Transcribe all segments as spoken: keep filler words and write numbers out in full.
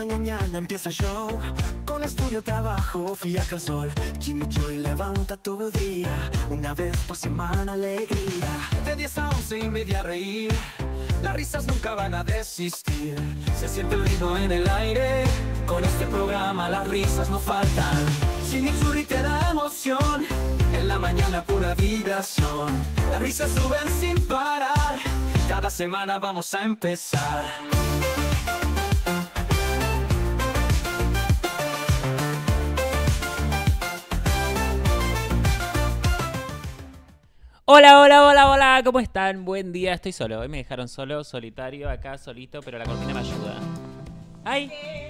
mañana empieza el show. Con estudio, trabajo, fiaca al sol. Jimmy Joy levanta tu día. Una vez por semana alegría. De diez a once y media reír. Las risas nunca van a desistir. Se siente el ritmo en el aire. Con este programa las risas no faltan. Jimmy Joy te da emoción. En la mañana pura vibración. Las risas suben sin parar. Cada semana vamos a empezar. Hola, hola, hola, hola, ¿cómo están? Buen día, estoy solo. Hoy me dejaron solo, solitario, acá solito, pero la cortina me ayuda. ¡Ay!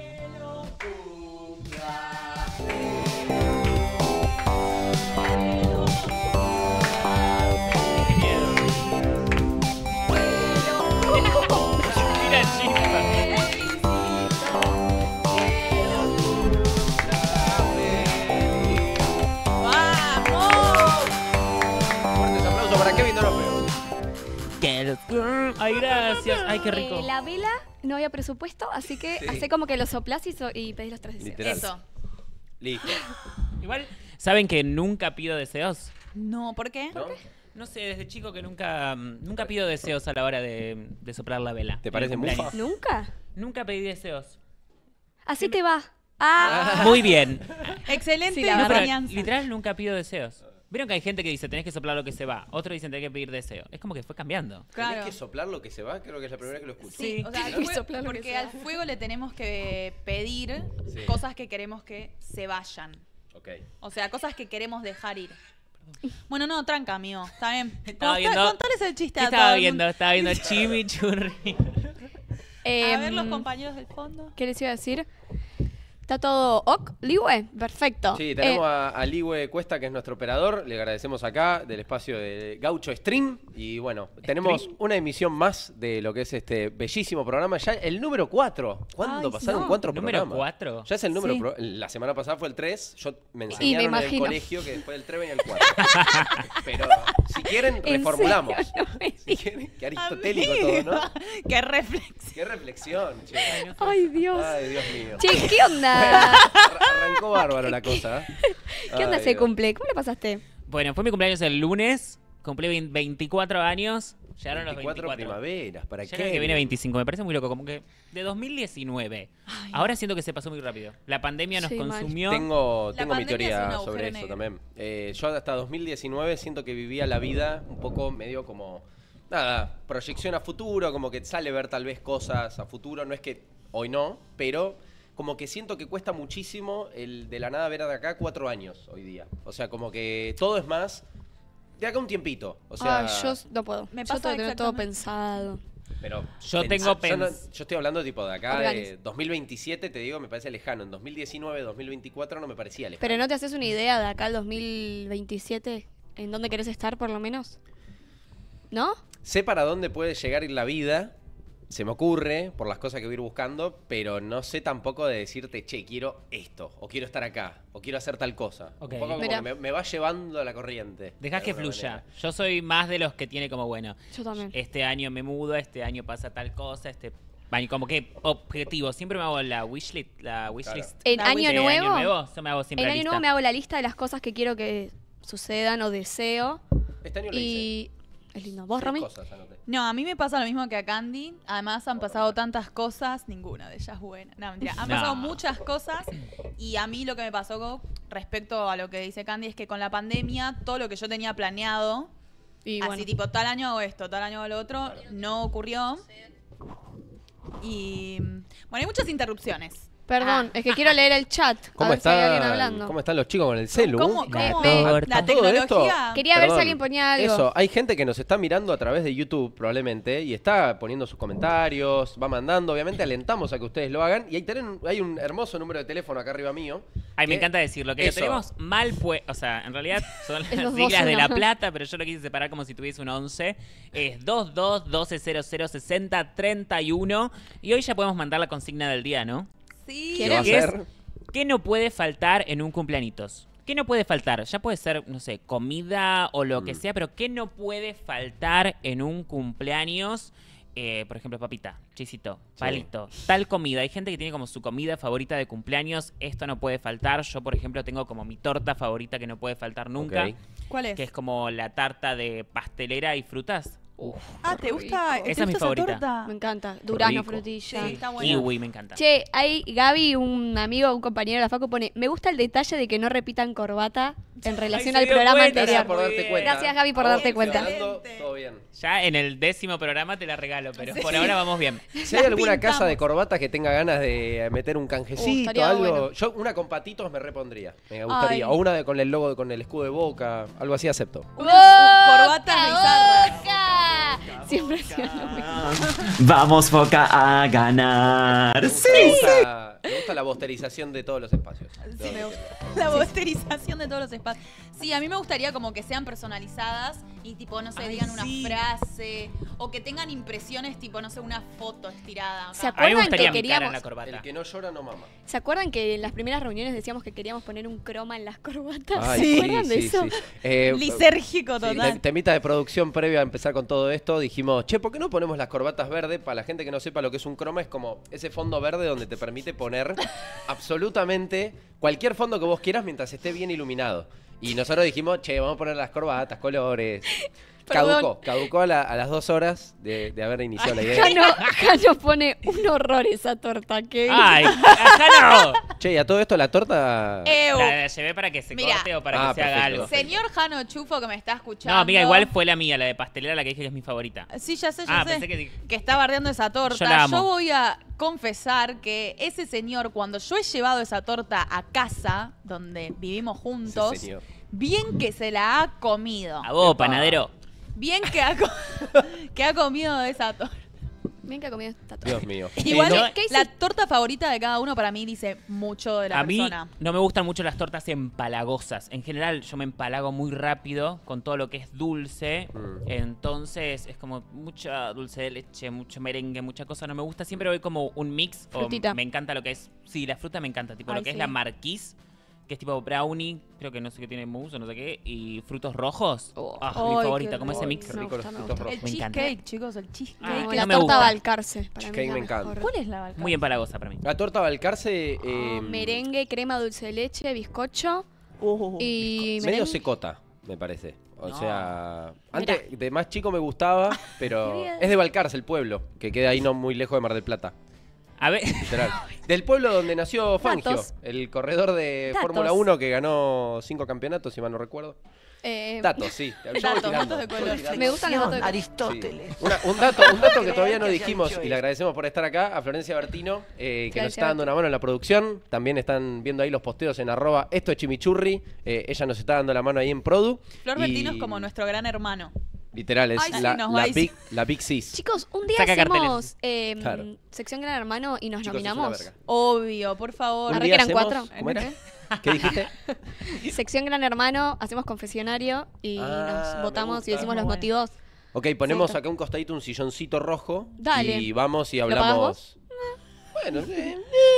Ay, gracias. Ay, qué rico. Eh, la vela no había presupuesto, así que Sí. hacé como que lo soplás y, so y pedís los tres deseos. Literal. Eso. Listo. Igual, ¿saben que nunca pido deseos? No, ¿por qué? ¿No? No sé, desde chico que nunca nunca pido deseos a la hora de, de soplar la vela. ¿Te parece En el mufa? cumpleaños. ¿Nunca? Nunca pedí deseos. Así te va. Ah, Muy bien. Excelente Sí, la No, pero enseñanza. literal nunca pido deseos. Vieron que hay gente que dice tenés que soplar lo que se va. Otros dicen tenés que pedir deseo. Es como que fue cambiando. Claro. ¿Tenés que soplar lo que se va? Creo que es la primera vez que lo escucho. Sí, o sea, al Tenés que fue- soplar lo que porque sea. al fuego le tenemos que pedir Sí. cosas que queremos que se vayan. Ok. O sea, cosas que queremos dejar ir. Bueno, no, tranca, amigo. Está bien. Estaba Contá- viendo- Contales el chiste ¿Qué a estaba todo el viendo? mundo. Estaba viendo Chimichurri. eh, A ver los compañeros del fondo. ¿Qué les iba a decir? ¿Está todo ok? ¿Ligüe? Perfecto. Sí, tenemos Eh, a, a Ligüe Cuesta, que es nuestro operador. Le agradecemos acá del espacio de Gaucho Stream. Y bueno, tenemos una emisión más de lo que es este bellísimo programa. Ya el número cuatro. ¿Cuándo Ay, pasaron no. cuatro ¿Número programas? cuatro? Ya es el número. Sí. pro- La semana pasada fue el tres. Yo me me enseñaron en el imagino. colegio que después del tres venía el cuatro. Pero si quieren, ¿en reformulamos. serio? No me Si quieren, qué aristotélico todo, ¿no? Qué reflexión. Qué reflexión, che. Ay, Dios. Ay, Dios mío. Che, ¿qué onda? Ar- Arrancó bárbaro la cosa. ¿eh? ¿Qué onda Ay, se Dios. cumple? ¿Cómo le pasaste? Bueno, fue mi cumpleaños el lunes. Cumplí vein- veinticuatro años. Llegaron los veinticuatro veinticuatro. primaveras, ¿para Ya qué? que viene veinticinco, me parece muy loco, como que de dos mil diecinueve. Ahora siento que se pasó muy rápido. La pandemia nos Sí, mal. consumió. Tengo, La tengo mi pandemia es teoría un agujero sobre eso negro. también. Eh, yo hasta dos mil diecinueve siento que vivía la vida un poco medio como, nada, proyección a futuro, como que sale ver tal vez cosas a futuro, no es que hoy no, pero como que siento que cuesta muchísimo el de la nada ver de acá cuatro años hoy día. O sea, como que todo es más de acá un tiempito. O sea, Ay, yo no puedo. Me yo pasa tengo que tener todo exactamente. pensado. pero Yo pensá- tengo yo, no- pens- yo estoy hablando tipo de acá, de Organiz. dos mil veintisiete, te digo, me parece lejano. En dos mil diecinueve, dos mil veinticuatro no me parecía lejano. Pero ¿no te haces una idea de acá al dos mil veintisiete? ¿En dónde querés estar, por lo menos? ¿No? Sé para dónde puede llegar la vida, se me ocurre, por las cosas que voy a ir buscando, pero no sé tampoco de decirte, che, quiero esto, o quiero estar acá, o quiero hacer tal cosa. Ok. Un poco como Mirá. que me, me va llevando a la corriente. Dejás de que alguna fluya. manera. Yo soy más de los que tiene como, bueno, Yo también. este año me mudo, este año pasa tal cosa, este año como que objetivo. Siempre me hago la wishlist, la wishlist. ¿En La año de nuevo? año nuevo, yo me hago siempre En la año lista. nuevo me hago la lista de las cosas que quiero que sucedan o deseo. Este año lo hice. Y es lindo. ¿Vos, Seis Romy? cosas anoté. No, a mí me pasa lo mismo que a Candy. Además han pasado tantas cosas, ninguna de ellas buena. No, mentira. Han No. pasado muchas cosas y a mí lo que me pasó con- respecto a lo que dice Candy es que con la pandemia todo lo que yo tenía planeado, Y así bueno. tipo tal año hago esto, tal año hago lo otro, no ocurrió. Y bueno, hay muchas interrupciones. Perdón, es que quiero leer el chat. A ¿Cómo, ver si hay alguien están, hablando. ¿Cómo están los chicos con el celu? ¿Cómo, La cómo- torta. la A todo esto, tecnología? Quería ver si Perdón, alguien ponía algo. Eso, hay gente que nos está mirando a través de YouTube probablemente y está poniendo sus comentarios, va mandando, obviamente alentamos a que ustedes lo hagan y hay, tienen- hay un hermoso número de teléfono acá arriba mío. Ay, me que- encanta decirlo, que lo Eso. tenemos mal pues, o sea, en realidad son Es las los dos siglas de una. La Plata, pero yo lo quise separar como si tuviese un once. Es dos dos doce cero cero sesenta treinta y uno y hoy ya podemos mandar la consigna del día, ¿no? Sí. ¿Qué va a ¿Qué es? ser? ¿Qué no puede faltar en un cumpleañitos? ¿Qué no puede faltar? Ya puede ser, no sé, comida o lo que Mm. sea, pero ¿qué no puede faltar en un cumpleaños? eh, por ejemplo, papita, chisito, palito, tal comida. Hay gente que tiene como su comida favorita de cumpleaños. Esto no puede faltar. Yo, por ejemplo, tengo como mi torta favorita que no puede faltar nunca. Ok. ¿Cuál es? Que es como la tarta de pastelera y frutas. Uf, Ah, ¿te gusta, ¿te Esa es mi gusta favorita. torta? me encanta. Durazno, Rico. frutilla. Sí, está bueno. Kiwi, me encanta. Che, hay Gaby, un amigo, un compañero de la facu, pone, me gusta el detalle de que no repitan corbata en relación se al dio programa cuenta. Gracias anterior. por darte bien. cuenta. Gracias, Gaby, por A vos, darte cuenta. Fernando, Excelente. todo bien. Ya en el décimo programa te la regalo, pero Sí. por ahora vamos bien. Si hay alguna pintamos. casa de corbatas que tenga ganas de meter un canjecito, Uh, estaría algo. bueno. Yo una con patitos me repondría. Me gustaría. Ay. O una de- con el logo, con el escudo de Boca, algo así acepto. Unas corbatas ¡Boca, bizarras. Boca! Siempre hacían lo mismo. Vamos, Boca, a ganar. Me gusta, Sí, me sí. gusta, me gusta la bosterización de todos los espacios. Sí, me gusta. La bosterización de todos los espacios. Sí, a mí me gustaría como que sean personalizadas y tipo, no sé, Ay, digan una sí. frase o que tengan impresiones tipo, no sé, una foto estirada. acá. ¿Se A mí me ¿Acuerdan gustaría que mi cara en queríamos- la corbata. El que no llora no mama. ¿Se acuerdan que en las primeras reuniones decíamos que queríamos poner un croma en las corbatas? Ay, ¿Se sí, acuerdan de sí, eso? sí. Eh, Lisérgico sí, total. te- temita de producción previo a empezar con todo esto, dijimos, che, ¿por qué no ponemos las corbatas verdes? Para la gente que no sepa lo que es un croma, es como ese fondo verde donde te permite poner absolutamente cualquier fondo que vos quieras mientras esté bien iluminado. Y nosotros dijimos, che, vamos a poner las corbatas, colores. Perdón. Caducó, caducó a, la- a las dos horas de, de haber iniciado la idea. Jano, Jano pone un horror esa torta, que ¡Ay! ¡Ajá no! Che, y a todo esto la torta... Ew. La, la llevé para que se Mira. corte o para Ah, que se haga perfecto. algo. Señor Jano Chufo que me está escuchando. No, amiga, igual fue la mía, la de pastelera, la que dije que es mi favorita. Sí, ya sé, ya Ah, sé. pensé que- que está bardeando esa torta. Yo la amo. voy a confesar que ese señor, cuando yo he llevado esa torta a casa, donde vivimos juntos, Ese señor. bien que se la ha comido. A vos, Epa. panadero. Bien que ha, co- que ha comido de esa torta. Bien que ha comido esta torta. Dios mío. Igual, no- ¿qué la hiciste? torta favorita de cada uno para mí dice mucho de la A mí persona. no me gustan mucho las tortas empalagosas. En general, yo me empalago muy rápido con todo lo que es dulce. Mm. Entonces, es como mucha dulce de leche, mucho merengue, mucha cosa. No me gusta. Siempre voy como un mix. o Frutita. me encanta lo que es. Sí, la fruta me encanta. Tipo Ay, lo que es sí. la marquise, que es tipo brownie. Creo que no sé qué tiene mousse o no sé qué. Y frutos rojos. Oh. Ah, Ay, mi qué favorita. Como ese Ay, mix. qué Me rico gusta, los me frutos gusta. El rojos. Me encanta. cheesecake, chicos, el cheesecake. Ah, No, que la no me torta gusta. Balcarce. Para mí Cheesecake es la me mejor. encanta. ¿Cuál es la balcón? Muy empalagosa para mí. La torta Balcarce... eh, Merengue, crema dulce de leche, bizcocho Uh, y medio merengue. secota, me parece. O No. sea, antes de más chico me gustaba, pero Quería- es de Balcarce, el pueblo, que queda ahí no muy lejos de Mar del Plata, A ver. literal. Del pueblo donde nació Fangio, Datos. el corredor de Datos. Fórmula uno que ganó cinco campeonatos, si mal no recuerdo. Eh, Datos, sí. Yo voy Datos, tirando, datos de voy color, tirando. Me gustan los datos de color. Aristóteles. Sí. Una- un dato, un dato que todavía no dijimos y le agradecemos por estar acá a Florencia Bertino, eh, que nos Florencia está dando una mano en la producción. También están viendo ahí los posteos en arroba esto es chimichurri. Eh, ella nos está dando la mano ahí en Produ. Flor Y- Bertino es como nuestro gran hermano. Literal, es Ay, sí, la, nos la va a big, la big sis. Chicos, un día Saca hacemos eh, Claro. sección Gran Hermano y nos Chicos, es una nominamos. verga. Obvio, por favor. Un Arre día que eran hacemos- cuatro. ¿Cómo era? ¿Qué dijiste? Sección Gran Hermano, hacemos confesionario y Ah, nos me votamos gusta. y decimos Muy los bueno. motivos. Ok, ponemos Sí. acá un costadito, un silloncito rojo. Dale. Y vamos y ¿Lo pagás hablamos. Bueno, sí.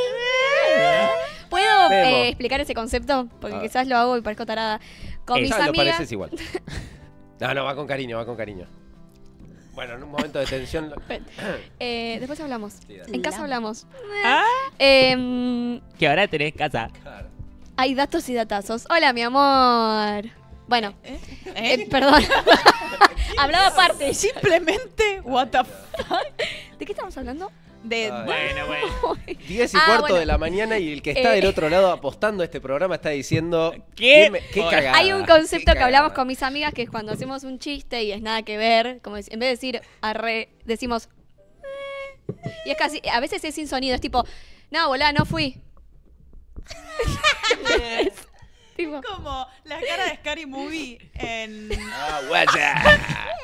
¿Puedo Vemos. eh, explicar ese concepto? Porque A ver. quizás lo hago y parezco tarada. Con Eh, mis Ya lo amigas. pareces igual. No, no, va con cariño, va con cariño. Bueno, en un momento de tensión. lo- Eh, después hablamos. Sí, dale. En casa hablamos. Ah, Em, que ahora tenés casa. Claro. hay datos y datazos. Hola, mi amor. Bueno, ¿Eh? eh, perdón. Hablaba aparte. Simplemente, what the fuck. ¿De qué estamos hablando? De, Ay. Bueno, bueno. diez y Ah, cuarto bueno. de la mañana y el que está Eh. del otro lado apostando a este programa está diciendo. ¿Qué? ¿Qué, me- qué Hola. cagada? Hay un qué concepto que hablamos cagada. con mis amigas que es cuando hacemos un chiste y es nada que ver, como es- en vez de decir arre, decimos "Eh", y es casi, a veces es sin sonido, es tipo, no, volá, no fui. Tipo, como la cara de Scary Movie en... Ah, guacha.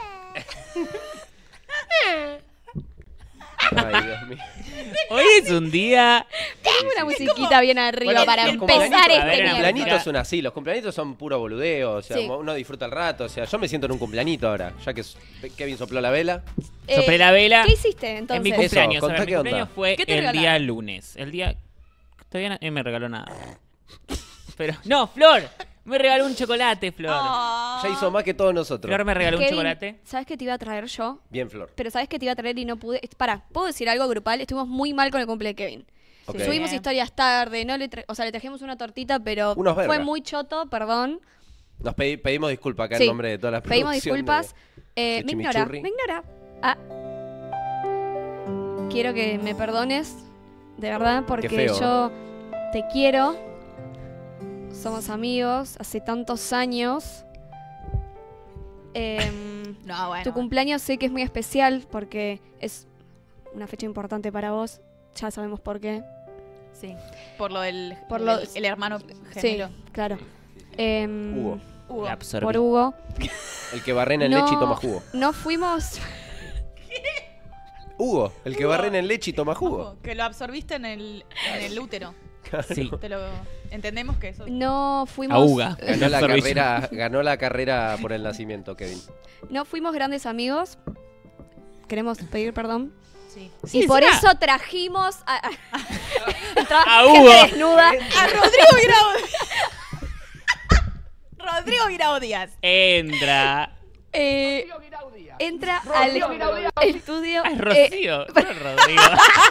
Ay, Dios mío. Hoy es un día. tengo una musiquita bien arriba Bueno, para los empezar cumpleañitos- a ver, este la Los miércoles. cumpleañitos son así, los cumpleañitos son puro boludeo, o sea, Sí. uno disfruta el rato, o sea, yo me siento en un cumpleañito ahora, ya que Kevin sopló la vela. Eh, Soplé la vela. ¿Qué hiciste En mi entonces? Eso, cumpleaños. a ver, contá mi qué onda. cumpleaños fue ¿Qué te el regalaron? día lunes. El día. Todavía no eh, me regaló nada. Pero. No, Flor. Me regaló un chocolate, Flor. Ah. Ya hizo más que todos nosotros. Flor me regaló un Kevin, chocolate. ¿sabes qué te iba a traer yo? Bien, Flor. Pero ¿sabes qué te iba a traer y no pude? Pará, ¿puedo decir algo grupal? Estuvimos muy mal con el cumple de Kevin. Ok. Subimos Bien. historias tarde, no le tra- o sea, le trajimos una tortita, pero Unos fue verga. muy choto, perdón. Nos pedi- pedimos disculpas acá Sí. en nombre de todas las Pedimos producción disculpas. de- Eh, de me ignora, Chimichurri. me ignora. Ah. Quiero que me perdones, de verdad, porque feo. yo te quiero. Somos amigos hace tantos años. Em, No, bueno. tu cumpleaños sé que es muy especial porque es una fecha importante para vos. Ya sabemos por qué. Sí. Por lo del Por el, lo- el hermano gemelo. Sí, claro. Em, Hugo. Hugo. La absorbí. por Hugo. El que barrena en No. leche y toma jugo. No fuimos. Hugo, el que barrena en leche y toma jugo. Hugo, que lo absorbiste en el, en el útero. Sí. Te lo entendemos que eso. No fuimos. Auga. Ganó la Absorbí. carrera, ganó la carrera por el nacimiento, Kevin. No fuimos grandes amigos. Queremos pedir perdón. Sí. y por será. eso trajimos a, a, Entraba A gente Hugo. desnuda. A Rodrigo Guirao. Rodrigo Guirao Díaz. Entra. Eh, entra al estudio. Ah, es eh, Rocío. No es Rodrigo.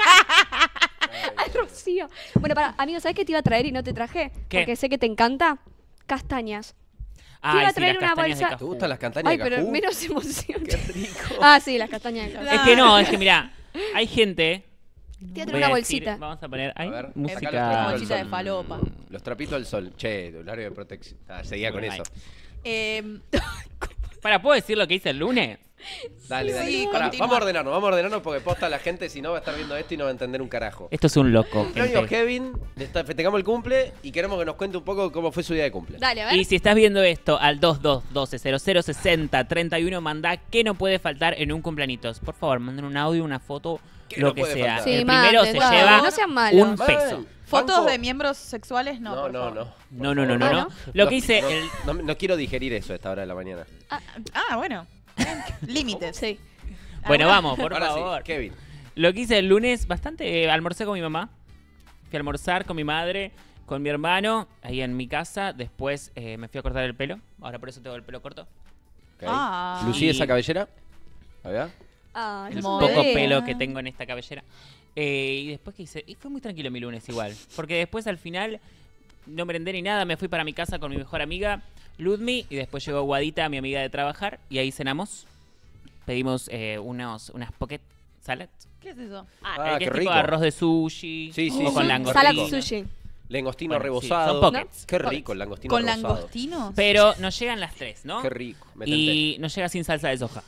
Ay, Rocío. Bueno, para, amigo, ¿sabes qué te iba a traer y no te traje? ¿Qué? Porque sé que te encanta. Castañas. Ay, iba a sí, traer las una castañas de bolsa- ¿Te cajú. gustan las castañas Ay, de pero cajú? menos emoción. Qué rico. Ah, sí, las castañas de cajú. Es que no, es que mira, hay gente. Te voy a voy traer una a decir- bolsita. vamos a poner. Hay A ver, música. acá los trapitos del Bolsita de sol. falopa. Los trapitos del sol. Che, horario de protección. Ah, seguía con Muy eso. mal. Eh, Para, ¿puedo decir lo que hice el lunes? Dale, dale. Sí, Pará, continúa. vamos a ordenarnos, vamos a ordenarnos porque posta la gente si no va a estar viendo esto y no va a entender un carajo. Esto es un loco. Cumpleaños gente. Kevin, le está- festejamos el cumple y queremos que nos cuente un poco cómo fue su día de cumple. Dale, a ver. Y si estás viendo esto al dos dos uno dos cero cero seis cero tres uno, mandá que no puede faltar en un cumpleañitos. Por favor, manden un audio, una foto, ¿Qué lo no que puede sea. faltar? Sí, el primero manden, se dale, lleva no sean malos. un Mal. peso. fotos Banco- de miembros sexuales, no. No, por no, favor. no. No, no, no, no, Ah, no. ¿no? Lo No, que hice no, el... no, no quiero digerir eso a esta hora de la mañana. Ah, bueno. Límites. Sí. Bueno, Ahora- vamos, por Ahora favor. sí, Kevin. Lo que hice el lunes, bastante, eh, almorcé con mi mamá. Fui a almorzar con mi madre, con mi hermano, ahí en mi casa. Después eh, me fui a cortar el pelo. Ahora por eso tengo el pelo corto. Ok. Ah. Lucí Y- esa cabellera. Ahí va. Ah, El es un poco bebé. pelo que tengo en esta cabellera. Eh, y después que hice, y fue muy tranquilo mi lunes igual. Porque después al final no merendé ni nada, me fui para mi casa con mi mejor amiga, Ludmi, y después llegó Guadita, mi amiga de trabajar, y ahí cenamos. Pedimos eh, unos, unas pocket salads. ¿Qué es eso? Ah, Ah, el que qué es tipo rico. arroz de sushi. Sí, sí, o sí. con Mm, langostino. Salad sushi. Langostino Bueno, sí, rebozado. son pockets. Qué Pockets. rico el langostino ¿Con rebozado. langostinos? Pero nos llegan las tres, ¿no? Qué rico. Me tenté. Y nos llega sin salsa de soja.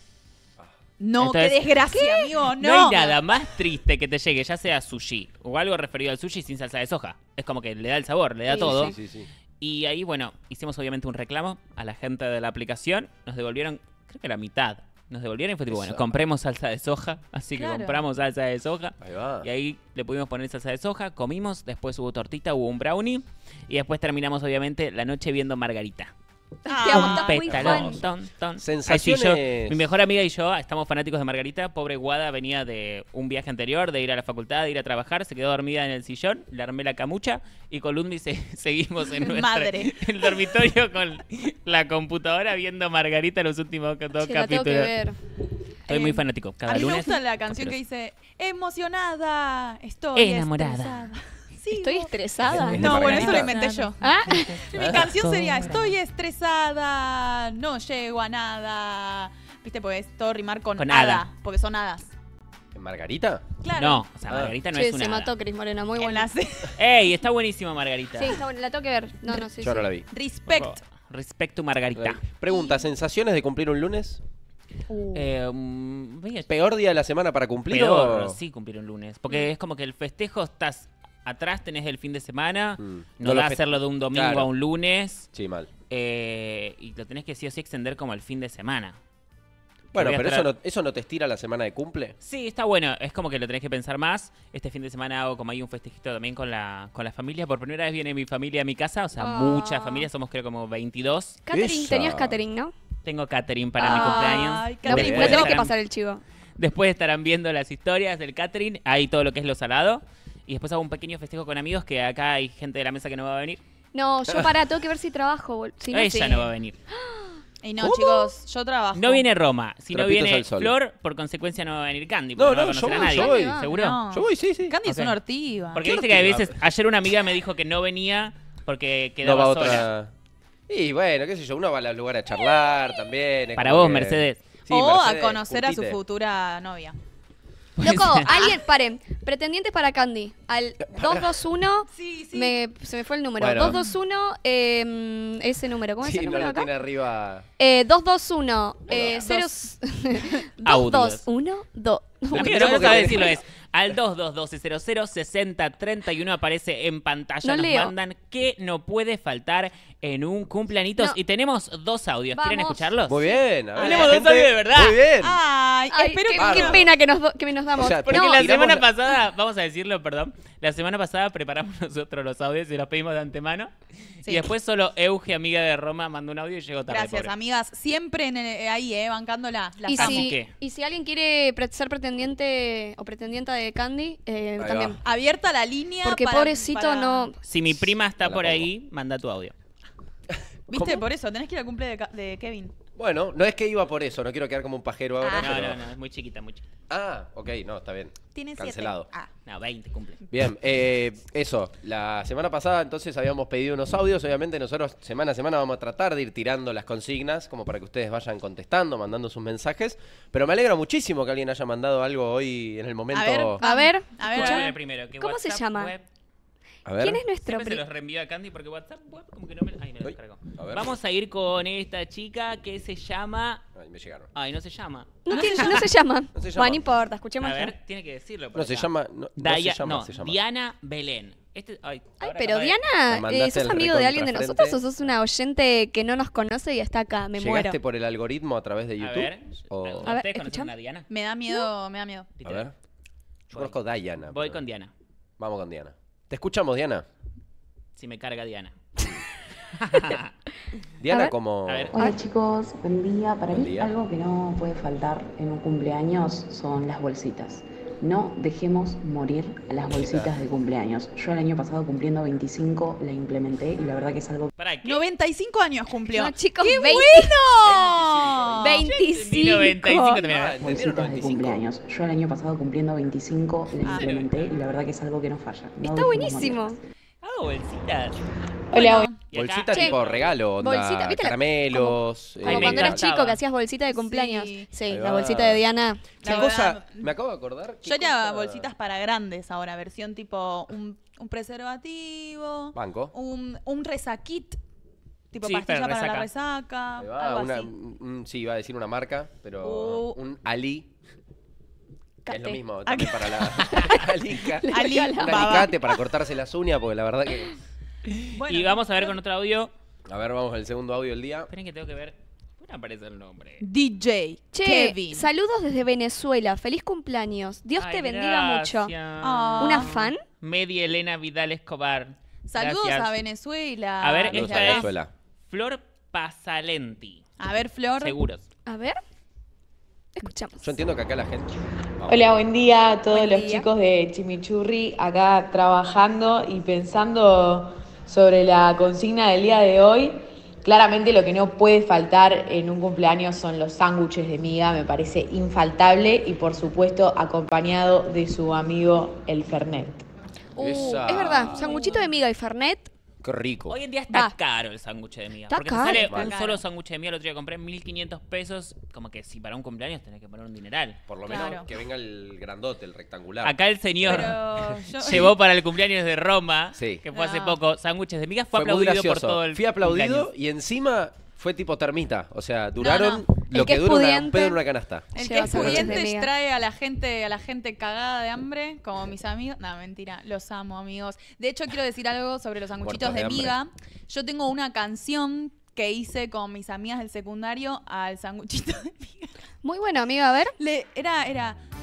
No, Entonces- qué desgracia, amigo. No. No. hay nada más triste que te llegue, ya sea sushi o algo referido al sushi sin salsa de soja. Es como que le da el sabor, le da Sí, todo. Sí, sí, sí. Y ahí, bueno, hicimos obviamente un reclamo a la gente de la aplicación. Nos devolvieron, creo que la mitad. Nos devolvieron y fue tipo, bueno, Eso. compremos salsa de soja. Así que Claro. compramos salsa de soja. Ahí va. Y ahí le pudimos poner salsa de soja, comimos, después hubo tortita, hubo un brownie. Y después terminamos obviamente la noche viendo Margarita. Ah, Te amo, estás muy Petalón, fan. ton, ton. Sensaciones- Ahí sí, yo- mi mejor amiga y yo estamos fanáticos de Margarita. Pobre Guada venía de un viaje anterior, de ir a la facultad, de ir a trabajar, se quedó dormida en el sillón, le armé la camucha y con Ludmi se- seguimos en nuestro Madre. el dormitorio con la computadora viendo Margarita los últimos dos Sí, la tengo que capítulos. ver. Estoy muy Eh, fanático. Cada a mí me lunes. gusta la canción que dice emocionada, estoy Enamorada. estresada. Sí, Estoy vos- estresada. Es de No, bueno, Margarita. eso lo inventé yo. Ah, Mi canción sería estoy estresada, no llego a nada. Viste, porque es todo rimar con, Con hada, hada. porque son hadas. ¿Margarita? Claro. No, o sea, Ah. Margarita no sí, es una. se hada. mató Cris Morena, muy En buena. la se- ¡Ey! Está buenísima Margarita. Sí, está buena, la tengo que ver. No, no, sí, Yo sí. no la vi. Respect. Respecto Margarita. Pregunta, ¿sensaciones de cumplir un lunes? Uh. Eh, mm, voy a- ¿Peor día de la semana para cumplir Peor, o...? sí cumplir un lunes. Porque es como que el festejo estás atrás, tenés el fin de semana, Mm. no, lo da fe- hacerlo de un domingo Claro. a un lunes, Sí, mal. eh, y lo tenés que sí o sí extender como el fin de semana. Bueno, voy a pero estar- eso no, eso no te estira la semana de cumple. Sí, está bueno, es como que lo tenés que pensar más. Este fin de semana hago como ahí un festejito también con la, con la familia. Por primera vez viene mi familia a mi casa, o sea, Ah. mucha familia, somos creo como veintidós. Catering, Esa. tenías catering, ¿no? Tengo catering para mi Ay, cumpleaños. Catering, No, Catering, no Después tenés que estarán- pasar el chivo. Después estarán viendo las historias del catering, ahí todo lo que es lo salado. Y después hago un pequeño festejo con amigos, que acá hay gente de la mesa que no va a venir. No, yo pará, tengo que ver si trabajo. bol- Si no, Ella sí. no va a venir. Y no, chicos, yo trabajo. No viene Roma. Si no Trapitos viene al sol. Flor, por consecuencia no va a venir Candy. No, Porque no, no, va a yo conocer a voy, nadie. yo voy. No. ¿Seguro? No. Yo voy, sí, sí. Candy es Ok. una ortiva. Porque ¿Qué viste que a ortiva? veces, ayer una amiga me dijo que no venía porque No quedaba va sola. otra. Y bueno, qué sé yo, uno va al lugar a charlar también. es Para como vos, que- Mercedes. Sí, o Mercedes, a conocer a su curtite. futura novia. Loco, alguien, paren. Pretendientes para Candy. Al dos dos uno. Sí, sí. Me, se me fue el número. Bueno. dos dos uno, eh, ese número. ¿Cómo es Sí, el no número lo acá? tiene arriba. Eh, dos dos uno. Eh, Dos. cero. Audios. dos dos uno. dos. La Uy, que no, no porque- sabe decirlo es al dos dos uno cero cero seis cero tres uno aparece en pantalla. No Nos leo. mandan que no puede faltar en un cumpleañitos. No. Y tenemos dos audios. ¿Quieren Vamos. escucharlos? Muy bien. A ver, Tenemos la dos audios de verdad. Muy bien. Ay, Ay, espero qué, que qué bárbaro. pena que nos, do- que nos damos. O sea, Porque no, la tiramos semana la- pasada, vamos a decirlo, perdón, la semana pasada preparamos nosotros los audios y los pedimos de antemano. Sí. Y después solo Euge, amiga de Roma, mandó un audio y llegó tarde. Gracias, pobre. amigas. Siempre en el- ahí, eh, bancándola. La y, Así si, que- y si alguien quiere pre- ser pretendiente o pretendienta de Candy, eh, Ahí también. va. Abierta la línea. Porque para- pobrecito para- no. Si mi prima está No la por pongo. ahí, manda tu audio. ¿Viste? ¿Cómo? Por eso, tenés que ir al cumple de, Ca- de Kevin. Bueno, no es que iba por eso, no quiero quedar como un pajero ahora. Ah. No, pero- no, no, es muy chiquita, muy chiquita. Ah, ok, no, está bien. Tiene siete. Cancelado. Ah. No, veinte cumple. Bien, eh, eso, la semana pasada entonces habíamos pedido unos audios, obviamente nosotros semana a semana vamos a tratar de ir tirando las consignas, como para que ustedes vayan contestando, mandando sus mensajes, pero me alegra muchísimo que alguien haya mandado algo hoy en el momento. A ver, A ver, A ver, escuchá. a ver. primero, que ¿Cómo se WhatsApp llama? web- A ver. ¿Quién es nuestro Siempre se pri- los reenvío a Candy porque WhatsApp web como que no me... Ay, me lo Uy, descargó. a ver. Vamos a ir con esta chica que se llama... Ay, me llegaron. Ay, no se llama. No, tiene- no se llama. No se llama. Bueno, no importa, escuchemos. A ver, tiene que decirlo. por No, se acá. llama, no, no Daya- se llama, no, se llama. Diana Belén. Este, ay, Ay, ahora pero capaz de- La Diana, mandaste eh, ¿sos al amigo de alguien de recontrafrente. nosotros o sos una oyente que no nos conoce y está acá? Me ¿Llegaste muero. por el algoritmo a través de A YouTube? ver, O- A ver, ¿ustedes conocen escuchame. a Diana? Me da miedo, me da miedo. A Literal. ver. Yo Voy. conozco a Diana. Voy pero- con Diana. Vamos con Diana. Te escuchamos, Diana. Si me carga Diana. Diana ver. como... A ver. Hola chicos, buen día. Para Buen mí día. algo que no puede faltar en un cumpleaños son las bolsitas. No dejemos morir a las bolsitas de cumpleaños. Yo el año pasado cumpliendo veinticinco la implementé y la verdad que es algo ¿Para qué? noventa y cinco años cumplió. No, chicos, ¡Qué veinte bueno! Entendí noventa y cinco veinticinco. también. Ah, a ver. ¿entendieron bolsitas de noventa y cinco? cumpleaños. Yo el año pasado cumpliendo veinticinco la Ah. implementé y la verdad que es algo que no falla. No Está dejemos buenísimo. morir. Hago bolsitas. Hola, Y acá- Bolsita Che, tipo regalo, onda, bolsita, ¿viste la- caramelos. Como Ay, me cuando eras encantaba. chico que hacías bolsita de cumpleaños. Sí. Sí, Ahí la va. bolsita de Diana. ¿Qué La cosa? verdad- Me acabo de acordar. ¿qué Yo haría cosa- bolsitas para grandes ahora, versión tipo un, un preservativo, Banco. un, un resakit, tipo Sí, pastilla para para la resaca. resaca, Ahí va, algo una- así. un- sí, iba a decir una marca, pero Uh. un Ali. Que es lo Cate. mismo también para la alica. Ali, Un baba. alicate para cortarse las uñas, porque la verdad que... Bueno, Y vamos a ver con otro audio. A ver, vamos al segundo audio del día. Esperen que tengo que ver. ¿Por qué no aparece el nombre? D J Che, Kevin. saludos desde Venezuela. Feliz cumpleaños. Dios te Ay, bendiga mucho. gracias. Ah. ¿Una fan? Medi Elena Vidal Escobar. Saludos Gracias. a Venezuela. A ver, Saludos esta a es- Venezuela. Flor Pasalenti. A ver, Flor. Seguros. A ver. Escuchamos. Yo entiendo que acá la gente... Vamos. Hola, buen día a todos Buen los día. chicos de Chimichurri, acá trabajando y pensando sobre la consigna del día de hoy. Claramente lo que no puede faltar en un cumpleaños son los sándwiches de miga, me parece infaltable y por supuesto acompañado de su amigo el Fernet. Uh, Esa. es verdad, sanguchito de miga y fernet. Qué rico. Hoy en día está Va. caro el sándwich de miga. Está porque caro. te sale Está un caro. solo sándwich de miga. El otro día compré mil quinientos pesos. Como que si para un cumpleaños tenés que poner un dineral. Por lo menos Claro. que venga el grandote, el rectangular. Acá el señor Pero yo- llevó para el cumpleaños de Roma, Sí. que fue hace No. poco, sándwiches de miga. Fue, Fue muy aplaudido por gracioso. todo el Fui aplaudido cumpleaños. y encima fue tipo termita. O sea, duraron no. lo El que, que es dura una, un pudiente- pedo en una canasta. El que Lleva es sándwiches de pudiente miga. trae a la gente, a la gente cagada de hambre, como mis amigos. No, mentira, los amo, amigos. De hecho, quiero decir algo sobre los sanguchitos Muertos de de hambre. miga. Yo tengo una canción que hice con mis amigas del secundario al sanguchito de miga. Muy bueno, amiga. A ver. Le, era, era.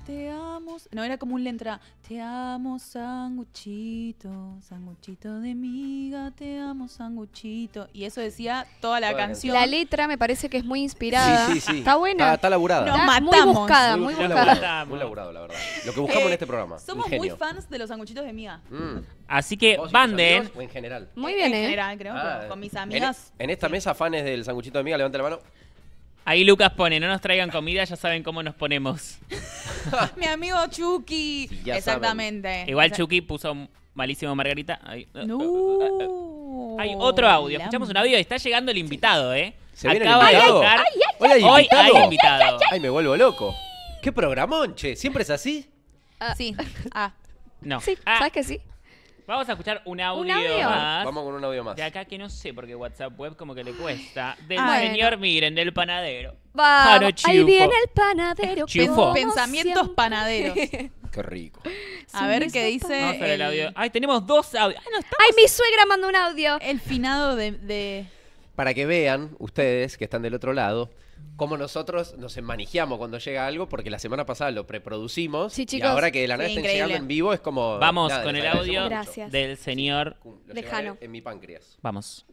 Te amo. No, era como un letra. Te amo, sanguchito. Sanguchito de miga. Te amo, sanguchito. Y eso decía toda la Toda la canción. La letra me parece que es muy inspirada. Sí, sí, sí. Está buena. Está, está laburada. Nos Está muy matamos. buscada, Muy- muy muy buscada. laburado, muy laburado, la verdad. Lo que buscamos Eh, en este programa. Somos muy Ingenio. fans de los sanguchitos de miga. Mm. Así que ¿Vos y tus manden. amigos o en general? Muy En bien, ¿eh? general, creo. Ah, pero con mis en- amigas. En, esta mesa, fanes del sanguchito de miga, levanta la mano. Ahí Lucas pone, no nos traigan comida, ya saben cómo nos ponemos. Mi amigo Chucky. Sí, ya Exactamente. Igual Esa- Chucky puso malísimo Margarita. Ahí. No. Hay otro audio. La- Escuchamos un audio y está llegando el invitado, ¿eh? ¿Se viene el Acaba de invitado? tocar. Hola, hay Hoy invitado. hay invitado. Ay, me vuelvo loco. ¿Qué programón, che? ¿Siempre es así? Sí. Ah. No. Sí, Ah, ¿sabes que sí? vamos a escuchar un audio, audio? más. Vamos con un audio más. De acá que no sé, porque WhatsApp web como que le cuesta. Del Ah, bueno. señor Miren, del panadero. Va, Jaro ahí Chiufo. viene el panadero. Chiufo. como Pensamientos siempre. panaderos. Qué rico. A Su ver mismo qué dice Vamos a ver el el, audio. Ay, tenemos dos audios. Ah, no, está. Ay, mi suegra mandó un audio. el finado de, de- Para que vean, ustedes que están del otro lado, cómo nosotros nos enmanijamos cuando llega algo, porque la semana pasada lo preproducimos. Sí, y chicos. ahora que de la nada Sí, estén increíble. llegando en vivo es como. Vamos nada, con les el agradecemos audio mucho. Gracias. del señor. Lo Lejano. llevaré en mi páncreas. Vamos.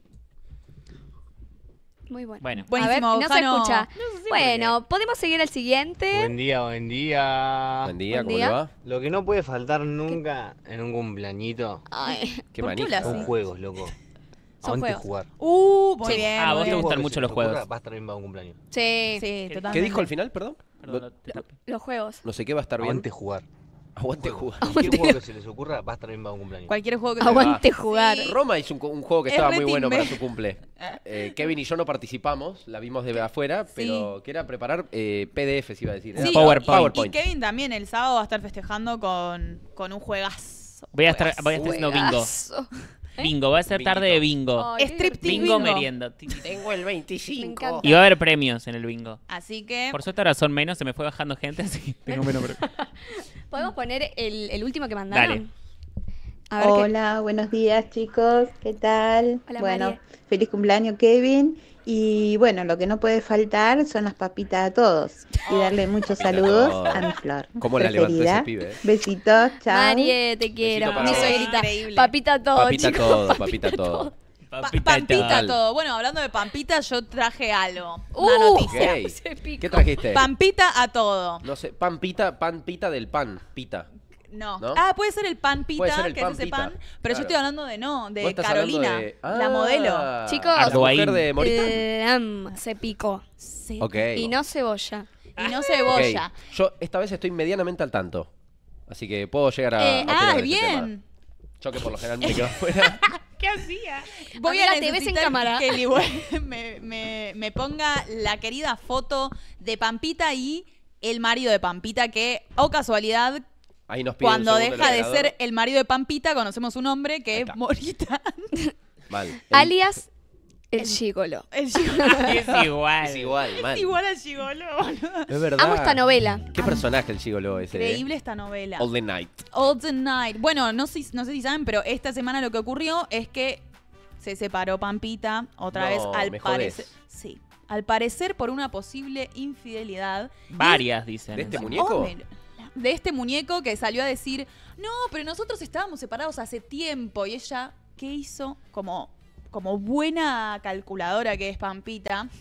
Muy bueno. Bueno. A ver, Buenísimo, no se Jano. escucha. Bueno, ¿podemos seguir al siguiente? Buen día, buen día. Buen día, Buen ¿cómo día. le va? Lo que no puede faltar nunca en un cumpleañito Ay, Qué ¿Por qué manija. hablas son así? juegos, loco. Son Aguante juegos. jugar. Uh, muy Sí. bien. Ah, muy vos te bien. gustan que mucho se los les ocurra, juegos. Va a estar bien para un cumpleaños. sí, Sí, ¿Qué totalmente. ¿Qué dijo al final, perdón? Perdón, te tapé. los juegos. No sé qué va a estar bien. Aguante jugar. Aguante jugar. Cualquier juego que se les ocurra va a estar bien para un cumpleaños. Cualquier juego que se Aguante Ah. jugar. Sí. Roma hizo un, un juego que Es estaba re muy bueno timbe. para su cumple. Eh, Kevin y yo no participamos, la vimos de afuera, pero que era preparar eh, P D Fs, iba a decir. Era Sí, PowerPoint. y- Y, PowerPoint. Kevin también el sábado va a estar festejando con, con un juegazo. Voy a estar, Juegazo. voy a estar haciendo bingo. Juegazo. Bingo, va a ser tarde de bingo. Ay, qué Striptease Bingo bingo. merienda. Tengo el Me veinticinco. encanta. Y va a haber premios en el bingo. Así que. Por suerte ahora son menos, se me fue bajando gente, así que tengo menos premios. ¿Podemos poner el, el último que mandaron? Dale. A ver qué- Hola, buenos días chicos, ¿qué tal? Hola, bueno, María. feliz cumpleaños Kevin. Y bueno, lo que no puede faltar son las papitas a todos. Y darle muchos Papita saludos todo. a mi flor. ¿Cómo la levantó preferida. ese pibe, eh? Besitos, chao. Marie, te quiero. para Mi vos. suegrita. Increíble. Papita todo, Papita chicos. todo, papita todo. Pa- Papita Pampita tal. todo. Bueno, hablando de Pampita, yo traje algo. Uh, Una noticia. Ok. Se picó. ¿Qué trajiste? Pampita a todo. No sé, pan pita, pan pita del pan, pita. No. ¿No? Ah, puede ser el pan pita, Puede ser el que pan es ese pita, pan. Pero claro. yo estoy hablando de no, de Vos estás hablando Carolina, de- la Ah, modelo. Chicos, la Arduaín. mujer de Moritán. Eh, am, se picó. Sí. Ok. Y no cebolla. Y no Ok. cebolla. Yo esta vez estoy medianamente al tanto. Así que puedo llegar a. Eh, a opinar ah, de este bien. tema. Yo que por lo general me quedo afuera. ¿Qué hacía? Voy Amiga, a ¿te ves en necesitar cámara? que el igual me, me- me ponga la querida foto de Pampita y el marido de Pampita, que, o casualidad, Ahí nos pide un cuando segundo el deja de operador. ser el marido de Pampita, conocemos un hombre que Ahí es está. Morita. Mal. El- Alias el gigolo. Es igual, Es igual. Es igual, mal. igual al Gigolo, boludo. Es verdad. Amo esta novela. ¿Qué personaje el gigolo ese? eh? Increíble esta novela. All the Night. All the Night. Bueno, no sé, no sé si saben, pero esta semana lo que ocurrió es que se separó Pampita otra No, vez al me parecer. jodés. Sí. Al parecer por una posible infidelidad. Varias, dicen. ¿De este encima. muñeco? Oh, me- de este muñeco que salió a decir, no, pero nosotros estábamos separados hace tiempo. Y ella, ¿qué hizo? Como, como buena calculadora que es Pampita,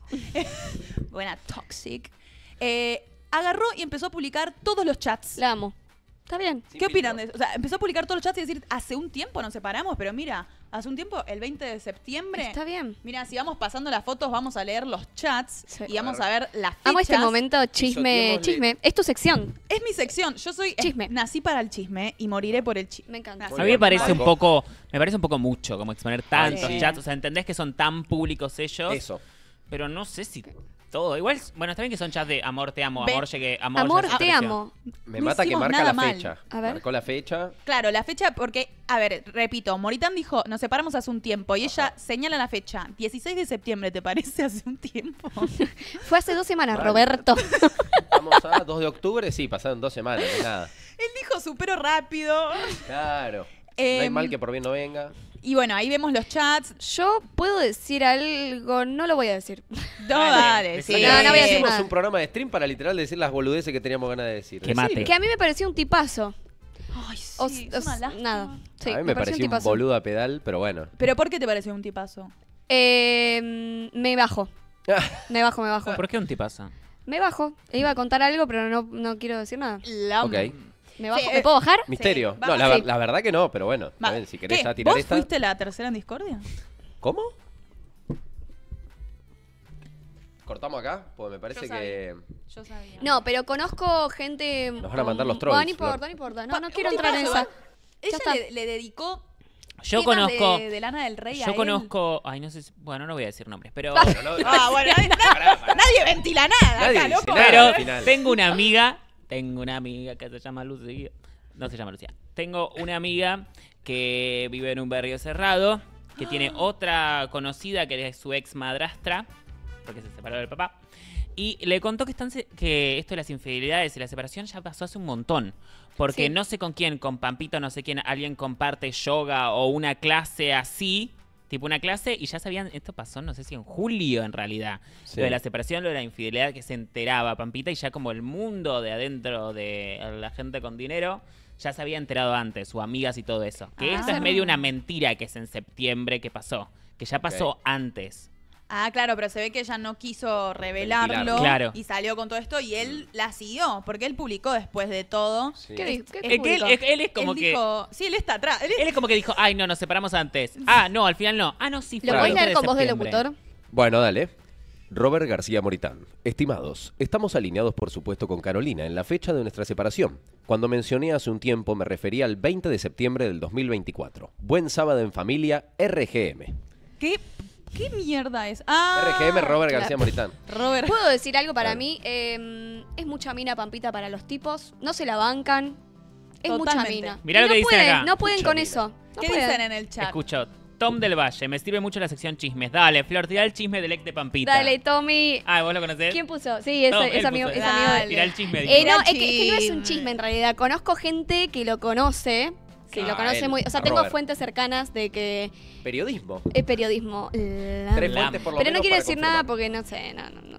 buena toxic, eh, agarró y empezó a publicar todos los chats. La amo. Está bien. ¿Qué opinan de eso? O sea, empezó a publicar todos los chats y decir, hace un tiempo nos separamos, pero mira, hace un tiempo, el veinte de septiembre. Está bien. Mira, si vamos pasando las fotos, vamos a leer los chats Sí. y vamos a ver las fechas. Amo este momento chisme, Pisoteémosle. chisme. Es tu sección. Es mi sección. Yo soy Chisme. nací para el chisme y moriré por el chisme. Me encanta. Nací A mí me para el parece un chisme. poco, me parece un poco mucho como exponer tantos sí. chats. O sea, entendés que son tan públicos ellos, Eso. pero no sé si todo. Igual, bueno, está bien que son chats de amor, te amo, Ve- amor, llegué, amor, Amor, ya te desapareció. amo. Me No mata que hicimos marca nada la mal. fecha. A ver. Marcó la fecha. Claro, la fecha, porque, a ver, repito, Moritán dijo, nos separamos hace un tiempo y ella señala la fecha, dieciséis de septiembre, ¿te parece hace un tiempo? Fue hace dos semanas, Vale. Roberto. Vamos a dos de octubre, sí, pasaron dos semanas, no es nada. Él dijo, supero rápido. Claro. no Em, hay mal que por bien no venga. Y bueno, ahí vemos los chats. Yo puedo decir algo, no lo voy a decir. No, Dale, dale. decí. Sí. No, no voy a decir Hicimos nada. un programa de stream para literal decir las boludeces que teníamos ganas de decir. Que Decilo. mate. Que a mí me pareció un tipazo. Ay, sí, O- es o- una lástima. nada. Sí, a mí me, pareció un, tipazo. boludo a pedal, pero bueno. ¿Pero por qué te pareció un tipazo? Eh, me bajo. Me bajo, me bajo. ¿Por qué un tipazo? Me bajo. Iba a contar algo, pero no, no quiero decir nada. La Ok. ¿Me bajo? Sí, ¿Me eh, puedo bajar? Misterio. Sí, no, vamos. la, Sí. la verdad que no, pero bueno. Va. a ver, si querés ¿Qué? ya tirar ¿Vos esta. fuiste la tercera en discordia? ¿Cómo? ¿Cortamos acá? Pues me parece Yo que... Yo sabía. No, pero conozco gente... Nos van a mandar los con- trolls, Bueno, no importa, Flor. no importa. No, Pa- no un quiero entrar en tipazo. esa. Ya Ella está. le, le dedicó Yo temas conozco... de, de Lana del Rey a Yo él. conozco... Ay, no sé si... Bueno, no voy a decir nombres, pero... Bueno, no- Ah, bueno, nadie, nadie ventila nada Nadie acá, dice loco. nada. Pero al final. tengo una amiga, tengo una amiga que se llama Lucía. No se llama Lucía. Tengo una amiga que vive en un barrio cerrado, que tiene otra conocida que es su ex madrastra, porque se separó del papá. Y le contó que, están se- que esto de las infidelidades y la separación ya pasó hace un montón. Porque Sí. no sé con quién, con Pampito, no sé quién, alguien comparte yoga o una clase así, tipo una clase, y ya sabían, esto pasó no sé si en julio en realidad. Sí. Lo de la separación, lo de la infidelidad, que se enteraba Pampita, y ya como el mundo de adentro de la gente con dinero ya se había enterado antes, sus amigas y todo eso. Que Ah. esto es medio una mentira que es en septiembre que pasó, que ya pasó Ok. antes. Ah, claro, pero se ve que ella no quiso revelarlo Ventilarlo. Claro. y salió con todo esto y él la siguió, porque él publicó después de todo. Sí. ¿Qué, di- qué Es que él, publicó? es, él es como él que... dijo, sí, él está atrás. Él es- Él es como que dijo, ay, no, nos separamos antes. Ah, no, al final no. Ah, no, sí, fue ¿Lo el podés veinte leer con voz de septiembre. locutor? Bueno, dale. Robert García Moritán. Estimados, estamos alineados por supuesto con Carolina en la fecha de nuestra separación. Cuando mencioné hace un tiempo me refería al veinte de septiembre del dos mil veinticuatro. Buen sábado en familia, R G M. ¿Qué, ¿Qué mierda es? Ah, R G M Robert claro. García Moritán. Robert. ¿Puedo decir algo para Claro. mí? Eh, es mucha mina Pampita para los tipos. No se la bancan. Es mucha Totalmente. mina. Mirá Y lo no que dicen pueden, acá. No pueden Mucha con mina. eso. No ¿Qué pueden. dicen en el chat? Escucho, Tom del Valle, me sirve mucho la sección chismes. Dale, Flor, tirá el chisme del ex de Pampita. Dale, Tommy. Ah, ¿vos lo conocés? ¿Quién puso? Sí, ese, Tom, es él amigo, puso. es amigo de... Dale. Tirá el chisme. dijo. Eh, no, Tira es que, es que no es un chisme. chisme en realidad. Conozco gente que lo conoce. Que Ah, lo conoce él, muy... O sea, a tengo Robert. fuentes cercanas de que Periodismo. es periodismo. La- Tres La- fuentes por lo Pero no menos quiero para decir confirmar. nada porque no sé, no, no, no.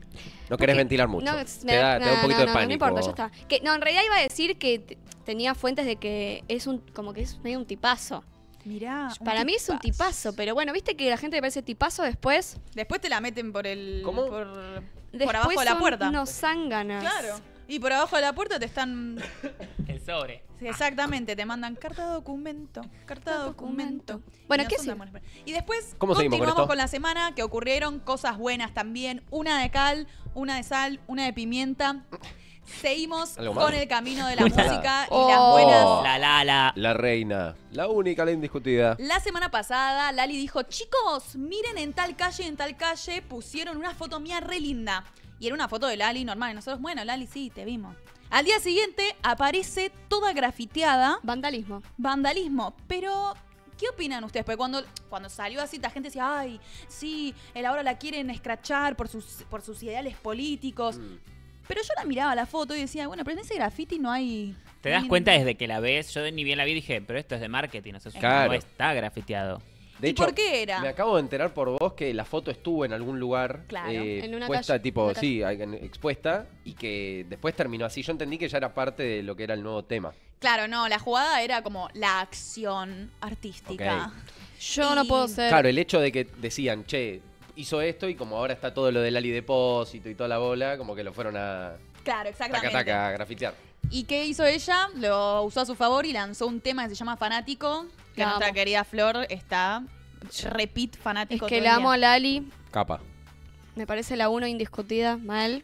No querés porque- ventilar mucho. No, te, me da, te da un no, poquito no, de no, pánico. No importa, ya está. Que, no, en realidad iba a decir que t- tenía fuentes de que es un... Como que es medio un tipazo. Mirá. un Para mí es un tipazo, pero bueno, viste que la gente le parece tipazo después. Después te la meten por el. ¿Cómo? Por, Después por abajo de la son puerta. unos zánganas. Claro. Y por abajo de la puerta te están. El sobre. Sí, exactamente, te mandan carta de documento, carta de documento. Bueno, Y no ¿qué son sigue? tan buenas personas. Y después ¿Cómo seguimos con continuamos esto? con la semana que ocurrieron cosas buenas también. Una de cal, una de sal, una de pimienta. Seguimos ¿Algo con más? el camino de la Cuidado. música y Oh. las buenas. La, la, la. La reina. La única, la indiscutida. La semana pasada, Lali dijo, chicos, miren en tal calle, en tal calle, pusieron una foto mía re linda. Y era una foto de Lali normal. Y nosotros, bueno, Lali, sí, te vimos. Al día siguiente aparece toda grafiteada, Vandalismo. vandalismo. Pero, ¿qué opinan ustedes? Porque cuando, cuando salió así, la gente decía, ay, sí, él ahora la quieren escrachar por sus, por sus ideales políticos. Mm. Pero yo la miraba la foto y decía, bueno, pero en ese graffiti no hay... Te das ni- cuenta desde que la ves, yo ni bien la vi dije, pero esto es de marketing, o sea, eso Claro. no está grafiteado. De ¿Y hecho, por qué era? me acabo de enterar por vos que la foto estuvo en algún lugar. Claro, eh, en una puesta, calle, tipo, en una sí, en- expuesta. Y que después terminó así. Yo entendí que ya era parte de lo que era el nuevo tema. Claro, no, la jugada era como la acción artística. Ok. Yo no Y- puedo ser... Claro, el hecho de que decían, che, hizo esto y como ahora está todo lo del Ali Depósito y toda la bola, como que lo fueron a Claro, taca exactamente. taca a grafitear. ¿Y qué hizo ella? Lo usó a su favor y lanzó un tema que se llama Fanático, que La nuestra amo. querida Flor está repeat Es fanático. que todo la el amo a día. Lali. Capa. Me parece la uno indiscutida, mal.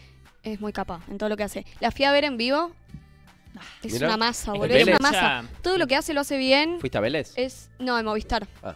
Es muy capaz en todo lo que hace. La fui a ver en vivo. Es Mirá. una masa, Es boludo. que Es una Vélez masa. ya- Todo lo que hace lo hace bien. ¿Fuiste a Vélez? Es. No, en Movistar. Ah.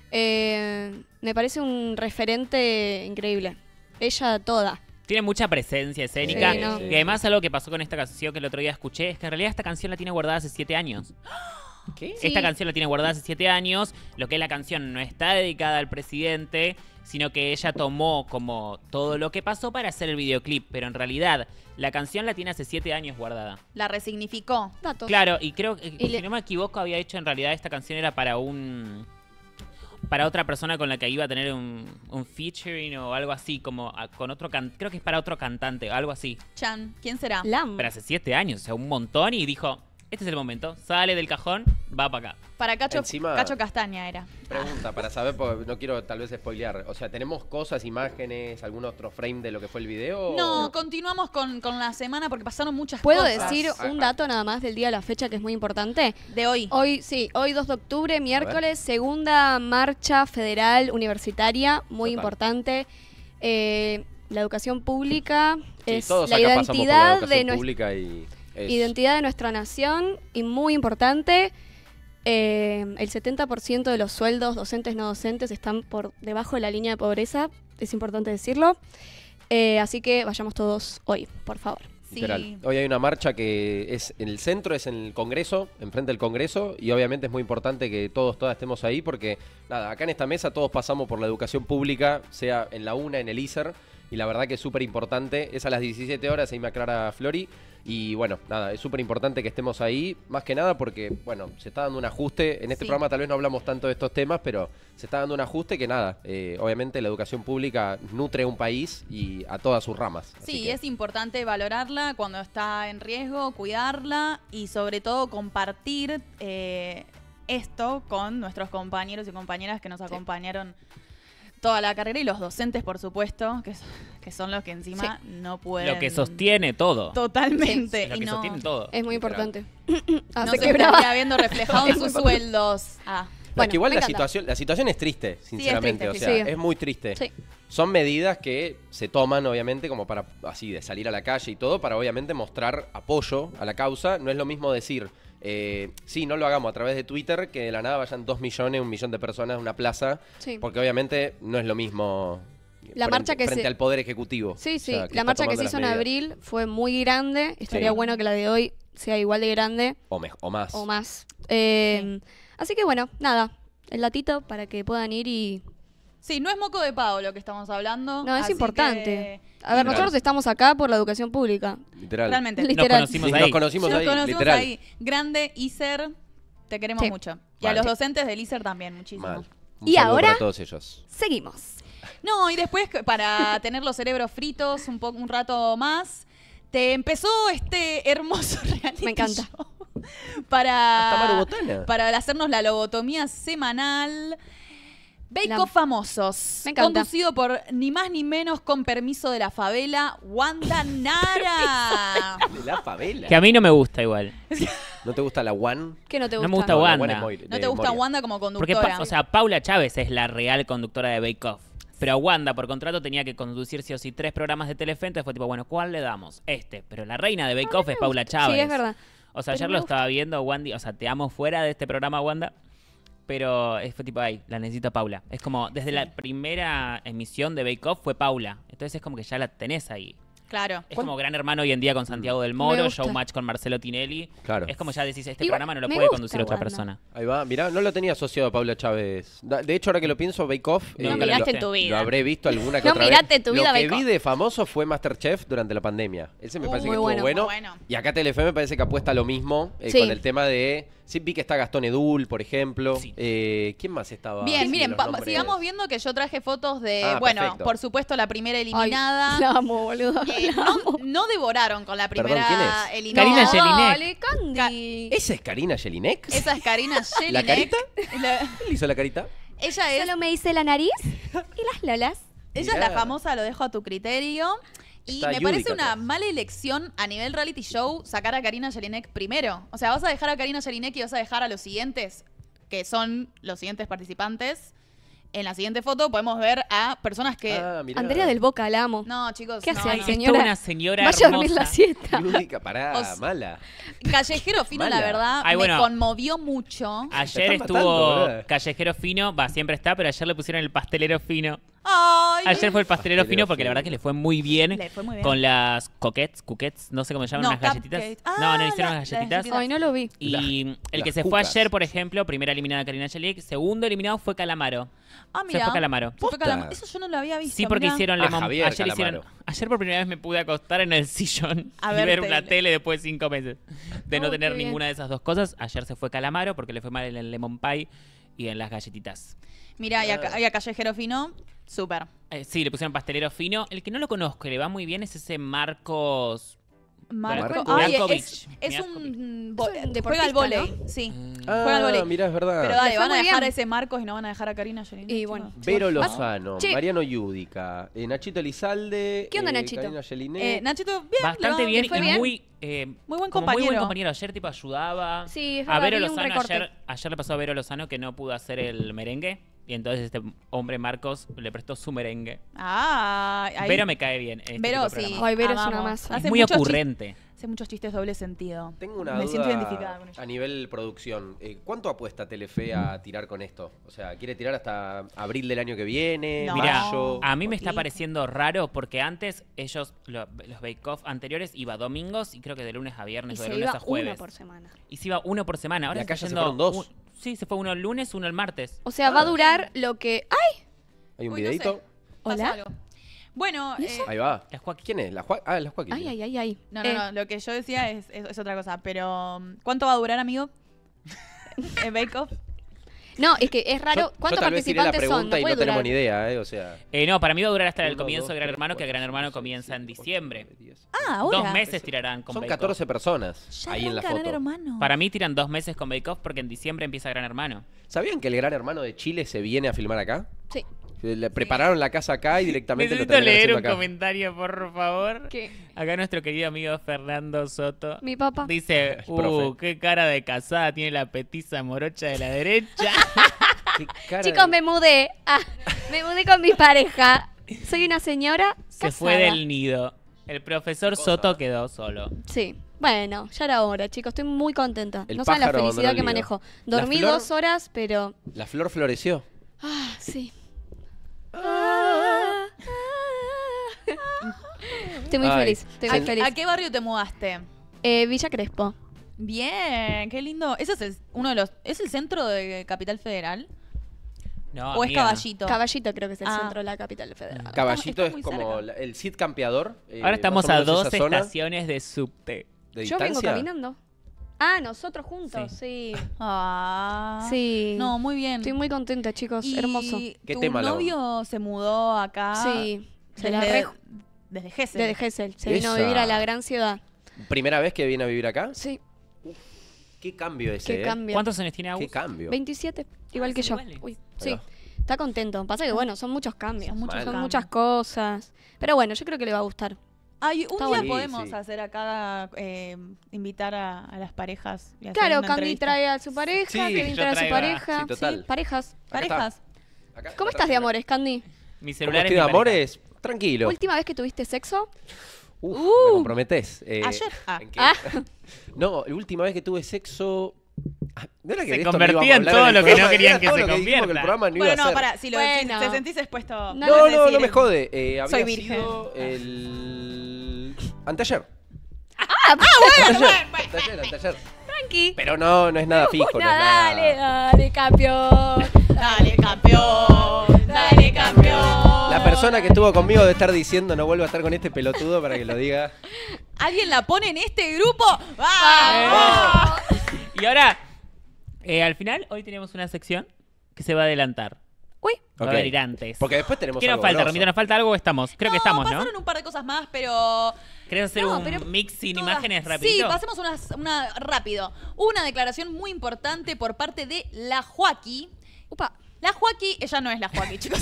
Eh, me parece un referente increíble. Ella toda. Tiene mucha presencia escénica. Sí, no. Y además algo que pasó con esta canción que el otro día escuché es que en realidad esta canción la tiene guardada hace siete años. ¿Qué? Sí. Esta canción la tiene guardada hace siete años. Lo que es la canción no está dedicada al presidente. sino que ella tomó como todo lo que pasó para hacer el videoclip, pero en realidad la canción la tiene hace siete años guardada. La resignificó. Datos. Claro, y creo que, Y si le- no me equivoco, había hecho en realidad esta canción era para un... para otra persona con la que iba a tener un, un featuring o algo así, como a- con otro can- creo que es para otro cantante, algo así. Chan, ¿quién será? Lam. Pero hace siete años, o sea, un montón, y dijo, este es el momento, sale del cajón, va para acá. Para Cacho, Encima- Cacho Castaña era. Pregunta, para saber, porque no quiero tal vez spoilear. O sea, ¿tenemos cosas, imágenes, algún otro frame de lo que fue el video? No, o- continuamos con, con la semana porque pasaron muchas ¿Puedo cosas. decir Ah, un ah. dato nada más del día de la fecha que es muy importante? De hoy. Hoy, sí, hoy dos de octubre, miércoles, segunda marcha federal universitaria, muy Total. importante. Eh, la educación pública Sí, es todos la acá pasamos por la identidad educación de nuestra pública y es- identidad de nuestra nación y muy importante. Eh, el setenta por ciento de los sueldos docentes no docentes están por debajo de la línea de pobreza, es importante decirlo. Eh, así que vayamos todos hoy, por favor. literal. Sí. Hoy hay una marcha que es en el centro, es en el Congreso, enfrente del Congreso, y obviamente es muy importante que todos, todas estemos ahí porque, nada, acá en esta mesa todos pasamos por la educación pública, sea en la UNA, en el I S E R, y la verdad que es súper importante. Es a las diecisiete horas, ahí me aclara Flori. Y bueno, nada, es súper importante que estemos ahí, más que nada porque, bueno, se está dando un ajuste. En este Sí. programa tal vez no hablamos tanto de estos temas, pero se está dando un ajuste que nada, eh, obviamente la educación pública nutre un país y a todas sus ramas. Así Sí, que- es importante valorarla cuando está en riesgo, cuidarla y sobre todo compartir eh, esto con nuestros compañeros y compañeras que nos acompañaron toda la carrera y los docentes, por supuesto, que, s- que son los que encima no pueden... Lo que sostiene todo. Totalmente. Lo y que no, sostiene todo. Es muy Literal. importante. no Hace se que brava. estaría viendo reflejado en Es muy sus importante. sueldos. Ah, No, es Bueno, que igual me la encanta. situación, la situación es triste, sinceramente. triste, o sea, sí. es muy triste. Sí. Son medidas que se toman, obviamente, como para así de salir a la calle y todo, para obviamente mostrar apoyo a la causa. No es lo mismo decir, eh, sí, no lo hagamos a través de Twitter, que de la nada vayan dos millones, un millón de personas a una plaza, Sí. porque obviamente no es lo mismo. La frente, marcha que frente se- al Poder Ejecutivo. Sí, O sí. sea, La está marcha que tomando se las hizo en medidas. abril fue muy grande. Estaría Sí. bueno que la de hoy sea igual de grande O, me- o más. o más. Eh, Así que bueno, nada. El datito para que puedan ir y... sí, no es moco de pavo lo que estamos hablando. No, es así importante. que- A ver, Literal. nosotros estamos acá por la educación pública. Literal. Realmente. Nos Literal. conocimos Sí, ahí. nos conocimos Nos ahí, conocimos literal. ahí. Grande, Iser, te queremos Sí. mucho. Y Vale. a los docentes del Iser también, muchísimo. Mal. Un Y saludo ahora- para todos ellos. Seguimos. No, y después, que- para tener los cerebros fritos un, poco, un rato más, te empezó este hermoso reality Me encanta. show para, Hasta Maru Botana. para hacernos la lobotomía semanal. Bake La- Off Famosos, Me encanta. conducido por ni más ni menos, con permiso de la favela, Wanda Nara. De la favela. Que a mí no me gusta igual. ¿No te gusta la One? ¿Qué no te No gusta? me gusta No, la Wanda. es Moira- ¿No de te gusta Moria. Wanda como Porque, conductora? pa- o sea, Paula Chávez es la real conductora de Bake Off. Pero a Wanda, por contrato, tenía que conducir sí o sí tres programas de Telefe. Entonces fue tipo, bueno, ¿cuál le damos? Este. Pero la reina de Bake Off es Paula Chávez. Sí, es verdad. O sea, Pero ayer me lo gusta. estaba viendo, Wandy. O sea, te amo fuera de este programa, Wanda. Pero es- fue tipo, ay, la necesito a Paula. Es como, desde la primera emisión de Bake Off fue Paula. Entonces es como que ya la tenés ahí. Claro. Es como Gran Hermano hoy en día con Santiago del Me Moro, gusta. Showmatch con Marcelo Tinelli. Claro. Es como ya decís, este Igual, programa no lo me puede gusta conducir otra Wanda. persona. Ahí va, mirá, no lo tenía asociado a Paula Chávez. Da- De hecho, ahora que lo pienso, Bake Off. No eh, miraste lo- en tu vida. Lo habré visto alguna que No otra miraste vez. tu vida, Lo que Bake vi Off. de famoso fue Masterchef durante la pandemia. Ese me Uh, parece muy que estuvo bueno. bueno. Muy bueno. Y acá Telefe me parece que apuesta a lo mismo eh, Sí. con el tema de... Sí, vi que está Gastón Edul, por ejemplo. Sí. Eh, ¿Quién más estaba? Bien, Sí, miren, los pa- nombres. sigamos viendo que yo traje fotos de, Ah, bueno, perfecto. por supuesto la primera Ay, eliminada. la amo, boludo. Eh, La no, amo. no devoraron con la Perdón, primera ¿quién es? eliminada. Karina Jelinek. Dale, Candy. ¿Esa es Karina Jelinek? Esa es Karina Jelinek. ¿La carita? La- ¿Quién le hizo la carita? ella es, Solo me hice la nariz y las lolas. ella es Mirá. la famosa, lo dejo a tu criterio. Y Está me Yudica parece una atrás. mala elección a nivel reality show sacar a Karina Jelinek primero. O sea, vas a dejar a Karina Jelinek y vas a dejar a los siguientes, que son los siguientes participantes. En la siguiente foto podemos ver a personas que... Ah, mirá. Andrea del Boca, la amo. No, chicos, ¿Qué no, hace ahí, no. Es señora? toda una señora Vaya a dormir la hermosa. siesta. Yudica, pará, Os- mala. Callejero Fino, la Mala. verdad, Ay, me bueno. conmovió mucho. Ayer Te están estuvo matando, boluda. Callejero Fino, va, siempre está, pero ayer le pusieron el pastelero fino. Ay, Ayer fue el pastelero Pastelero fino porque la fino. verdad que le fue muy bien. Le fue muy bien. Con las coquettes, coquettes, no sé cómo se llaman, No, unas galletitas. cupcakes. Ah, no, no hicieron la- unas las galletitas. galletitas. Ay, no lo vi. Y Las- el las que se cucas. fue ayer, por ejemplo, primera eliminada Karina Cheliek, segundo eliminado fue Calamaro. Ah, Se mira. fue Calamaro. Se fue Posta. Calamaro. Eso yo no lo había visto. Sí, porque mirá. hicieron Ah, lemon. Javier ayer hicieron. Calamaro. Ayer por primera vez me pude acostar en el sillón A y ver ver tele. una tele después de cinco meses de no Oh, tener qué bien. ninguna de esas dos cosas. Ayer se fue Calamaro porque le fue mal en el lemon pie y en las galletitas. Mirá, y a, y a Callejero Fino, súper. Eh, sí, le pusieron pastelero fino. El que no lo conozco y le va muy bien es ese Marcos. Marco. Marco. Ay, Miakovic. es, es Miakovic. un... vo- Es un juega al deportista, volei, sí. Ah, Juega al volei. mirá, es verdad. Pero dale, Le fue van a muy dejar bien. a ese Marcos y no van a dejar a Karina Yelina. Y bueno. Vero Vas- Lozano, Che. Mariano Yudica, eh, Nachito Elizalde. ¿Qué onda, eh, Nachito? Karina Jelinek. Eh, Nachito, bien. Bastante le va- bien le fue y bien. muy. eh, Muy buen como Muy buen compañero. compañero. Ayer, tipo, ayudaba. Sí, es A verdad, Vero vi un Lozano recorte. ayer, ayer le pasó a Vero Lozano que no pudo hacer el merengue. Y entonces este hombre Marcos le prestó su merengue. Ah, ahí. Vero me cae bien. en este Vero, tipo de sí. programas. Ay, Vero es una amamos. masa. Es Hace muy muchos chis- ocurrente. Hace muchos chistes doble sentido. Tengo una Me duda siento identificada con ella. a nivel producción. Eh, ¿Cuánto apuesta Telefe a tirar con esto? O sea, ¿quiere tirar hasta abril del año que viene? No. Mirá, mayo? a mí me está poquito. pareciendo raro porque antes ellos, lo- los Bake Off anteriores, iba domingos y creo que de lunes a Y viernes o de se lunes iba a jueves. uno por semana. Y se iba uno por semana. Ahora Y acá está ya se yendo fueron dos. un- sí, se fue uno el lunes, uno el martes. O sea, va a durar lo que... ¡Ay! ¿Hay un Uy, no videito? sé. Pasa ¿Hola? algo. Bueno, ¿Y eh, eso? Ahí va. La Joaquín. ¿Quién es? ¿La Joa- ah, la Joaquín. Ay, ay, ay, ay. no, no, Eh, no. Lo que yo decía es, es, es otra cosa. Pero, um, ¿cuánto va a durar, amigo? ¿El Bake Off? No, es que es raro. Yo- yo ¿Cuántos tal vez tiré la participantes son? pregunta No y puede no tenemos durar. ni idea, ¿eh? O sea... Eh, no, para mí va a durar hasta el uno, comienzo dos, de Gran tres, Hermano, que cuatro, Gran Hermano cinco, comienza seis, en siete, ocho, diciembre. nueve, diez. Ah, ahora. Dos meses tirarán con Son Bake Off. catorce personas Ya ahí en la arranca foto. Gran Hermano. Para mí tiran dos meses con Bake Off porque en diciembre empieza Gran Hermano. ¿Sabían que el Gran Hermano de Chile se viene a filmar acá? Sí. Le prepararon la casa acá y directamente lo Necesito terminan leer haciendo un acá. comentario, por favor. ¿Qué? Acá nuestro querido amigo Fernando Soto Mi papá. dice, El uh, profe. qué cara de casada tiene la petiza morocha de la derecha. Qué cara Chicos, de- me mudé. Ah, me mudé con mi pareja. Soy una señora Se fue casada. del nido. El profesor Soto quedó solo. Sí. Bueno, ya era hora, chicos. Estoy muy contenta. El no saben la pájaro abandonó felicidad el que nido. manejo. La Dormí flor- dos horas, pero... La flor floreció. Ah, sí. Estoy muy Ay, feliz. Estoy muy ¿a- feliz. ¿A qué barrio te mudaste? Eh, Villa Crespo. Bien, qué lindo. ¿Ese es el, uno de los, ¿es el centro de Capital Federal? No, ¿O es amiga. Caballito? Caballito creo que es el Ah. centro de la capital federal. Caballito está es muy como cerca. la- el Cid Campeador. eh, Ahora estamos más o a menos dos esa zona estaciones de subte. de Yo vengo distancia. caminando. Ah, nosotros juntos, sí. Ah. Sí. No, muy bien. Estoy muy contenta, chicos. Y Hermoso. ¿Qué ¿Tu tema, Lau? novio se mudó acá? Sí. Se la desde, re... desde Gessel. Desde Gessel. Se vino a Esa. vivir a la gran ciudad. ¿Primera vez que viene a vivir acá? Sí. Qué cambio ese, Qué ¿eh? cambio. ¿Cuántos años tiene Agus? Qué cambio. veintisiete. Igual Ah, que son yo. iguales. Uy, Ahí sí. va. Está contento. Pasa que, bueno, son muchos cambios. Son muchos Son cambios. muchas cosas. Pero bueno, yo creo que le va a gustar. Ay, un Está día bueno. podemos Sí, sí. hacer acá, eh, invitar a, a las parejas. Y hacer Claro, una Candy entrevista. trae a su pareja, Sí, Kevin yo trae a su traigo a- pareja. sí, total. Parejas. Acá Parejas. está. Acá, ¿Cómo atrás estás de mío. amores, Candy? Mi ¿Cómo celular estoy es de mi pareja. amores? Tranquilo. ¿Última vez que tuviste sexo? Uf, Uh. me comprometés. Eh, Ayer. Ah. ¿en qué? Ah. No, la última vez que tuve sexo... Ah, ¿no era que Se de esto no convertía íbamos a en hablar todo el lo que no programa? querían Era que todo se lo dijimos que el convierta. programa no iba Bueno, a no, ser. pará, si lo Bueno. si te sentís expuesto. No, No, lo no, decir. no me jode. Eh, había Soy virgen. sido el... Anteayer. Ah, bueno, Anteayer, anteayer, anteayer. tranqui. Pero no, no es nada fijo. no es Una, nada- dale, dale, campeón. Dale, campeón. Dale, campeón. La persona que estuvo conmigo debe estar diciendo no vuelvo a estar con este pelotudo para que lo diga. ¿Alguien la pone en este grupo? ¡Vamos! Y ahora, eh, al final, hoy tenemos una sección que se va a adelantar. Uy, Va Ok. a venir antes. Porque después tenemos ¿Qué nos algo falta, grosso. Romita? ¿Nos falta algo o estamos? Creo que estamos, ¿no? pasaron un par de cosas más, pero... ¿Querés hacer No, un pero mix sin todas- imágenes rapidito? Sí, pasemos unas- una rápido. Una declaración muy importante por parte de la Joaquí. upa. La Joaquí, ella no es la Joaquí, chicos.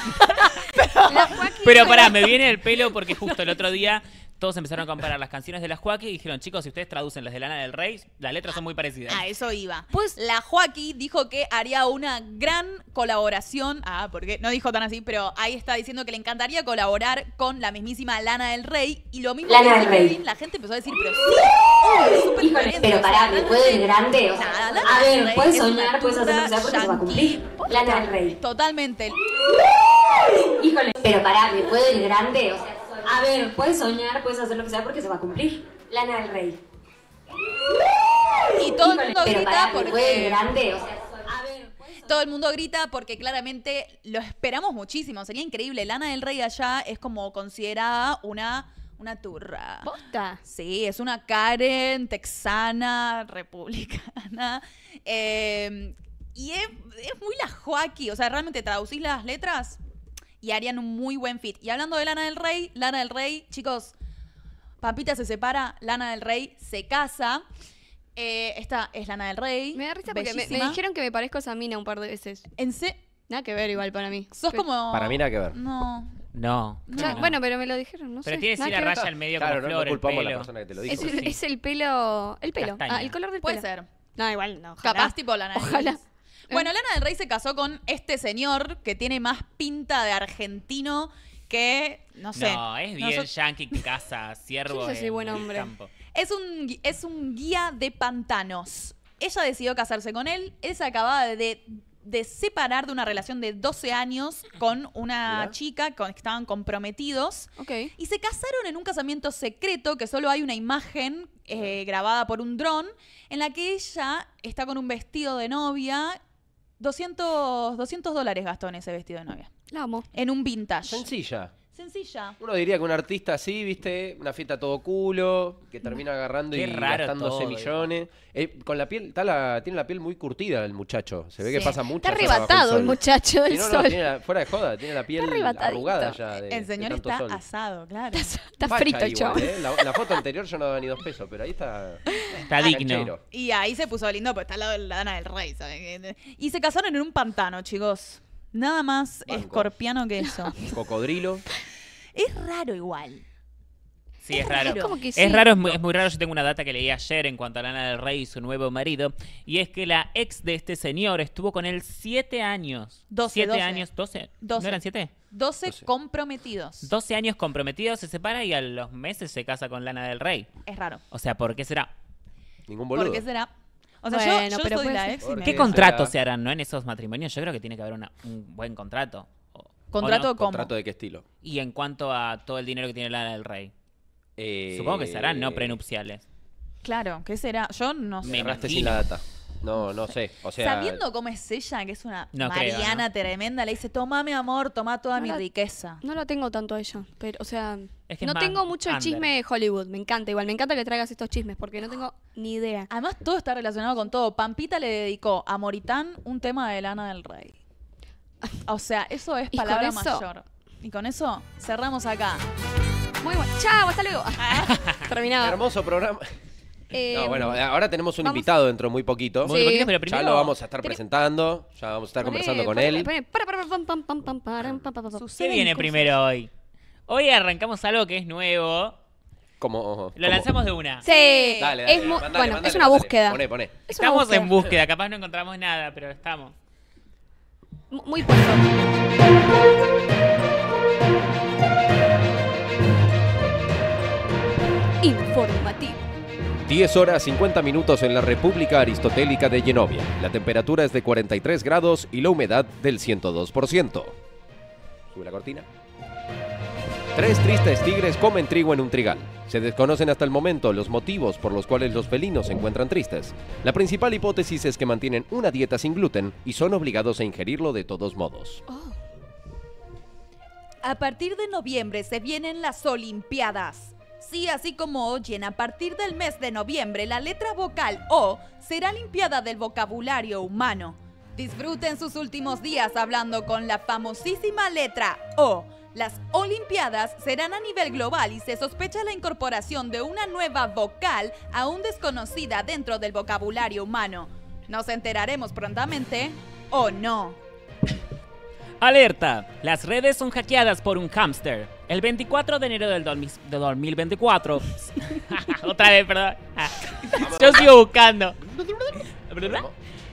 La Joaquín Pero fue- pará, me viene el pelo porque justo el otro día todos empezaron a comparar las canciones de las Joaquín y dijeron, chicos, si ustedes traducen las de Lana del Rey, las letras son muy parecidas. A eso iba. Pues la Joaquí dijo que haría una gran colaboración. Ah, porque no dijo tan así, pero ahí está diciendo que le encantaría colaborar con la mismísima Lana del Rey. Y lo mismo Lana que del dice Rey. Kevin, la gente empezó a decir, pero sí, oh, es súper Híjole, diferente. pero o sea, pará, Lana ¿me del puedo Rey- ir grande? O sea, Nada, Lana a del ver, Rey puedes es una soñar, puedes hacer lo que sea, porque se va a yankee. cumplir. Lana del Rey. Totalmente. Híjole, pero pará, ¿me puedo ir grande? O sea, a ver, puedes soñar, puedes hacer lo que sea porque se va a cumplir. Lana del Rey. Y todo el Híjole, mundo pero grita pará, ¿me porque... puedo ir grande? O sea, a ver, Todo el mundo grita porque claramente lo esperamos muchísimo. Sería increíble. Lana del Rey allá es como considerada una, una turra. ¿Posta? Sí, es una Karen texana, republicana. Eh, y es, es muy la Joaquí. O sea, realmente traducís las letras y harían un muy buen fit. Y hablando de Lana del Rey, Lana del Rey, chicos, Pampita se separa, Lana del Rey se casa. Eh, esta es Lana del Rey. Me da risa porque me, me bellísima. dijeron que me parezco a esa mina un par de veces. En se... Nada que ver igual para mí. Sos Pero- como... Para mí nada que ver. No. No. Ya, no. Bueno, pero me lo dijeron, no Pero sé. tiene sí nada la que ver. raya al medio Claro, como no, flor, no culpamos el a la pelo. persona que te lo dijo. Es, Sí. es el pelo. El pelo. Castaña. Ah, el color del Puede pelo. ser. No, igual no. Ojalá. Capaz tipo Lana del Ojalá. Rey. Bueno, Lana del Rey se casó con este señor que tiene más pinta de argentino que, no sé. No, es bien Nosotros- yankee que caza ciervos ¿Quién es ese en buen el hombre? campo. Es un, gui- es un guía de pantanos. Ella decidió casarse con él. Él se acababa de, de separar de una relación de doce años con una Mirá. chica con que estaban comprometidos. Ok. Y se casaron en un casamiento secreto que solo hay una imagen eh, grabada por un dron en la que ella está con un vestido de novia. doscientos, doscientos dólares gastó en ese vestido de novia. La amo. En un vintage. Sencilla. Sencilla. Uno diría que un artista así, viste, una fiesta todo culo, que termina agarrando Qué y raro gastándose todo, millones. Eh, con la piel, está la, tiene la piel muy curtida el muchacho. Se ve que Sí. pasa mucho. Está arrebatado el muchacho del Sí, no, no, sol. tiene la- fuera de joda, tiene la piel arrebatadito. arrugada ya. De, El señor de tanto está sol. asado, claro. Está Facha frito el igual, chavo. ¿eh? la, la foto anterior yo no daba ni dos pesos, pero ahí está. Está digno. canchero. Y ahí se puso lindo porque está al lado de la Dana del Rey, ¿saben? Y se casaron en un pantano, chicos. Nada más Banco. escorpiano que eso. Cocodrilo. Es raro igual. Sí, es raro. Como que sí. Es raro, es muy, es muy raro. Yo tengo una data que leí ayer en cuanto a Lana del Rey y su nuevo marido. Y es que la ex de este señor estuvo con él siete años. Doce, Siete doce. años, doce. Doce. ¿No eran siete? doce doce. comprometidos. Doce años comprometidos, se separa y a los meses se casa con Lana del Rey. Es raro. O sea, ¿por qué será? Ningún boludo. ¿Por qué será? O sea, Bueno, yo, yo pero soy puede la ser. ex y ¿Por me- ¿Qué ¿Qué contratos será? se harán, no? En esos matrimonios yo creo que tiene que haber una- un buen contrato. O- ¿Contrato ¿o no? cómo? ¿Contrato de qué estilo? Y en cuanto a todo el dinero que tiene Lana del Rey. Eh, Supongo que se harán, ¿no? Prenupciales. Claro, ¿qué será? Yo no sé. Me Me agarraste imagino. sin la data. No, no sé. O sea, Sabiendo cómo es ella, que es una No creo, Mariana tremenda, le dice, toma mi amor, toma toda No mi la- riqueza. No lo tengo tanto a ella, pero, o sea, Es que es no más tengo mucho el under. chisme de Hollywood. Me encanta igual, me encanta que traigas estos chismes porque no tengo ni idea. Además, todo está relacionado con todo. Pampita le dedicó a Moritán un tema de Lana del Rey. O sea, eso es Y con palabra eso- mayor. Y con eso cerramos acá. Muy bueno. Chao, hasta luego. Terminaba. hermoso programa. Eh, No, bueno, ahora tenemos un vamos- invitado dentro de muy poquito. Muy Sí. poquito, pero Ya primero... lo vamos a estar Tene- presentando, ya vamos a estar poné, conversando con poné, él. poné. Para, para, pam, pam, pam, pam, param, pam, pam, pam. ¿Qué Suceden viene cosas. primero hoy? Hoy arrancamos algo que es nuevo. Como, Lo como- lanzamos de una. Sí, Dale, dale, es mu- mandale, bueno, mandale, es una mandale. búsqueda. Poné, poné. Es una Estamos búsqueda. en búsqueda, capaz no encontramos nada, pero estamos. Mu- Muy puesto. Informativo. diez horas cincuenta minutos en la República Aristotélica de Genovia. La temperatura es de cuarenta y tres grados y la humedad del ciento dos por ciento. Sube la cortina. Tres tristes tigres comen trigo en un trigal. Se desconocen hasta el momento los motivos por los cuales los felinos se encuentran tristes. La principal hipótesis es que mantienen una dieta sin gluten y son obligados a ingerirlo de todos modos. A partir de noviembre se vienen las Olimpiadas. Sí, así como oyen, a partir del mes de noviembre la letra vocal O será limpiada del vocabulario humano. Disfruten sus últimos días hablando con la famosísima letra O. Las Olimpiadas serán a nivel global y se sospecha la incorporación de una nueva vocal aún desconocida dentro del vocabulario humano. Nos enteraremos prontamente o no. Alerta, las redes son hackeadas por un hámster. El veinticuatro de enero del dos mil veinticuatro. Otra vez, perdón. Ah, yo sigo buscando. ¿Verdad?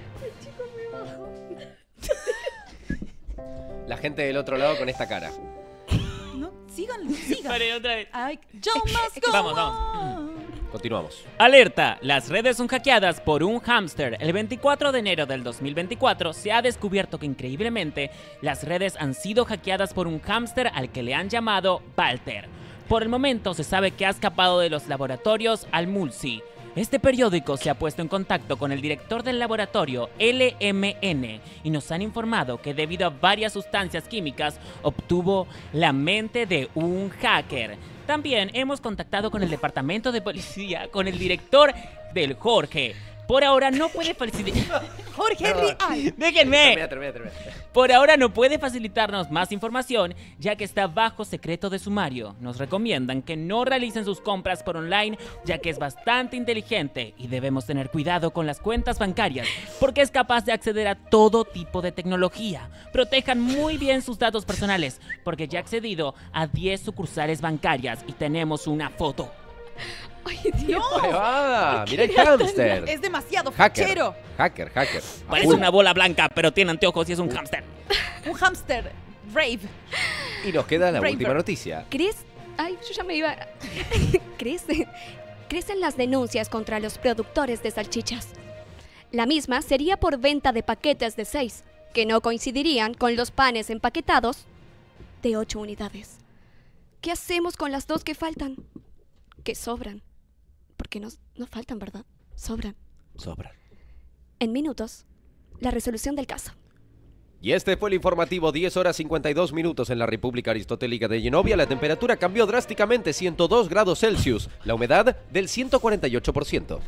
La gente del otro lado con esta cara. No, sigan, sigan. Vale, otra vez. Ay, yo más Vamos, vamos. Continuamos. Alerta, las redes son hackeadas por un hámster. El veinticuatro de enero del dos mil veinticuatro se ha descubierto que increíblemente las redes han sido hackeadas por un hámster al que le han llamado Walter. Por el momento se sabe que ha escapado de los laboratorios Al-Mulsi. Este periódico se ha puesto en contacto con el director del laboratorio L M N y nos han informado que debido a varias sustancias químicas obtuvo la mente de un hacker. También hemos contactado con el departamento de policía, con el director del Jorge. Por ahora no puede facilitar... Jorge Rial. ¡Déjenme! Termina, termina, termina. Por ahora no puede facilitarnos más información, ya que está bajo secreto de sumario. Nos recomiendan que no realicen sus compras por online, ya que es bastante inteligente y debemos tener cuidado con las cuentas bancarias, porque es capaz de acceder a todo tipo de tecnología. Protejan muy bien sus datos personales, porque ya ha accedido a diez sucursales bancarias y tenemos una foto. Ay, Dios. Ahí va, mira el hámster. Es demasiado Hacker, fachero. hacker, hacker. Parece una bola blanca, pero tiene anteojos y es un hámster. Un hámster. Rave. Y nos queda la Braver. última noticia. ¿Crees? Ay, yo ya me iba. ¿Crees? Crecen las denuncias contra los productores de salchichas. La misma sería por venta de paquetes de seis, que no coincidirían con los panes empaquetados de ocho unidades. ¿Qué hacemos con las dos que faltan? Que sobran. Porque nos, no faltan, ¿verdad? Sobran. Sobran. En minutos, la resolución del caso. Y este fue el informativo, diez horas cincuenta y dos minutos en la República Aristotélica de Genovia. La temperatura cambió drásticamente, ciento dos grados Celsius. La humedad del ciento cuarenta y ocho por ciento.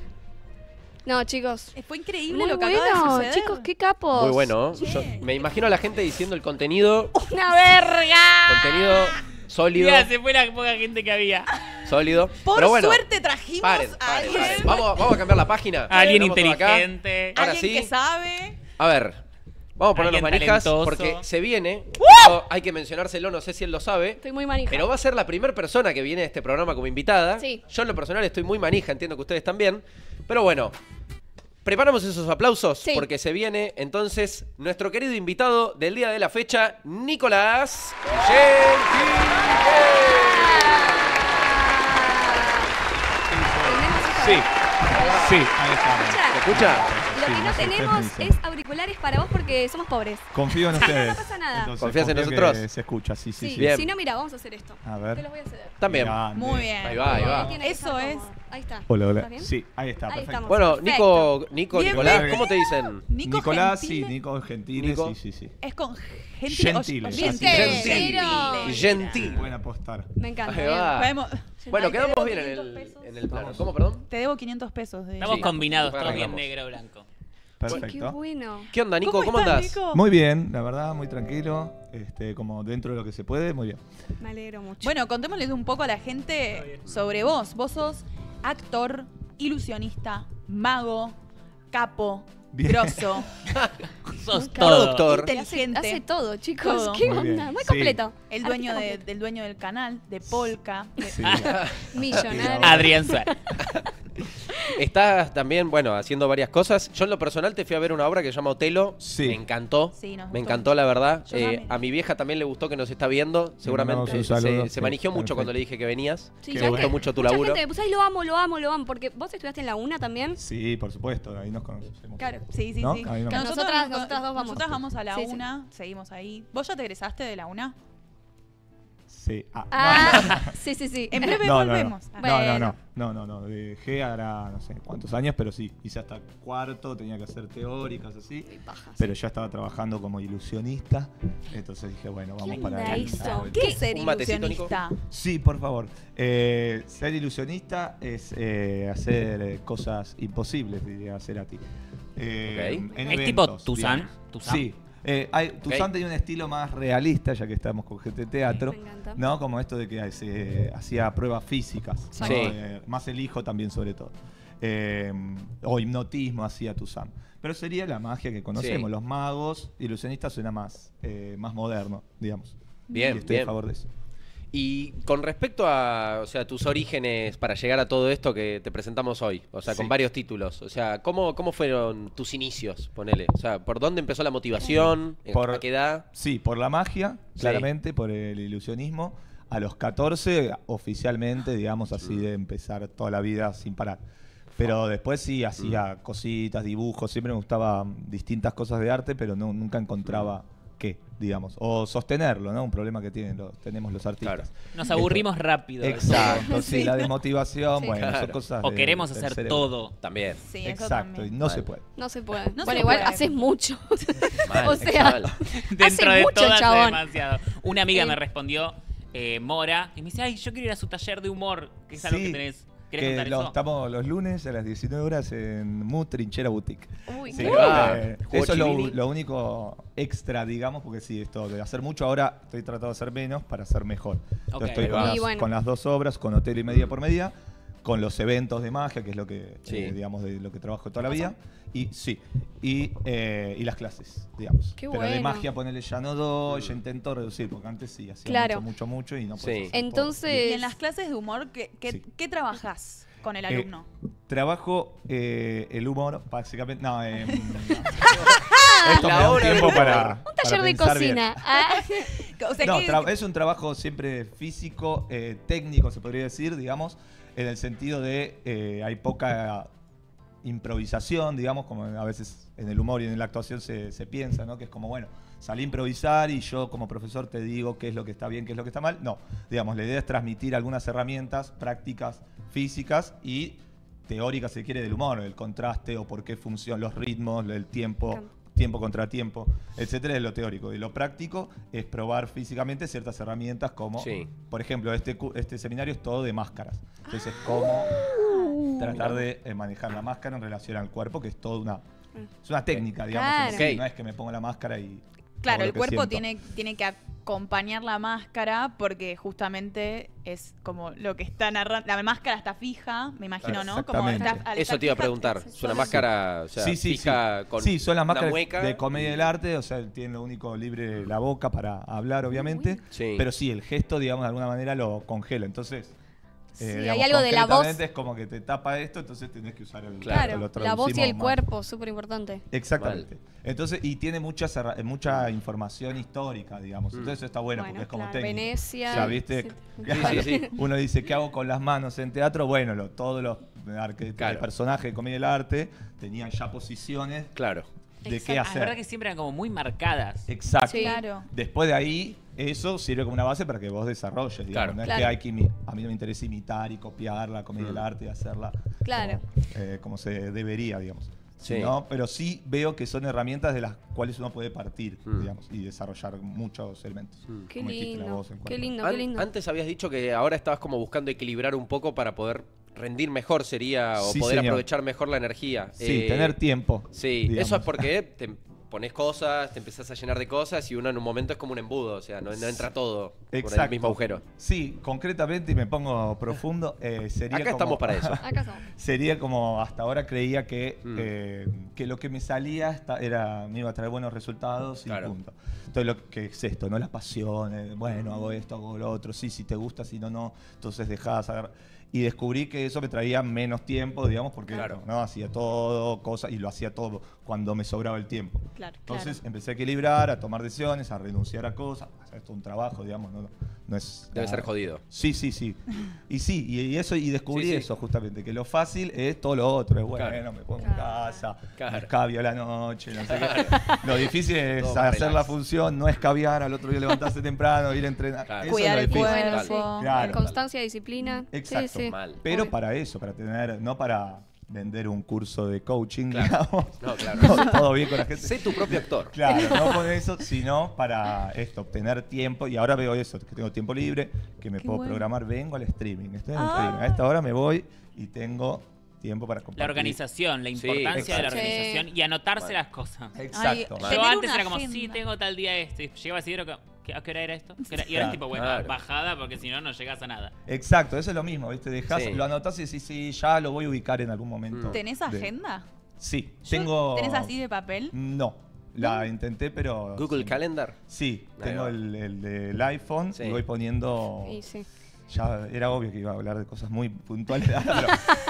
No, chicos. Fue increíble Muy lo que bueno, acaba de suceder. chicos, qué capos. Muy bueno. Yo me imagino a la gente diciendo el contenido. ¡Una verga! Contenido sólido. Mira, se fue la poca gente que había. Sólido. Por Pero bueno, suerte trajimos paren, a paren, alguien, paren. Vamos, vamos a cambiar la página. Alguien Tenemos todo acá. inteligente. Ahora alguien sí. que sabe. A ver, vamos a ponernos Alguien manijas talentoso. porque se viene. Esto hay que mencionárselo, no sé si él lo sabe. Estoy muy manija. Pero va a ser la primera persona que viene a este programa como invitada. Sí. Yo en lo personal estoy muy manija, entiendo que ustedes también. Pero bueno, preparamos esos aplausos Sí. porque se viene entonces nuestro querido invitado del día de la fecha, Nicolás Gentile. Sí, sí, ahí estamos. ¿Se escucha? Lo que Sí, no sí, tenemos técnico. es auriculares para vos porque somos pobres. Confío en ustedes. No pasa nada. Entonces, ¿Confías en confío nosotros? que se escucha, sí, sí, Sí, sí. Bien. si no, mira, vamos a hacer esto. A ver. Te los voy a ceder. También. Grande. Muy bien. Ahí va, ahí va. Tiene que Eso estar es. cómodo. Ahí está. Hola, hola. ¿Estás bien? Sí, ahí está, Ahí perfecto. estamos. Bueno, Nico, Perfecto. Nico, Bien, Nicolás, bien. ¿cómo te dicen? Nico Nicolás, Gentile. sí, Nico Gentile, Nico. sí, sí, sí. Es con Gentile. Gentile, o- así Gentile. Gentile. Gentil. Pueden apostar. Me encanta. Ahí bien. va. Podemos- Bueno, Ay, te quedamos debo bien en quinientos el, pesos. en el plano. Vamos. ¿Cómo, perdón? Te debo quinientos pesos. De... Estamos Sí. combinados, Bueno, todo bien arrancamos. negro blanco. Qué Perfecto. bueno. ¿Qué onda, Nico? ¿Cómo, ¿Cómo estás, andás? Nico? Muy bien, la verdad, muy tranquilo. Este, como dentro de lo que se puede, muy bien. Me alegro mucho. Bueno, contémosles un poco a la gente sobre vos. Vos sos actor, ilusionista, mago, capo, Bien. grosso, Sos todo. Productor. inteligente. Hace todo, chicos. Todo. ¿Qué Muy onda? bien. Muy Sí. completo. el dueño Artista de- completo. del dueño del canal, de Polka. de- Sí. Millonario. Adrián Suárez. Estás también, bueno, haciendo varias cosas. Yo en lo personal te fui a ver una obra que se llama Otelo. Sí. Me encantó. Sí, nos Me gustó. encantó, la verdad. Yo Eh, también. a mi vieja también le gustó que nos está viendo. Seguramente mandamos un saludo. se, se Sí, manigió mucho perfecto. cuando le dije que venías. Sí, que ya me que gustó mucho tu mucha laburo. gente me puso, ay, lo amo, lo amo, lo amo. Porque vos estudiaste en la UNA también. Sí, por supuesto, ahí nos conocemos. Claro. Sí, sí, ¿No? sí. Ahí Que nomás. Nosotras- nosotras dos vamos. Nosotras vamos a la Sí, sí. una, seguimos ahí. ¿Vos ya te egresaste de la una? Sí. Ah, Ah, sí, sí, sí. En breve no, no, no. volvemos. No, Bueno. no, no, no, no, no. Dejé ahora no sé cuántos años, pero sí, hice hasta cuarto, tenía que hacer teóricas así. Paja, sí. Pero ya estaba trabajando como ilusionista, entonces dije, bueno, vamos ¿Qué para onda ahí. eso? ¿Qué es ser ¿Un matecito, ilusionista? Sí, por favor. Eh, ser ilusionista es eh, hacer eh, cosas imposibles, diría hacer a ti. Eh, Ok. en Es tipo eventos, Tuzán. digamos. Tuzán. Sí. Eh, hay, Tuzán Ok. tenía un estilo más realista, ya que estamos con gente de teatro, Me encanta. ¿no? Como esto de que se hacía pruebas físicas, ¿no? Sí. Eh, más el hijo también sobre todo. Eh, o hipnotismo hacía Tuzán. Pero sería la magia que conocemos. Sí. Los magos, ilusionistas suena más, eh, más moderno, digamos. Bien, y estoy bien. a favor de eso. Y con respecto a, o sea, tus orígenes para llegar a todo esto que te presentamos hoy, o sea, con Sí. varios títulos, o sea, ¿cómo, cómo fueron tus inicios, ponele? O sea, ¿por dónde empezó la motivación? Por- ¿A qué edad? Sí, por la magia, Sí. claramente, por el ilusionismo. A los catorce, oficialmente, digamos así, de empezar toda la vida sin parar. Pero después sí hacía Mm. cositas, dibujos, siempre me gustaban distintas cosas de arte, pero no, nunca encontraba qué, digamos. O sostenerlo, ¿no? Un problema que tienen los, tenemos los artistas. Nos aburrimos rápido. Exacto, sí, Sí. la desmotivación, Sí. bueno, son Claro. cosas O de- queremos del hacer cerebro. todo. También. Sí, eso Exacto, y también. no Mal. se puede. No se puede. No bueno, se igual puede. haces mucho. Mal, o sea, mal. Dentro hace de mucho, todo hace chabón. demasiado. Una amiga Eh. me respondió, eh, Mora, y me dice, ay, yo quiero ir a su taller de humor, que es algo Sí, que tenés. ¿Querés que contar lo- eso? estamos los lunes a las diecinueve horas en Mu Trinchera Boutique. Uy, Sí, qué va. eh, ¿Jugó eso es lo, Chivini? lo único extra, digamos, porque sí, esto de hacer mucho, ahora estoy tratando de hacer menos para hacer mejor. Entonces Ok. estoy Ahí con va. las, Y bueno. con las dos obras, con Hotel y Media por Media, con los eventos de magia, que es lo que, Sí. eh, digamos, de lo que trabajo toda la vida. Y sí, y, eh, y las clases, digamos. Qué Pero de bueno. magia, ponele, ya no doy, ya intento reducir, porque antes sí, hacía Claro. mucho, mucho, mucho y no Sí. puedo hacer todo. Entonces- Y en las clases de humor, ¿qué, qué, Sí. qué trabajás con el Eh, alumno? Trabajo eh, el humor, básicamente. No, eh, esto me La da un hora del tiempo humor. para. Un taller de cocina. Ah, O sea, No, ¿qué- tra- es un trabajo siempre físico, eh, técnico, se podría decir, digamos, en el sentido de eh, hay poca improvisación, digamos, como a veces en el humor y en la actuación se, se piensa, ¿no? Que es como, bueno, salí a improvisar y yo como profesor te digo qué es lo que está bien, qué es lo que está mal. No, digamos, la idea es transmitir algunas herramientas prácticas, físicas y teóricas, si quiere, del humor, el contraste o por qué funcionan los ritmos, el tiempo, Claro. tiempo contra tiempo, etcétera, es lo teórico. Y lo práctico es probar físicamente ciertas herramientas como, Sí. por ejemplo, este, cu- este seminario es todo de máscaras. Entonces, cómo tratar de eh, manejar la máscara en relación al cuerpo, que es toda una, es una técnica, digamos. Claro. en sí, Ok. No es que me pongo la máscara y... Claro, hago lo el que cuerpo siento. tiene, tiene que acompañar la máscara porque justamente es como lo que está narrando. La máscara está fija, me imagino, ¿no? Como Exactamente. está- al Eso estar te iba a fija, preguntar. es Es una solo- máscara, o sea, sí, sí, fija sí. con Sí, son las una máscaras mueca. de comedia del arte, o sea, tienen lo único libre la boca para hablar, obviamente. Sí. Pero sí, el gesto, digamos, de alguna manera lo congela. Entonces, Sí, eh, hay digamos, algo de la voz. concretamente es como que te tapa esto, entonces tenés que usar el Claro, lo la voz y traducimos el más. cuerpo, súper importante. Exactamente. Entonces, y tiene muchas herra- eh, mucha información histórica, digamos. Mm. Entonces eso está bueno, Bueno, porque es como claro, técnico. Venecia. Ya viste, Sí. Claro, Sí, sí, sí. uno dice, ¿qué hago con las manos en teatro? Bueno, lo- todos los arque- Claro. personajes de comedia del arte tenían ya posiciones Claro. de Exacto. qué Ah, es hacer. verdad que siempre eran como muy marcadas. Exacto. Sí. Claro. Después de ahí, eso sirve como una base para que vos desarrolles. Digamos. Claro. No es Claro. que hay que imi- a mí no me interesa imitar y copiar la comedia Mm. del arte y hacerla Claro. como, eh, como se debería, digamos. Sí. Sino- pero sí veo que son herramientas de las cuales uno puede partir, Mm. digamos, y desarrollar muchos elementos. Mm. Qué Como dijiste, la lindo, voz, el qué cuerpo. lindo, An- qué lindo. Antes habías dicho que ahora estabas como buscando equilibrar un poco para poder rendir mejor, sería, o Sí, poder señor. aprovechar mejor la energía. Sí, Eh, tener tiempo. Sí, digamos. eso es porque te pones cosas, te empezás a llenar de cosas y uno en un momento es como un embudo, o sea, no, no entra todo por el Exacto. mismo agujero. Sí, concretamente, y me pongo profundo, eh, sería Acá como- estamos para eso. Acá somos. Sería como hasta ahora creía que, Mm. eh, que lo que me salía esta- era, me iba a traer buenos resultados y Claro. punto. Entonces, lo que es esto, ¿no? La pasión, eh, bueno, hago esto, hago lo otro, sí, si te gusta, si no, no, entonces dejás agarrar. Y descubrí que eso me traía menos tiempo, digamos, porque Claro. no hacía todo, cosas, y lo hacía todo cuando me sobraba el tiempo. Claro, Entonces claro. empecé a equilibrar, a tomar decisiones, a renunciar a cosas. Hacer esto un trabajo, digamos, no, no es... Debe nada. ser jodido. Sí, sí, sí. Y sí, y, y eso, y descubrí Sí, sí. eso justamente, que lo fácil es todo lo otro. Es bueno, Claro. me pongo en Claro. casa, Claro. escabio a la noche, no sé qué. Lo difícil es Todo más hacer relax. la función, no escabiar, al otro día levantarse temprano, ir a entrenar. Claro. Eso Cuidar es el lo difícil. cuerpo. Sí. Claro. Constancia, disciplina. Exacto. Sí, sí. Mal. Pero Obvio. para eso, para tener, no para vender un curso de coaching, Claro. digamos. No, claro. Todo, todo bien con la gente. Sé tu propio actor. Claro, no por eso, sino para esto, obtener tiempo. Y ahora veo eso, que tengo tiempo libre, que me Qué puedo bueno. programar, vengo al streaming. Estoy en el Ah. streaming. A esta hora me voy y tengo tiempo para compartir. La organización, la Sí, importancia de la exacto. organización y anotarse Vale. las cosas. Exacto. Ay, Yo tener antes una era como, agenda. sí, tengo tal día esto. Y llegaba así, era como, ¿qué- ¿a qué hora era esto? ¿Qué hora? Y ahora Claro. es tipo, bueno, Claro. bajada porque si no, no llegas a nada. Exacto, eso es lo mismo, ¿viste? Dejás, Sí. lo anotás y decís, sí, ya lo voy a ubicar en algún momento. Mm. ¿Tenés de- agenda? Sí, Yo- tengo... ¿Tenés así de papel? No, la intenté, pero... Google sí. Calendar. Sí, Ahí tengo va. el, el del iPhone Sí. y voy poniendo... Sí, sí. Ya era obvio que iba a hablar de cosas muy puntuales, pero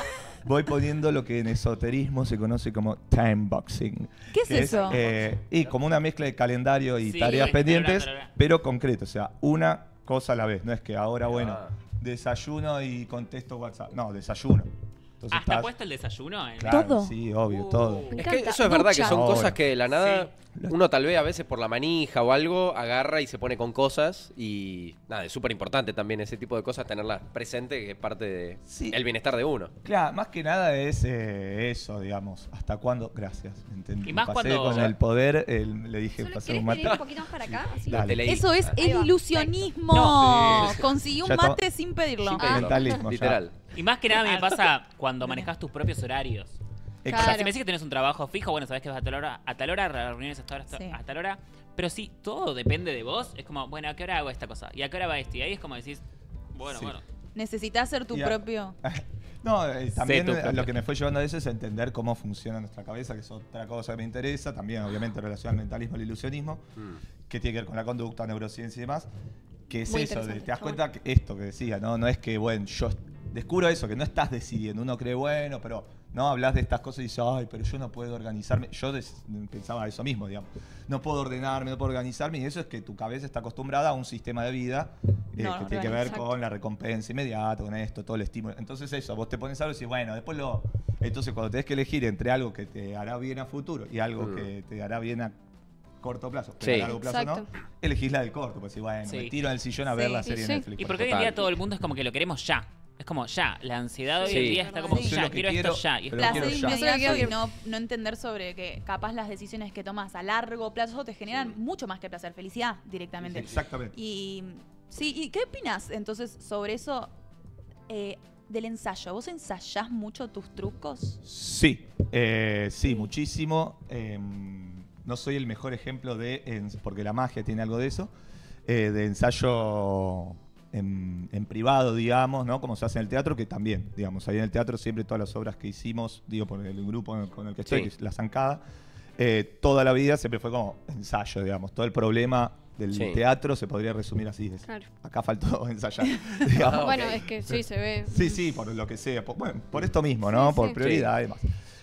voy poniendo lo que en esoterismo se conoce como time boxing. ¿Qué es que eso? eh, y como una mezcla de calendario y Sí, tareas pero pendientes, no, pero no. pero concreto. O sea, una cosas a la vez. No es que ahora, bueno, desayuno y contesto WhatsApp. No, desayuno. Entonces ¿Ah, está estás- puesto el desayuno? En... Claro, ¿Todo? sí, obvio, todo. Es que eso es verdad, que son Ahora. cosas que de la nada Sí. uno tal vez a veces por la manija o algo agarra y se pone con cosas y nada, es súper importante también ese tipo de cosas tenerlas presente, que es parte del Sí. bienestar de uno. Claro, más que nada es eh, eso, digamos. ¿Hasta cuándo? Gracias. Entendí. Y más Pasé cuando- con el poder, el- le dije, Solo pasé querés un venir mate. un poquito más para acá. Así. Dale. Te leí. Eso es Ahí va, ilusionismo. No. Sí, sí, sí. Consiguió un Ya to- mate sin pedirlo. Sin Ah. pedirlo. Mentalismo, ya. Literal. Y más que nada me pasa cuando manejas tus propios horarios. O sea, Claro. si me decís que tenés un trabajo fijo, bueno, sabés que vas a tal hora, a tal hora, las reuniones hasta, hora, Sí. a tal hora. Pero si todo depende de vos, es como, bueno, ¿a qué hora hago esta cosa? ¿Y a qué hora va esto? Y ahí es como decís, bueno, Sí. bueno. Necesitas ser tu Y a- propio. No, eh, también tu eh, propio. lo que me fue llevando a eso es entender cómo funciona nuestra cabeza, que es otra cosa que me interesa, también obviamente relación al mentalismo y al ilusionismo, que tiene que ver con la conducta, neurociencia y demás, que es Muy eso, de, interesante, te das está cuenta que esto que decía, ¿no? No es que, bueno, yo descubro eso, que no estás decidiendo, uno cree, bueno, pero no hablas de estas cosas y dices, ay, pero yo no puedo organizarme, yo des- pensaba eso mismo, digamos, no puedo ordenarme, no puedo organizarme, y eso es que tu cabeza está acostumbrada a un sistema de vida eh, No, que tiene que ver exacto. con la recompensa inmediata, con esto, todo el estímulo. Entonces eso, vos te pones algo y decís, bueno, después lo... Entonces cuando tenés que elegir entre algo que te hará bien a futuro y algo Mm. que te hará bien a corto plazo, pero Sí. a largo plazo Exacto. no, elegís la del corto, pues decís, bueno, Sí. me tiro en el sillón a Sí. ver la Y serie sí. de Netflix. Y por porque hoy en total. día todo el mundo es como que lo queremos ya. Es como ya. La ansiedad hoy Sí. en día está como Sí. Sé ya, lo que quiero, quiero, esto ya. Y es pero como- quiero Placer ya. inmediato Quiero y que- no, no entender sobre que capaz las decisiones que tomas a largo plazo te generan mucho más que placer, felicidad directamente. Exactamente. Y sí, ¿y qué opinas entonces sobre eso eh, del ensayo? ¿Vos ensayás mucho tus trucos? Sí, eh, sí, muchísimo. Eh, no soy el mejor ejemplo de, en- porque la magia tiene algo de eso, eh, de ensayo en, en privado, digamos, ¿no? Como se hace en el teatro, que también, digamos, ahí en el teatro siempre todas las obras que hicimos, digo, por el grupo con el que estoy, Sí. que es La Zancada, eh, toda la vida siempre fue como ensayo, digamos. Todo el problema del Sí. teatro se podría resumir así. es, Claro. Acá faltó ensayar, digamos. Ah, Bueno, ok. es que sí, se ve. Sí, sí, por lo que sea. Por, bueno, por esto mismo, ¿no? Sí, por sí. prioridad y demás.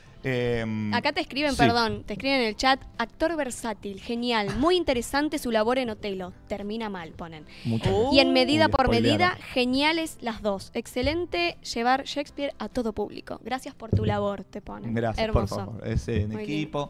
Eh, Acá te escriben, sí. perdón, te escriben en el chat, actor versátil, genial, muy interesante su labor en Otelo. Termina mal, ponen. Muchas Oh. gracias. Y en medida Uy, por spoilearon. medida, geniales las dos. Excelente llevar Shakespeare a todo público. Gracias por tu labor, te ponen. Gracias, Hermoso. por favor. Es en Muy equipo.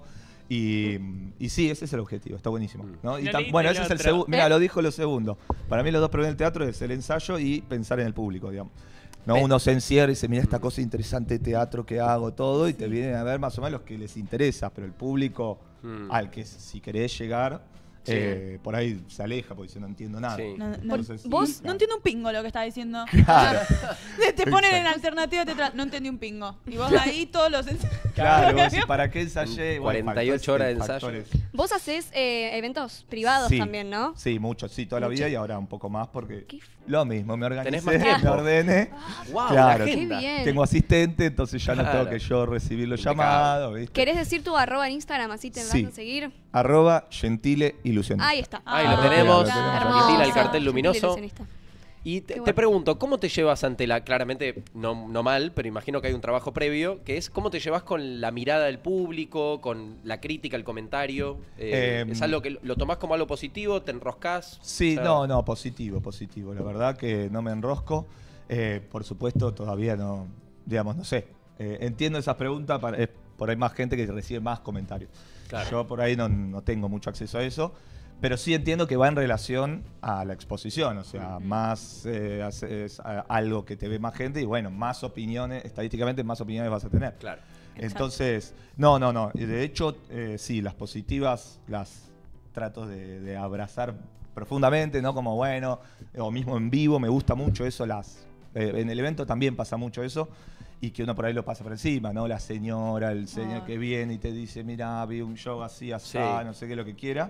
Y, y sí, ese es el objetivo, está buenísimo. ¿no? Y No tam- leíste bueno, el ese es el otro. segundo. Mira, ¿Eh? lo dijo lo segundo. Para mí los dos problemas del teatro es el ensayo y pensar en el público, digamos. ¿No? Ve- Uno se encierra y dice, mira esta cosa interesante de teatro que hago, todo, y te vienen a ver más o menos los que les interesa, pero el público Mm. al que si querés llegar, Sí. eh, por ahí se aleja porque dice, no entiendo nada. Sí. No, no- Entonces, vos sí, no entiendo un pingo lo que estás diciendo. Claro. Te, te ponen en Exacto. alternativa teatral. No entendí un pingo. Y vos ahí todos los ensayos. Claro, vos decís, ¿para qué ensayé? Bueno, cuarenta y ocho faltó horas de este, ensayo. factores. Vos haces eh, eventos privados Sí. también, ¿no? Sí, mucho, sí, toda la Mucho. vida y ahora un poco más porque Qué f- lo mismo, me organicé, Tenés más me tiempo. ordené. Wow, Claro. la Qué agenda. bien. Tengo asistente, entonces ya no Claro. tengo que yo recibir los Impecable. llamados, ¿viste? ¿Querés decir tu arroba en Instagram así te Sí. vas a seguir? Arroba gentile ilusionista. Ahí está. Ahí Ah, lo tenemos. lo tenemos. Hermoso. Gentile, el cartel Gentile luminoso. ilusionista. Y te, Qué te bueno. pregunto, ¿cómo te llevas ante la, claramente, no, no mal, pero imagino que hay un trabajo previo, que es cómo te llevas con la mirada del público, con la crítica, el comentario? Eh, Em. ¿Es algo que lo, lo tomás como algo positivo? ¿Te enroscás? Sí, O sea, no, no, positivo, positivo. La verdad que no me enrosco. Eh, por supuesto, todavía no, digamos, no sé. Eh, entiendo esas preguntas, para, es por ahí más gente que recibe más comentarios. Claro. Yo por ahí no, no tengo mucho acceso a eso, pero sí entiendo que va en relación a la exposición, o sea, más eh, haces a- algo que te ve más gente y bueno, más opiniones, estadísticamente más opiniones vas a tener. Claro. Entonces, no, no, no. Y de hecho, eh, sí, las positivas las trato de, de abrazar profundamente, ¿no? Como bueno, o mismo en vivo, me gusta mucho eso. Las, eh, en el evento también pasa mucho eso. Y que uno por ahí lo pasa por encima, ¿no? La señora, el señor Ah. que viene y te dice, mira, vi un show así, así, Sí. no sé qué, lo que quiera.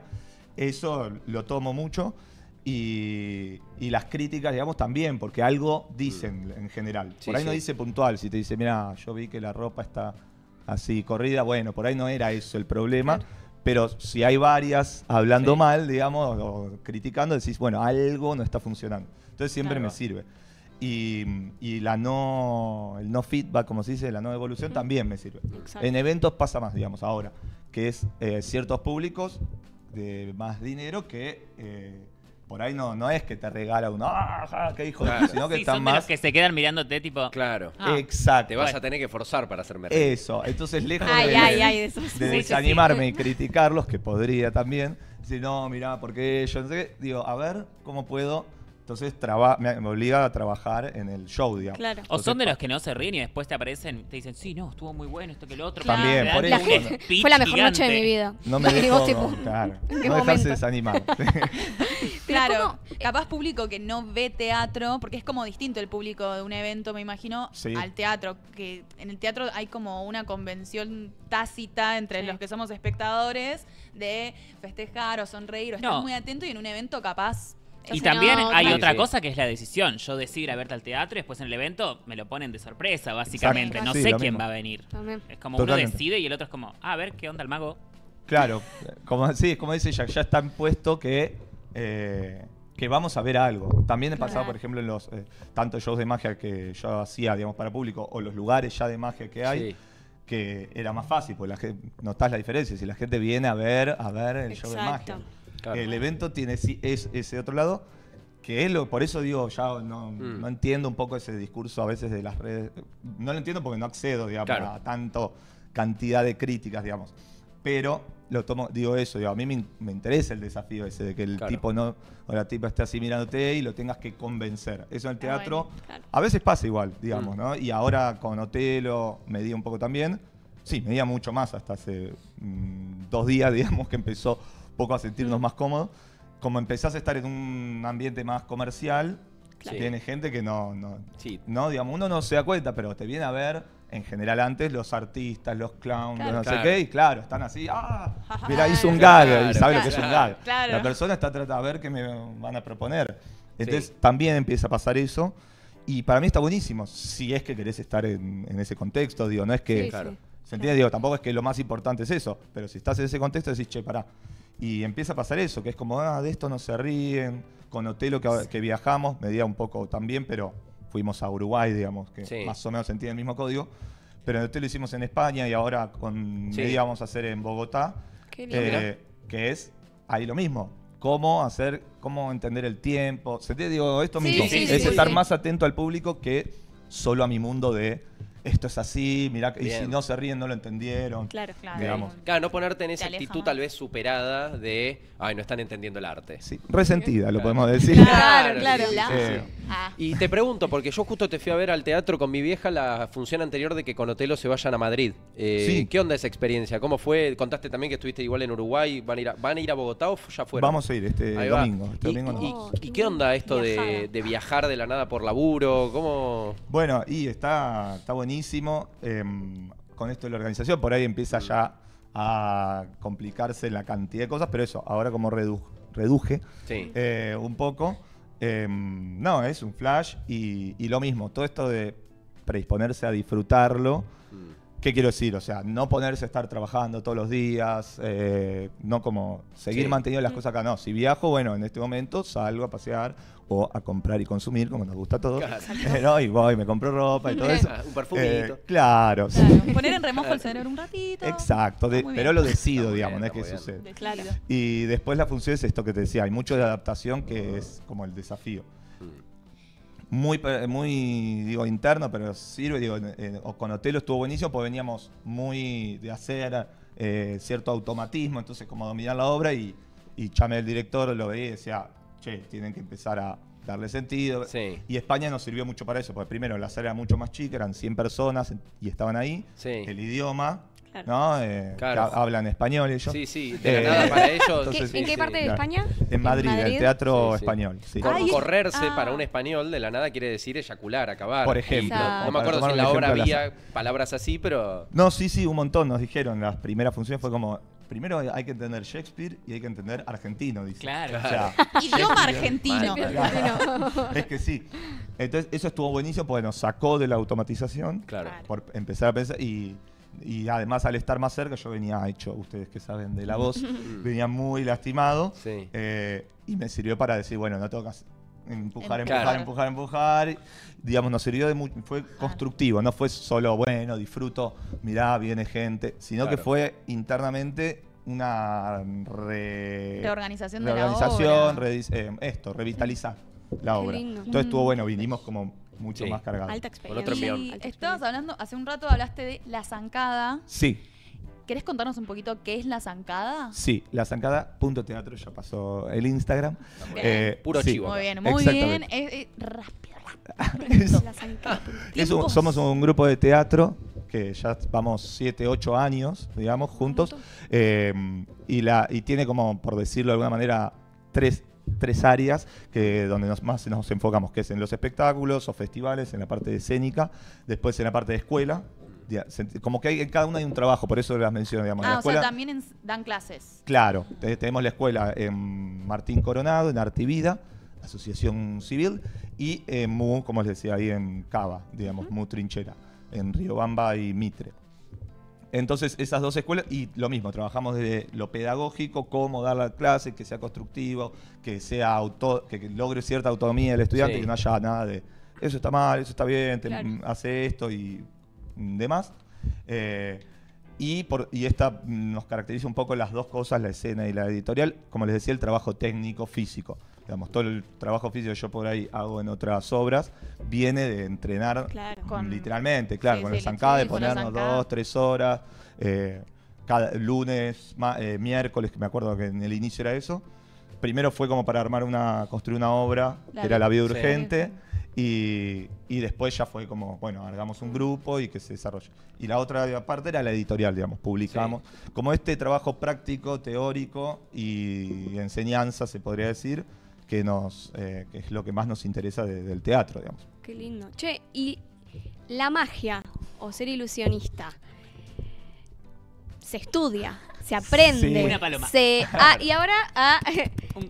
Eso lo tomo mucho. Y, y las críticas, digamos, también, porque algo dicen en general. Sí, Por ahí no sí. dice puntual, si te dice, mira, yo vi que la ropa está así corrida, bueno, por ahí no era eso el problema. Pero si hay varias hablando Sí. mal, digamos, o criticando, decís, bueno, algo no está funcionando. Entonces siempre Claro. me sirve. Y, y la no, el no feedback, como se dice, la no evolución también me sirve. Exacto. En eventos pasa más, digamos, ahora, que es eh, ciertos públicos de más dinero que, eh, por ahí no, no es que te regala uno, ¡ah, qué hijo! Claro. Sino que Sí, están son de más... los que se quedan mirándote tipo... Claro. Ah. Exacto. Te vas Bueno. a tener que forzar para hacerme reír. Eso, entonces lejos Ay, de, ay, ay, de esos- de sí, sí, sí. desanimarme y criticarlos, que podría también, decir, no, mirá, porque yo no sé qué, digo, a ver, ¿cómo puedo? Entonces traba- me, me obliga a trabajar en el show, digamos. Claro. O Entonces, son de pa- los que no se ríen y después te aparecen, te dicen, sí, no, estuvo muy bueno, esto que lo otro. Claro. También, Te dan por como eso, un bueno. speech Fue la mejor noche de gigante. mi vida. No me Y dejo, vos, tipo, claro, ¿en qué no dejarse momento? desanimar. Claro, capaz público que no ve teatro, porque es como distinto el público de un evento, me imagino, Sí. al teatro, que en el teatro hay como una convención tácita entre Sí. los que somos espectadores de festejar o sonreír o estar No. muy atento, y en un evento capaz... Y se también nota. hay Sí, otra sí. cosa que es la decisión. Yo decido ir a verte al teatro y después en el evento me lo ponen de sorpresa, básicamente. Exacto. No Sí, sé lo quién mismo. va a venir. También. Es como Totalmente. uno decide y el otro es como, ah, a ver, ¿qué onda el mago? Claro, como, sí, como dice ella, ya está impuesto que, eh, que vamos a ver algo. También he pasado, Claro. por ejemplo, en los eh, tantos shows de magia que yo hacía, digamos, para público, o los lugares ya de magia que hay, Sí. que era más fácil, porque la gente, notás la diferencia. Si la gente viene a ver, a ver el show de Exacto. magia. Claro. El evento tiene sí, es, ese otro lado, que es lo, por eso digo, ya no, Mm. no entiendo un poco ese discurso a veces de las redes. No lo entiendo porque no accedo, digamos, Claro. a tanto cantidad de críticas, digamos. Pero lo tomo, digo eso, digo, a mí me, in- me interesa el desafío ese de que el Claro. tipo no, o la tipa esté así mirándote y lo tengas que convencer. Eso en el Ah, teatro bueno, claro. a veces pasa igual, digamos, Mm. ¿no? Y ahora con Otelo medía un poco también. Sí, medía mucho más hasta hace mm, dos días, digamos, que empezó un poco a sentirnos más cómodos. Como empezás a estar en un ambiente más comercial, Claro. tiene gente que no, no, Sí. no, digamos, uno no se da cuenta, pero te viene a ver en general antes los artistas, los clowns, Claro. los no sé Claro. qué, y claro, están así, ah, Ajá. mira, hizo un gag, Claro, y sabe lo que es un claro, gag. claro. La persona está tratando de ver qué me van a proponer. Entonces Sí. también empieza a pasar eso. Y para mí está buenísimo, si es que querés estar en, en ese contexto, digo, no es que... Sí, Claro. sí. ¿Se entiende? Digo, tampoco es que lo más importante es eso, pero si estás en ese contexto decís, che, pará. Y empieza a pasar eso, que es como, ah, de esto no se ríen. Con Otelo que, que viajamos, medía un poco también, pero fuimos a Uruguay, digamos, que Sí. más o menos se entiende el mismo código. Pero en Otelo lo hicimos en España y ahora con Sí. Media vamos a hacer en Bogotá, Qué lindo. eh, que es ahí lo mismo. Cómo hacer, cómo entender el tiempo. ¿Se entiende? Digo, esto Sí, mismo. sí, es sí, estar sí. más atento al público que solo a mi mundo de esto es así, mirá, y Bien. si no se ríen no lo entendieron. Claro. Claro. Digamos. Claro, no ponerte en esa Te aleja actitud más. tal vez superada de, ay, no están entendiendo el arte. Sí, resentida, lo Claro. podemos decir. Claro, claro. sí, sí, sí. Eh, Ah. Y te pregunto, porque yo justo te fui a ver al teatro con mi vieja la función anterior de que con Otelo se vayan a Madrid. Eh, Sí. ¿Qué onda esa experiencia? ¿Cómo fue? Contaste también que estuviste igual en Uruguay. ¿Van a ir a, van a, ir a Bogotá o ya fueron? Vamos a ir este Ahí va. domingo. Este ¿Y, domingo y- no. Oh, y qué qué onda esto de, viajada. de viajar de la nada por laburo? ¿Cómo...? Bueno, y está, está buenísimo. eh, con esto de la organización, por ahí empieza ya a complicarse la cantidad de cosas, pero eso, ahora como redu- reduje Sí. eh, un poco. eh, no, es un flash y, y lo mismo, todo esto de predisponerse a disfrutarlo. Mm. ¿Qué quiero decir? O sea, no ponerse a estar trabajando todos los días, eh, no como seguir Sí. manteniendo las cosas acá. No, si viajo, bueno, en este momento salgo a pasear o a comprar y consumir, como nos gusta a todos. Claro. Eh, ¿no? Y voy, me compro ropa y todo eso. Ah, un perfumito. Eh, claro, sí. Claro. Poner en remojo el cerebro un ratito. Exacto, de- Muy bien. pero lo decido, Está muy digamos, bien, no es que está muy sucede. Decidido. Claro. Y después la función es esto que te decía, hay mucho de adaptación que es como el desafío. Mm. Muy, pe- muy digo, interno, pero sirve, digo, en- en- o con Otelo estuvo buenísimo porque veníamos muy de hacer eh, cierto automatismo, entonces como dominar la obra y, y Chame, el director, lo veía y decía, che, tienen que empezar a darle sentido. Sí. Y España nos sirvió mucho para eso, porque primero la sala era mucho más chica, eran cien personas y estaban ahí. Sí. El idioma, Claro. ¿no? Eh, Claro. que hablan español ellos. Sí, sí, de la Eh, nada para ellos. ¿Qué- entonces, ¿En qué sí, parte de claro. España? En Madrid, en el teatro Sí, sí. español. Sí. Cor- Ay, correrse ah. para un español de la nada quiere decir eyacular, acabar. Por ejemplo. Y no- Exacto. No me Para acuerdo tomar si en un la obra ejemplo al había palabras así, pero... No, sí, sí, un montón nos dijeron. Las primeras funciones fue como, primero hay que entender Shakespeare y hay que entender argentino, dice. Claro. O sea, Idioma argentino. claro, es que sí. Entonces, eso estuvo buenísimo porque nos sacó de la automatización. Claro. Por empezar a pensar y, y además al estar más cerca yo venía hecho, ustedes que saben de la voz, venía muy lastimado. Sí. eh, y me sirvió para decir, bueno, no tengo que hacer- empujar, empujar, Claro. empujar, empujar. Digamos, nos sirvió de mu- fue constructivo, no fue solo, bueno, disfruto, mirá, viene gente, sino que Claro. fue internamente una re- Reorganización de la reorganización, obra. redis- eh, esto, revitalizar la Qué obra. lindo. Entonces estuvo bueno, vinimos como mucho Sí. más cargados. Alta Con otro experiencia. envión. Y Alta estabas experiencia. hablando, hace un rato hablaste de la zancada. Sí, ¿Querés contarnos un poquito qué es la zancada? sí, la zancada punto teatro ya pasó el Instagram. Bien. Eh, Puro sí. chivo. Muy bien, muy bien. Exactamente. Eh, eh, rápido, Es- La zancada. Es un- Tiempos. somos un grupo de teatro que ya vamos siete, ocho años, digamos, juntos. eh, y, la, y tiene como, por decirlo de alguna manera, tres, tres áreas que donde nos, más nos enfocamos, que es en los espectáculos o festivales, en la parte escénica, después en la parte de escuela. Ya, se- Como que hay, en cada una hay un trabajo, por eso las menciono, digamos. En Ah, la o sea, escuela, también en- dan clases. claro, te- tenemos la escuela en Martín Coronado, en Arte y Vida, Asociación Civil, y en MU, como les decía, ahí en Cava, digamos, MU Trinchera, en Riobamba y Mitre. Entonces, esas dos escuelas, y lo mismo, trabajamos desde lo pedagógico, cómo dar la clase, que sea constructivo, que sea auto, que, que logre cierta autonomía del estudiante, Sí. que no haya nada de eso está mal, eso está bien, te- Claro. hace esto y mm, demás. Eh, y, por, y esta mm, nos caracteriza un poco las dos cosas, la escena y la editorial, como les decía, el trabajo técnico, físico. Digamos, todo el trabajo físico que yo por ahí hago en otras obras viene de entrenar Claro. Con- literalmente, claro, sí, con sí, el zancada, sí, de con la ponernos zancada. dos, tres horas, eh, cada lunes, ma- eh, miércoles, que me acuerdo que en el inicio era eso. Primero fue como para armar una, construir una obra, La que era La Vida Sí. Urgente, y, y después ya fue como, bueno, hagamos un grupo y que se desarrolle. Y la otra parte era la editorial, digamos, publicamos. Como este trabajo práctico, teórico y enseñanza, se podría decir, que, nos, eh, que es lo que más nos interesa de- del teatro, digamos. Qué lindo. Che, y la magia o ser ilusionista se estudia, se aprende. Sí. Una paloma. Se, ah, y ahora, ah, Un-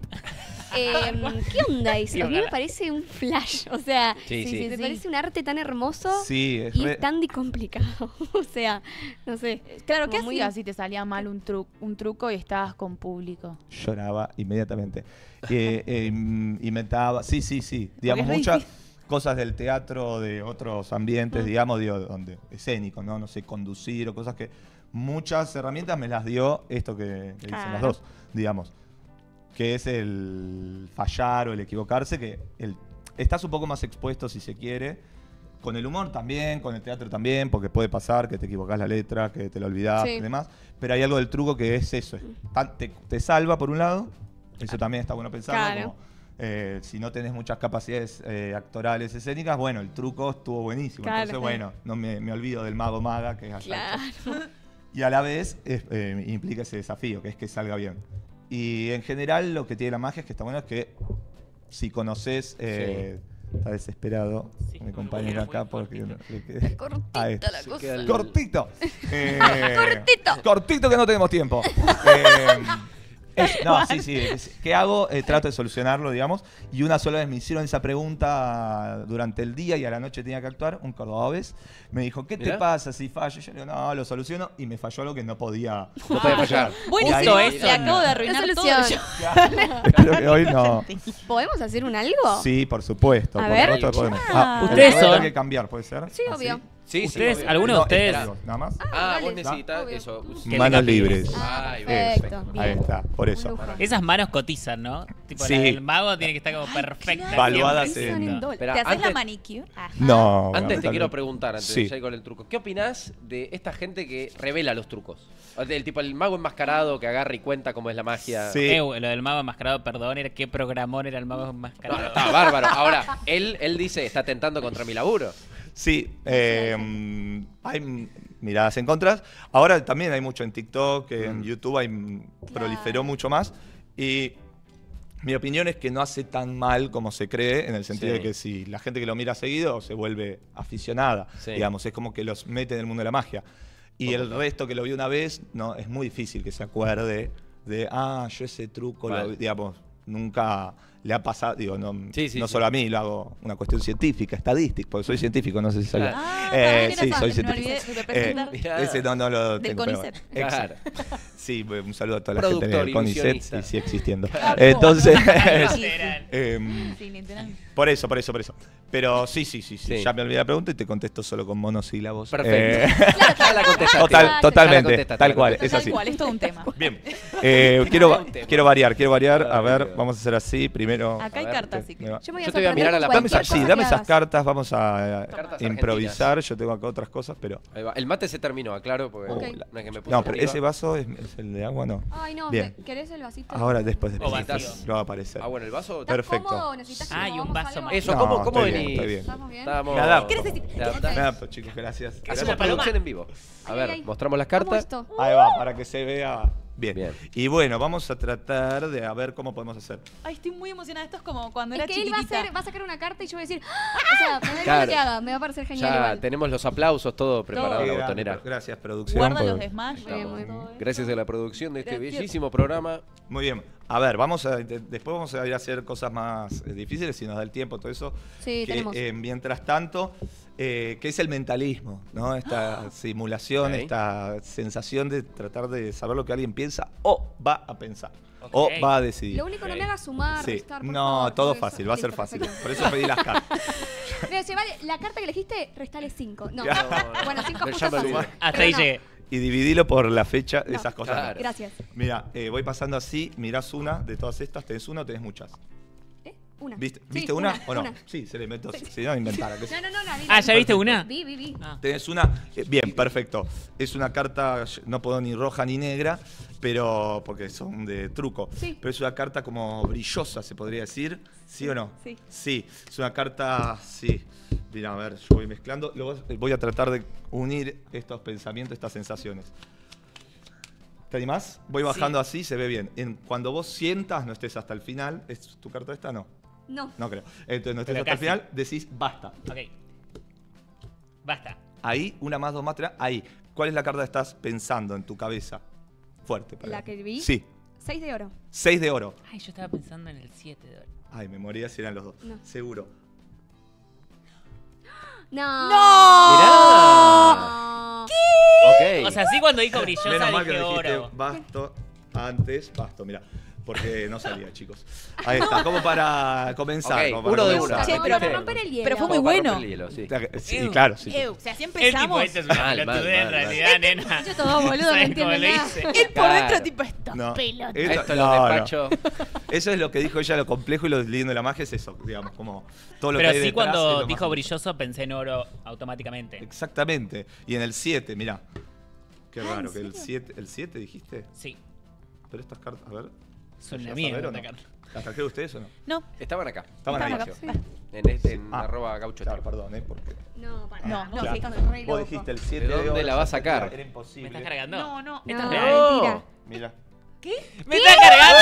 em, ¿qué onda eso? Sí, A mí me ojalá. parece un flash. O sea, Sí, sí. me parece un arte tan hermoso Sí, es y re- es tan di complicado. O sea, no sé. Claro, ¿qué Como muy- hacías si te salía mal un, tru- un truco y estabas con público? lloraba inmediatamente. Eh, eh, inventaba, sí, sí, sí. Digamos, es re muchas difícil. cosas del teatro, de otros ambientes, Mm. digamos, digo, donde escénicos, ¿no? No sé, conducir o cosas que. Muchas herramientas me las dio esto que, que dicen las Claro. dos, digamos. Que es el fallar o el equivocarse, que el, estás un poco más expuesto si se quiere. Con el humor también, con el teatro también, porque puede pasar que te equivocás la letra, que te la olvidás Sí. y demás. Pero hay algo del truco que es eso. es tan- te, te salva por un lado, eso también está bueno pensarlo. Claro. Como, eh, si no tenés muchas capacidades eh, actorales, escénicas, bueno, el truco estuvo buenísimo. Claro, Entonces, sí. bueno, no me, me olvido del mago maga que es allá. Claro. Y a la vez es, eh, implica ese desafío, que es que salga bien. Y en general lo que tiene la magia es que está bueno es que si conoces, eh, está desesperado Sí, mi muy compañero bueno, acá muy porque cortito. le quedé- Cortita Ahí está. la Se cosa. queda el- Cortito. Eh, Cortito. Cortito que no tenemos tiempo. Eh, es- no, sí, sí. es- ¿Qué hago? Eh, trato de solucionarlo, digamos. Y una sola vez me hicieron esa pregunta durante el día y a la noche tenía que actuar. Un cordobés me dijo, ¿qué te Mirá. pasa si fallo? Yo le digo, no, lo soluciono. Y me falló algo que no podía. No puede fallar. Bueno, Y ahí- Justo le eso, acabo no. de arruinar Una todo. solución. yo- Espero que hoy no. ¿Podemos hacer un algo? Sí, por supuesto. A por ver. supuesto que podemos. Ah. Ustedes voy a tener son- que cambiar, ¿puede ser? Sí, obvio. Sí, sí, Ustedes, obvio. alguno de No, ustedes. espera, nada más. Ah, dale. vos necesitas Obvio. eso. Que Manos tenga libres. Ah, Ay, perfecto. Eso, Bien. ahí está, por Un eso. lujo. Esas manos cotizan, ¿no? Tipo, Sí. la del mago tiene que estar como perfecta. claro. Valuadas siempre. Son en en- dólares. Espera, ¿Te haces antes- la manicure? Ajá. No. Antes te lamentablemente. quiero preguntar, antes Sí. de ya ir con el truco. ¿Qué opinás de esta gente que revela los trucos? El tipo, el mago enmascarado que agarra y cuenta cómo es la magia. Sí. Eh, lo del mago enmascarado, perdón, era qué programón era el mago No, enmascarado. no, estaba bárbaro. Ahora, él, él dice, está tentando contra mi laburo. Sí, eh, mm, hay mm, miradas en contras. Ahora también hay mucho en TikTok, en Mm. YouTube hay, mm, proliferó mucho más. Y mi opinión es que no hace tan mal como se cree, en el sentido Sí. de que si la gente que lo mira seguido se vuelve aficionada, Sí. digamos, es como que los mete en el mundo de la magia. Y el resto que lo vio una vez, no, es muy difícil que se acuerde de, ah, yo ese truco, lo Vale. vi", digamos, nunca le ha pasado, digo, no, Sí, sí, no sí. solo a mí, lo hago una cuestión científica, estadística, porque soy científico, no sé si sabía. Claro. Ah, Eh, también sí, era soy esa, me científico. olvidé de Eh, presentar. Mirá. ese no, no lo Del tengo. pero CONICET. bueno. Claro. Exacto. Sí, un saludo a toda la Productor, gente del CONICET, ilusionista. sí, sigue existiendo. Claro. Entonces, Literal. em, Sí, literal. por eso, por eso, por eso. Pero sí, sí, sí, sí, Sí. ya me olvidé la pregunta y te contesto solo con monosílabos. Perfecto. Eh, Ya la contestaste. Total, Ya la totalmente, contestaste, tal la cual, contestaste. es así. Tal cual, es todo un tema. Bien, eh, quiero, quiero variar, quiero variar. A ver, vamos a hacer así. Primero. Acá hay A ver, cartas, así que. me va- Yo me Yo te voy a mirar a la Dame pantalla. esas, sí, dame esas cartas, vamos a Cartas improvisar. Yo tengo acá otras cosas, pero. Ahí va. El mate se terminó, aclaro, porque Ok. no es que me puse No, pero arriba. ese vaso es, es el de agua, ¿no? Ay, no, Bien. ¿querés el vasito? Ahora, después de O visitas, vacío. lo va a aparecer. Ah, bueno, el vaso. ¿Estás Perfecto. cómodo o necesitas que Ah, y un movamos vaso algo? más. Eso, No, ¿cómo, cómo estoy bien, venís? estoy bien. ¿Estamos bien? Estamos- Me adapto. ¿Qué necesitas? ¿Te ¿Qué adaptás? Me adapto, chicos, gracias. Hacemos Gracias por- producción en vivo. A Ay, ver, ay. mostramos las ¿Cómo cartas. esto? Ahí va, para que se vea bien. Bien. Y bueno, vamos a tratar de a ver cómo podemos hacer. Ay, estoy muy emocionada. Esto es como cuando Es era que él va a, chiquitita. hacer, va a sacar una carta y yo voy a decir, ¡ah! O sea, me da igual Claro. lo que haga, me va a parecer genial Ya igual. tenemos los aplausos, todo preparado en Eh, la botonera. Gracias, producción. Guarda por- los de Smash. Muy bien, muy bien. Gracias a la producción de este Gracias. bellísimo programa. Muy bien. A ver, vamos a de- después vamos a ir a hacer cosas más eh, difíciles si nos da el tiempo, todo eso. Sí, Que, tenemos. eh, mientras tanto, eh, ¿qué es el mentalismo? ¿No? Esta simulación, Ok. esta sensación de tratar de saber lo que alguien piensa o va a pensar. O Ok. va a decidir. Lo único no Ok. me haga sumar, Sí. restar, por No, favor, todo porque fácil, eso- va a ser listo, fácil. perfecto. Por eso pedí las cartas. Mira, si vale, la carta que elegiste, restale cinco. No, Claro. bueno, cinco Ya justos me son. olvidé. Hasta Pero ahí no. llegué. Y dividilo por la fecha de No. esas cosas. Claro. Gracias. Mira, eh, voy pasando así, mirás una de todas estas, ¿tenés una o tenés muchas? ¿Eh? Una. ¿Viste, Sí, ¿viste una, o no? una. Sí, se le inventó. Sí. Si no, inventara. que No, no, no, la vi. Ah, la ¿ya vi. viste una? Vi, vi, vi. Ah. Tenés una. eh, bien, perfecto. Es una carta, no puedo ni roja ni negra, pero. Porque son de truco. Sí. Pero es una carta como brillosa, se podría decir. ¿Sí o no? Sí. Sí, es una carta. Sí. Mira, a ver, yo voy mezclando. Luego voy a tratar de unir estos pensamientos, estas sensaciones. ¿Te animás? Voy bajando así, se ve bien. En, cuando vos sientas, no estés hasta el final. ¿Es tu carta esta? No. No. No creo. Entonces no estés Pero hasta el casi. final, decís basta. Ok. Basta. Ahí, una más, dos más, tres. Ahí. ¿Cuál es la carta que estás pensando en tu cabeza? Fuerte. para ¿La que vi? Sí. Seis de oro. Seis de oro. Ay, yo estaba pensando en el siete de oro. Ay, me moría si eran los dos. No. Seguro. No. Mirá. Ok. O sea, sí cuando dijo brillosa Menos mal que dije dijiste oro. basto antes. Basto, mira. Porque no salía, chicos. Ahí está, como para comenzar. Ok, como para uno de comenzar. uno. Che, Como pero- para romper el hielo. Pero fue muy Como para bueno. romper el hielo, sí. Sí, Ew. claro, sí. Ew, o sea, así El tipo empezamos. este es una Mal, pelotudez mal, en mal, realidad, nena. Yo todo boludo, no ¿Sabes entiendo cómo lo nada. hice? Él por Claro. dentro, tipo, estos No. pelotas. Esto- Esto lo no, no. despacho. Eso es lo que dijo ella, lo complejo y lo lindo de la magia es eso, digamos, como todo lo Pero que hay sí detrás es cuando lo más dijo importante. brilloso pensé en oro automáticamente. Exactamente. Y en el siete, mirá. Qué Ah, ¿en raro, que el serio? siete, ¿el siete dijiste? Sí. Pero estas cartas, a ver. Son ¿las una vas a mierda ver o no? esta carta. ¿Las trajeron ustedes o no? No, Estaban acá. Estaban ahí. Estaban acá. Sí. En, este, en Ah, arroba gaucho. Claro, perdón, ¿eh? Porque No, para. No, vos no, estás sí. re vos loco. dijiste el siete ¿De dónde oro, la yo vas a pensé que sacar? Era ¿Me imposible. estás cargando? no, no. No, ¿Estás real? mentira. Mira. ¡Me estás cargando!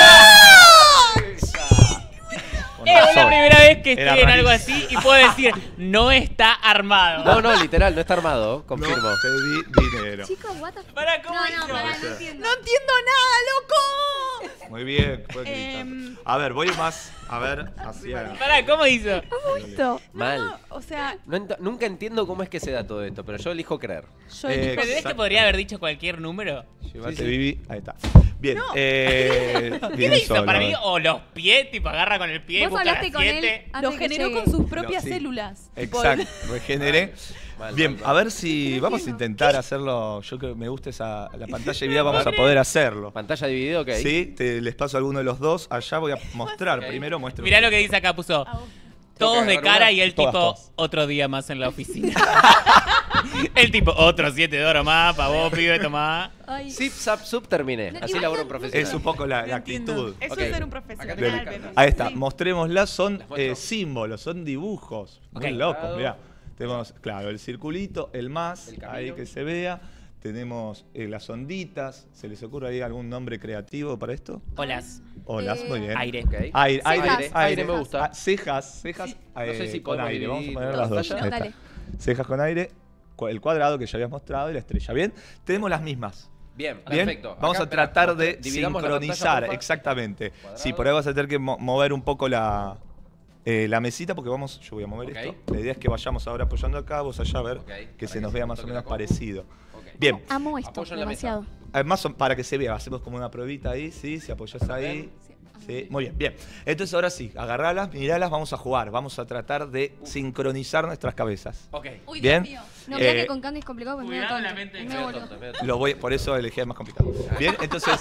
Con Eh, es la razón. primera vez que Era estoy en algo rarísimo. así y puedo decir, no está armado. No, no, literal, no está armado, confirmo. No te di dinero. Chicos, what the f- Pará, ¿cómo No, hizo? no, pará, no entiendo. No entiendo nada, loco. Muy bien. fue Em, gritando. A ver, voy más. A ver, hacia. Pará, ¿cómo hizo? Esto. Mal. O sea, No ent- nunca entiendo cómo es que se da todo esto, pero yo elijo creer. yo Eh, elijo- ¿Pero este Exacto. podría haber dicho cualquier número? Llévate, Sí, sí. Vivi. Ahí está. Bien. No. Eh, ¿Qué bien le hizo? solo, Para a mí, ver. o los pies, tipo agarra con el pie y Vos busca las hablaste con él siete. antes lo de que generó llegue. con sus propias sí. células. Tipo, Exacto, regeneré. Mal, Bien, mal, mal. a ver si vamos a intentar hacerlo. Yo creo que me gusta esa la pantalla y vida, vamos a poder hacerlo. Pantalla dividida, ok. Sí, te, les paso a alguno de los dos. Allá voy a mostrar. Ok. Primero muestro. Mirá lo que dice acá, puso. a vos. Todos Tengo que de agarrar cara una. y el Todas, tipo, todas. otro día más en la oficina. El tipo, otro siete de oro más, pa' vos, pibe, tomá. Ay. Zip, zap, sub, terminé. No, Así igual laburo no- un profesional. Es un poco la, No la entiendo. actitud. Eso Ok. es ser un Acá profesional. tenés Bien. la carta. Ahí está, Sí. mostrémoslas, son ¿Las muestro? eh, símbolos, son dibujos. Muy Ok. locos, mirá. Tenemos, claro, el circulito, el más, El camino. ahí que se vea. Tenemos eh, las onditas. ¿Se les ocurre ahí algún nombre creativo para esto? Olas. Olas, Eh, muy bien. Aire. Ok. Aire, aire, Cejas. aire, Aire me gusta. Ah, cejas, cejas Sí. eh, No sé si con podemos aire. Vamos a dividir poner la las dos. pantalla. Ahí está. Dale. Cejas con aire, cu- el cuadrado que ya habías mostrado y la estrella. Bien, tenemos las mismas. Bien, Bien, perfecto. vamos Acá, a tratar espera, de dividamos la pantalla, sincronizar, porfa. exactamente. Cuadrado. Sí, por ahí vas a tener que mo- mover un poco la, eh, la mesita porque vamos, yo voy a mover Ok. esto. La idea es que vayamos ahora apoyando acá, vos allá a ver Ok, que para se que nos se vea me más o toque menos la compu. parecido. Ok. Bien, Amo esto Apoyo en la mesa. demasiado. además para que se vea, hacemos como una pruebita ahí, sí, si apoyas ahí. Sí, así. Sí, muy bien, bien. Entonces ahora sí, agarralas, miralas, vamos a jugar. Vamos a tratar de sincronizar nuestras cabezas. Ok. Uy, Bien. Dios mío. No, mirá Eh, que con Candy es complicado, pues medio cuidado tonto. la mente. Es Medio medio tonto, boludo. medio tonto. Lo voy, por eso elegí el más complicado. Bien, entonces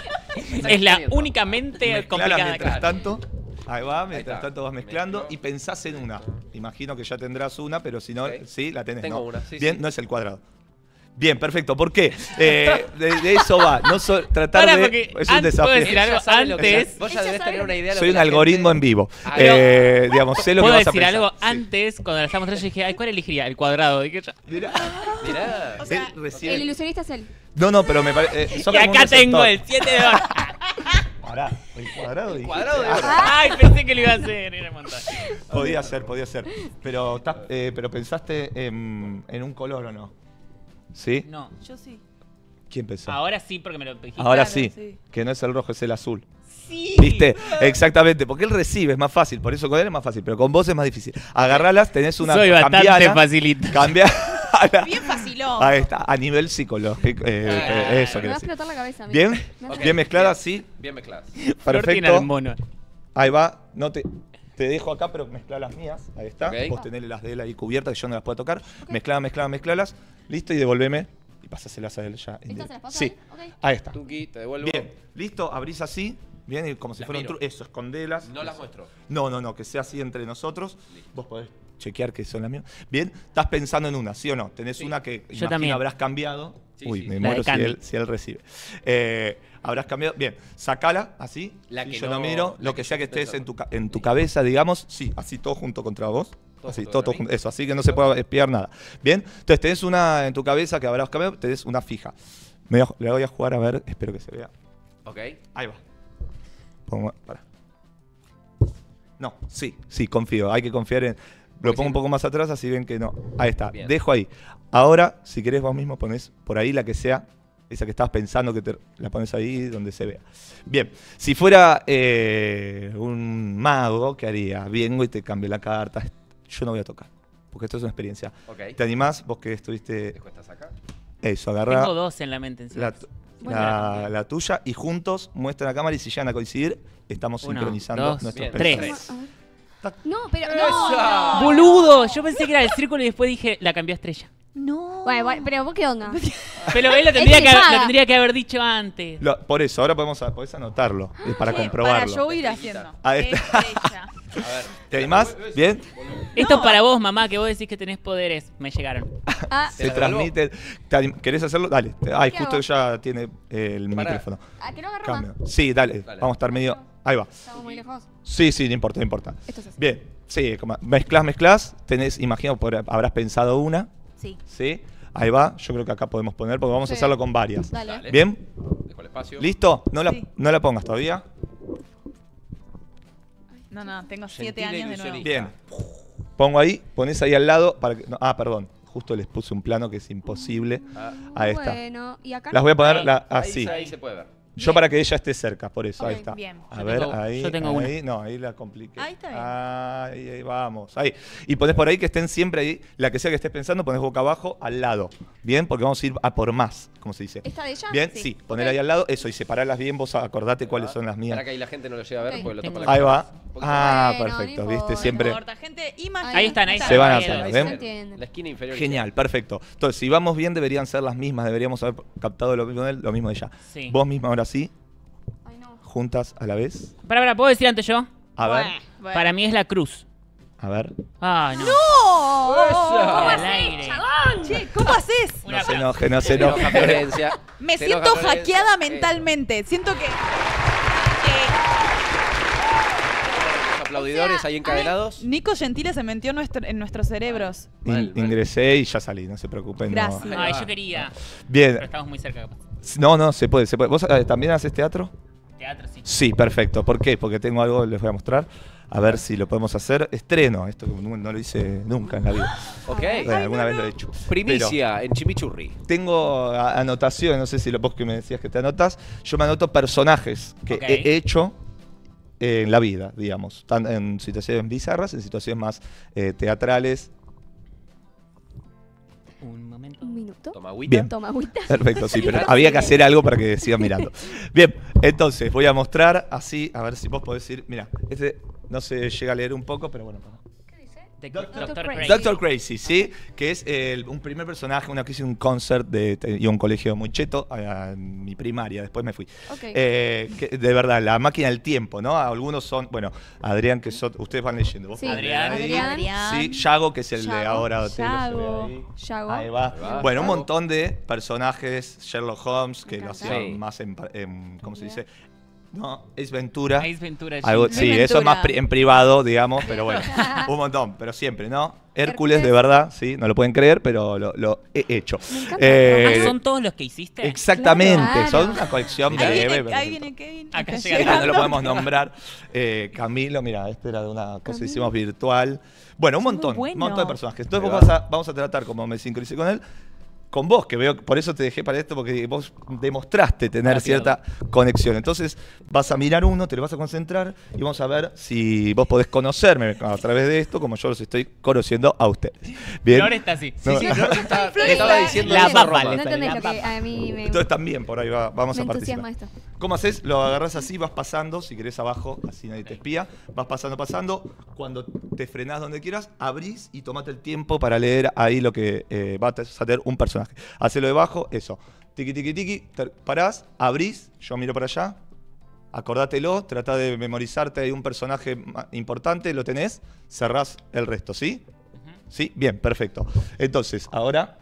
Es la únicamente mezclala complicada mientras acá. tanto. Ahí va, mientras está. tanto vas mezclando Mezclo. y pensás en una. Imagino que ya tendrás una, pero si no, Ok. sí, la tenés. Tengo ¿no? una, sí, Bien, sí. no es el cuadrado. Bien, perfecto. ¿Por qué? Eh, de, de eso va. No so- tratar Pará, de. porque Es un antes- desafío. ¿puedo decir Él algo? ya sabe lo que- Antes- Vos ya Ella debes sabe tener lo una idea de lo Soy que un la gente- algoritmo en vivo. Ah, Eh, digamos, sé lo que ¿Puedo vas a decir pensar. algo? Sí. Antes, cuando la estábamos mostrando, yo dije, ay, ¿cuál elegiría? El cuadrado. Dije yo. Mirá. Mirá. O sea, Él recibe- El ilusionista es él. No, no, pero me parece. Y acá tengo el siete de oro. Pará, el cuadrado. dijiste. Cuadrado de oro. Ay, pensé que lo iba a hacer. Era un montón. Podía ser, podía ser. Pero, estás- eh, pero pensaste en, en un color o no. ¿Sí? No. Yo sí. ¿Quién pensó? Ahora sí, porque me lo dijiste. Ahora Claro, sí, sí. que no es el rojo, es el azul. Sí. ¿Viste? Exactamente, porque él recibe, es más fácil, por eso con él es más fácil, pero con vos es más difícil. Agarralas, tenés una. Soy bastante cambiala, facilito. cambiala. Bien facilón. Ahí está, a nivel psicológico. eh, eh, eso Me quiero va a decir. explotar la cabeza. a mí. ¿Bien? Me hace- Bien mezclada, sí. Bien mezcladas. Flor tiene Perfecto. al mono. Ahí va, no te, te dejo acá, pero mezcla las mías. Ahí está. Ok. Vos tenés las de él ahí cubiertas, que yo no las puedo tocar. Mezclala, mezclala, mezclalas. Listo, y devolveme. Y pasáselas a él ya. en ¿Estas directo. se las paso Sí, a él? Ok. ahí está. Tuki, te devuelvo. Bien, listo, abrís así. Bien, y como si Las fuera un miro. truco. Eso, escondelas. No las Eso. muestro. No, no, no, que sea así entre nosotros. Vos podés chequear que son las mías. Bien, estás pensando en una, ¿sí o no? Tenés Sí. una que Yo imagino también. habrás cambiado. Sí, Uy, sí, me sí. La muero de si Candy. él, si él recibe. Eh, habrás cambiado. Bien, sacala así. La y que yo no, no- miro. la Lo que que sea que estoy estés en tu, pensando. ca- en tu cabeza, digamos. Sí, así todo junto contra vos. Todo así, junto todo, contra todo mí. junto. Eso, así que no se puede espiar nada. Bien, entonces tenés una en tu cabeza que habrás cambiado. Tenés una fija. Me voy a- le voy a jugar a ver, espero que se vea. Ok. Ahí va. Pongo, para. No, sí, sí, confío. Hay que confiar en. Lo pongo un poco más atrás, así ven que no. Ahí está. Bien. Dejo ahí. Ahora, si querés vos mismo, ponés por ahí la que sea. Esa que estabas pensando que te, la pones ahí donde se vea. Bien. Si fuera eh, un mago, ¿qué haría? Vengo y te cambio la carta. Yo no voy a tocar. Porque esto es una experiencia. Ok. ¿Te animás? Vos que estuviste. Dejo estas acá. Eso, agarrá. Tengo dos en la mente encima. La, tu- la- la tuya y juntos muestra la cámara y si llegan a coincidir, estamos Uno, sincronizando dos, nuestros bien, pensamientos. tres. No, pero. ¡Esa! No, no. ¡Boludo! Yo pensé que era el círculo y después dije, la cambió a estrella. No. Bueno, bueno, pero vos qué onda. Pero él lo tendría, Él que, se haber- paga. lo tendría que haber dicho antes. Lo- por eso, ahora podemos a- podés anotarlo eh, para Che, comprobarlo. Para yo voy a ir haciendo. Ahí está. Estrella. A ver. ¿Te animás? ¿Bien? Esto es para vos, mamá, que vos decís que tenés poderes. Me llegaron. Ah, ¿Te Se la devuelvo? transmite. ¿Te anim- ¿Querés hacerlo? Dale. Te- Ay, ¿Qué justo hago? ya tiene eh, el Pará. micrófono. ¿a que no agarro más? Cambio. Sí, dale. Dale. Vamos a estar medio. Ahí va. Estamos muy lejos. Sí, sí, no importa, no importa. Esto es así. Bien. Sí, como mezclas, mezclas. Tenés, imagino, por- habrás pensado una. Sí. ¿Sí? Ahí va. Yo creo que acá podemos poner porque vamos a Sí. hacerlo con varias. Dale. Dale. ¿Bien? Dejo el espacio. ¿Listo? No la, Sí. no la pongas todavía. No, no, tengo siete Gentil años de nuevo. ilusionista. Bien. Pongo ahí, pones ahí al lado para que. no, ah, perdón. Justo les puse un plano que es imposible. Ah, Ahí está. Bueno, y acá. Las voy a poner Ahí. la- ahí, así. ahí se puede ver. Yo para que ella esté cerca, por eso, ahí Ok, está. bien. A Yo ver, tengo- ahí. yo tengo ahí, no, ahí la compliqué. Ahí está bien. Ahí, ahí vamos. Ahí. Y pones por ahí que estén siempre ahí, la que sea que estés pensando, pones boca abajo al lado. Bien, porque vamos a ir a por más, como se dice. ¿Esta de ella? Bien, sí, Sí. poner Ok. ahí al lado, eso, y separarlas bien, vos acordate cuáles son las mías. Para que ahí la gente no lo llegue a ver Ok. porque lo Tengo- topa la Ahí cámara. va. Un poquito Ah, Bueno, no perfecto, importa. viste, siempre. No importa, gente, imagina. Ahí están, ahí Se van a están. hacer, Ahí ¿ven? se entiende. La esquina inferior. Genial, perfecto. Entonces, si vamos bien, deberían ser las mismas, deberíamos haber captado lo mismo de él, lo mismo de ella. Sí. Vos misma ahora sí, Ay, no. juntas a la vez. Para, para, ¿puedo decir antes yo? A ver, Bueno. Para mí es la cruz. a ver. Ay, no. ¡No! Al aire. Che, ¿cómo haces? Una No se aplauso. enoje, no se Se enoja enoje. Florencia. Me Se siento enoja Florencia. hackeada Eso. mentalmente. Siento que. que- Los aplaudidores ahí encadenados. Nico Gentile se metió en, nuestro- en nuestros cerebros. In- Mal, mal. ingresé y ya salí, no se preocupen. no. Gracias. Ay, yo quería. Bien, Pero estamos muy cerca, capaz. no, no, se puede, se puede. ¿Vos eh, también haces teatro? Teatro, sí. Sí, perfecto. ¿Por qué? Porque tengo algo, les voy a mostrar. A ver si lo podemos hacer. Estreno, esto no, no lo hice nunca en la vida. Ok. Bueno, alguna vez lo he hecho. Primicia en Chimichurri. Pero tengo a- anotaciones, no sé si lo vos que me decías que te anotas. Yo me anoto personajes que Ok. he hecho en la vida, digamos. Tan en situaciones bizarras, en situaciones más eh, teatrales. Un momento. Un minuto. Toma agüita? Bien. Toma agüita. Perfecto, sí, pero había que hacer algo para que sigan mirando. Bien, entonces voy a mostrar así, a ver si vos podés decir, mira, este no se llega a leer un poco, pero bueno. Doctor Crazy. Doctor Crazy, ¿sí? Que es el- un primer personaje, una que hice un concert de, te- y un colegio muy cheto, a, a mi primaria, después me fui. Ok. Eh, que, de verdad, la máquina del tiempo, ¿no? Algunos son, bueno, Adrián, que son, ustedes van leyendo. ¿Vos Sí. podés leer Adrián. ahí? Adrián. Sí, Yago, que es el de Yago. ahora. te lo se ve Yago. ahí. Yago. Ahí va. Ahí va. Bueno, un Yago. montón de personajes, Sherlock Holmes, que Me lo encanta. hacían Sí. más en, en- ¿cómo se dice? No, Ace Ventura. Ace Ventura. Algo- Jim. sí, Ventura. eso es más pri- en privado, digamos, pero bueno, un montón, pero siempre, ¿no? Hércules, de verdad, sí, no lo pueden creer, pero lo, lo he hecho. Me encanta. Eh, Ah, ¿son todos los que hiciste? Exactamente, Claro. son una colección Ahí breve. viene, pero- ahí viene Kevin. Acá está llega llegando. no lo podemos nombrar. Eh, Camilo, mira, este era de una cosa que hicimos virtual. Bueno, un muy montón, bueno. un montón de personajes. Entonces Ahí vos va. vas a- vamos a tratar, como me sincronicé con él, con vos, que veo, por eso te dejé para esto, porque vos demostraste tener Rápido. cierta conexión. Entonces vas a mirar uno, te lo vas a concentrar y vamos a ver si vos podés conocerme a través de esto, como yo los estoy conociendo a ustedes. Bien. Flor está así. No, Sí, Flor está- Flor te estaba está- diciendo La eso, papa, Roma. No le sale entendés la lo que papa. a mí me, Entonces también por ahí va- vamos me a participar. entusiasma esto. ¿Cómo haces? Lo agarras así, vas pasando, si querés abajo, así nadie te espía. Vas pasando, pasando. Cuando te frenás donde quieras, abrís y tomate el tiempo para leer ahí lo que eh, va a tener un personaje. Hacelo debajo, eso. Tiki, tiki, tiki, ter- parás, abrís, yo miro para allá. Acordátelo, tratá de memorizarte ahí un personaje ma- importante, lo tenés, cerrás el resto, ¿sí? ¿Sí? Bien, perfecto. Entonces, ahora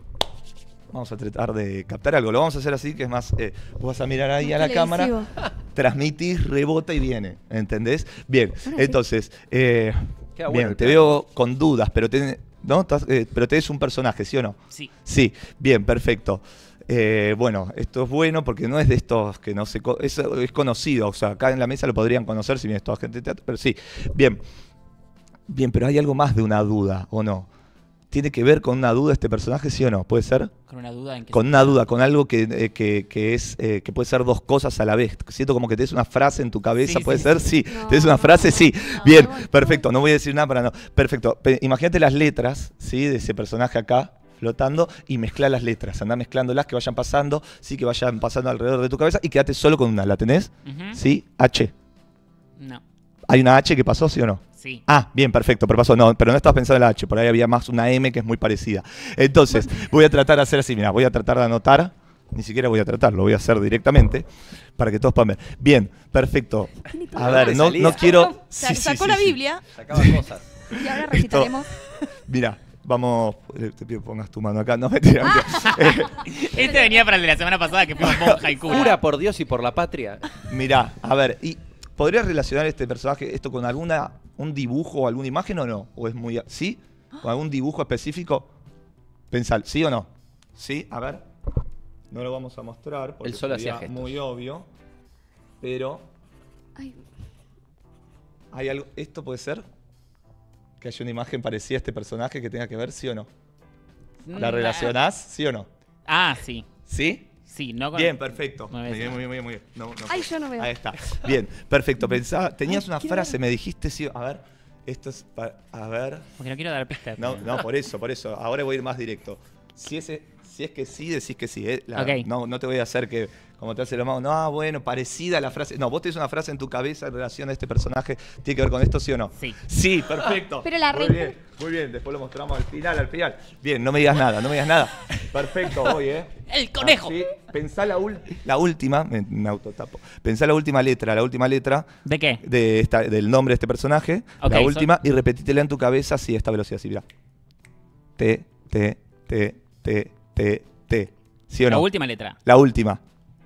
vamos a tratar de captar algo. Lo vamos a hacer así, que es más, eh, vos vas a mirar ahí a la cámara, Televisivo. transmitís, rebota y viene, ¿entendés? Bien, Ahora sí. entonces, eh, Queda bueno bien, el te plan. veo con dudas, pero tenés, ¿no? Estás, eh, pero tenés un personaje, ¿sí o no? Sí. Sí, bien, perfecto. Eh, bueno, esto es bueno porque no es de estos que no se... co- Es, es conocido, o sea, acá en la mesa lo podrían conocer si bien es toda gente de teatro, pero sí. Bien, bien, pero hay algo más de una duda, ¿o no? ¿Tiene que ver con una duda este personaje, sí o no? ¿Puede ser? Con una duda en que Con una duda, con algo que, eh, que, que es eh, que puede ser dos cosas a la vez. Siento como que tenés una frase en tu cabeza, Sí, ¿puede sí, ser? Sí. No, ¿Tenés una no, frase? no. Sí. No, Bien, no, no. perfecto. No voy a decir nada para no. Perfecto. Pe- Imagínate las letras, ¿sí? De ese personaje acá flotando y mezcla las letras. Andá mezclándolas, que vayan pasando, sí, que vayan pasando alrededor de tu cabeza y quédate solo con una. ¿La tenés? Ujú. Sí. H. No. ¿Hay una H que pasó, sí o no? Sí. Ah, bien, perfecto, pero pasó. No, pero no estabas pensando en la H, por ahí había más una M que es muy parecida. Entonces, voy a tratar de hacer así, mira, voy a tratar de anotar, ni siquiera voy a tratar, lo voy a hacer directamente, para que todos puedan ver. Bien, perfecto. A ver, no, no quiero... Sa- sí, sí, Sacó sí, la sí. Biblia. Sacaba cosas. Y ahora recitaremos. Mira, vamos, eh, te pido que pongas tu mano acá, no mentira. mentira. Eh, Este venía para el de la semana pasada que fuimos monja y cura. Jura por Dios y por la patria. Mirá, a ver, ¿y podrías relacionar este personaje, esto con alguna un dibujo o alguna imagen o no? ¿O es muy... ¿Sí? ¿Con algún dibujo específico? Pensar, ¿sí o no? ¿Sí? A ver. No lo vamos a mostrar porque Él solo sería hacía gestos. muy obvio. Pero Ay, hay algo... ¿Esto puede ser? Que haya una imagen parecida a este personaje que tenga que ver, ¿sí o no? ¿La Mm, relacionás? ¿Sí o no? Ah, sí. ¿Sí? Sí, no con... Bien, perfecto. No Muy ves bien, nada. muy bien, muy bien. Muy bien. No, no. Ay, yo no veo. Ahí está. Bien, perfecto. Pensaba, tenías Ay, una quiero frase, ver. me dijiste, sí. A ver, esto es para. A ver. Porque no quiero dar pista. No, pero- no, por eso, por eso. Ahora voy a ir más directo. Si, ese, si es que sí, decís que sí. ¿eh? La- Ok. no, no te voy a hacer que, como te hace la mano, no, ah, bueno, parecida a la frase. No, vos tenés una frase en tu cabeza en relación a este personaje. ¿Tiene que ver con esto, sí o no? Sí. Sí, perfecto. Pero la Muy re- bien, muy bien. Después lo mostramos al final, al final. Bien, no me digas nada, no me digas nada. Perfecto, voy, ¿eh? ¡El conejo! Así, pensá la, ul- la última, me, me autotapo. Pensá la última letra, la última letra ¿De qué? de esta, del nombre de este personaje, Ok, la soy- última, y repetítela en tu cabeza así, a esta velocidad, así, mirá. T, T, T, T, T, T. ¿Sí o no? La última letra. La última.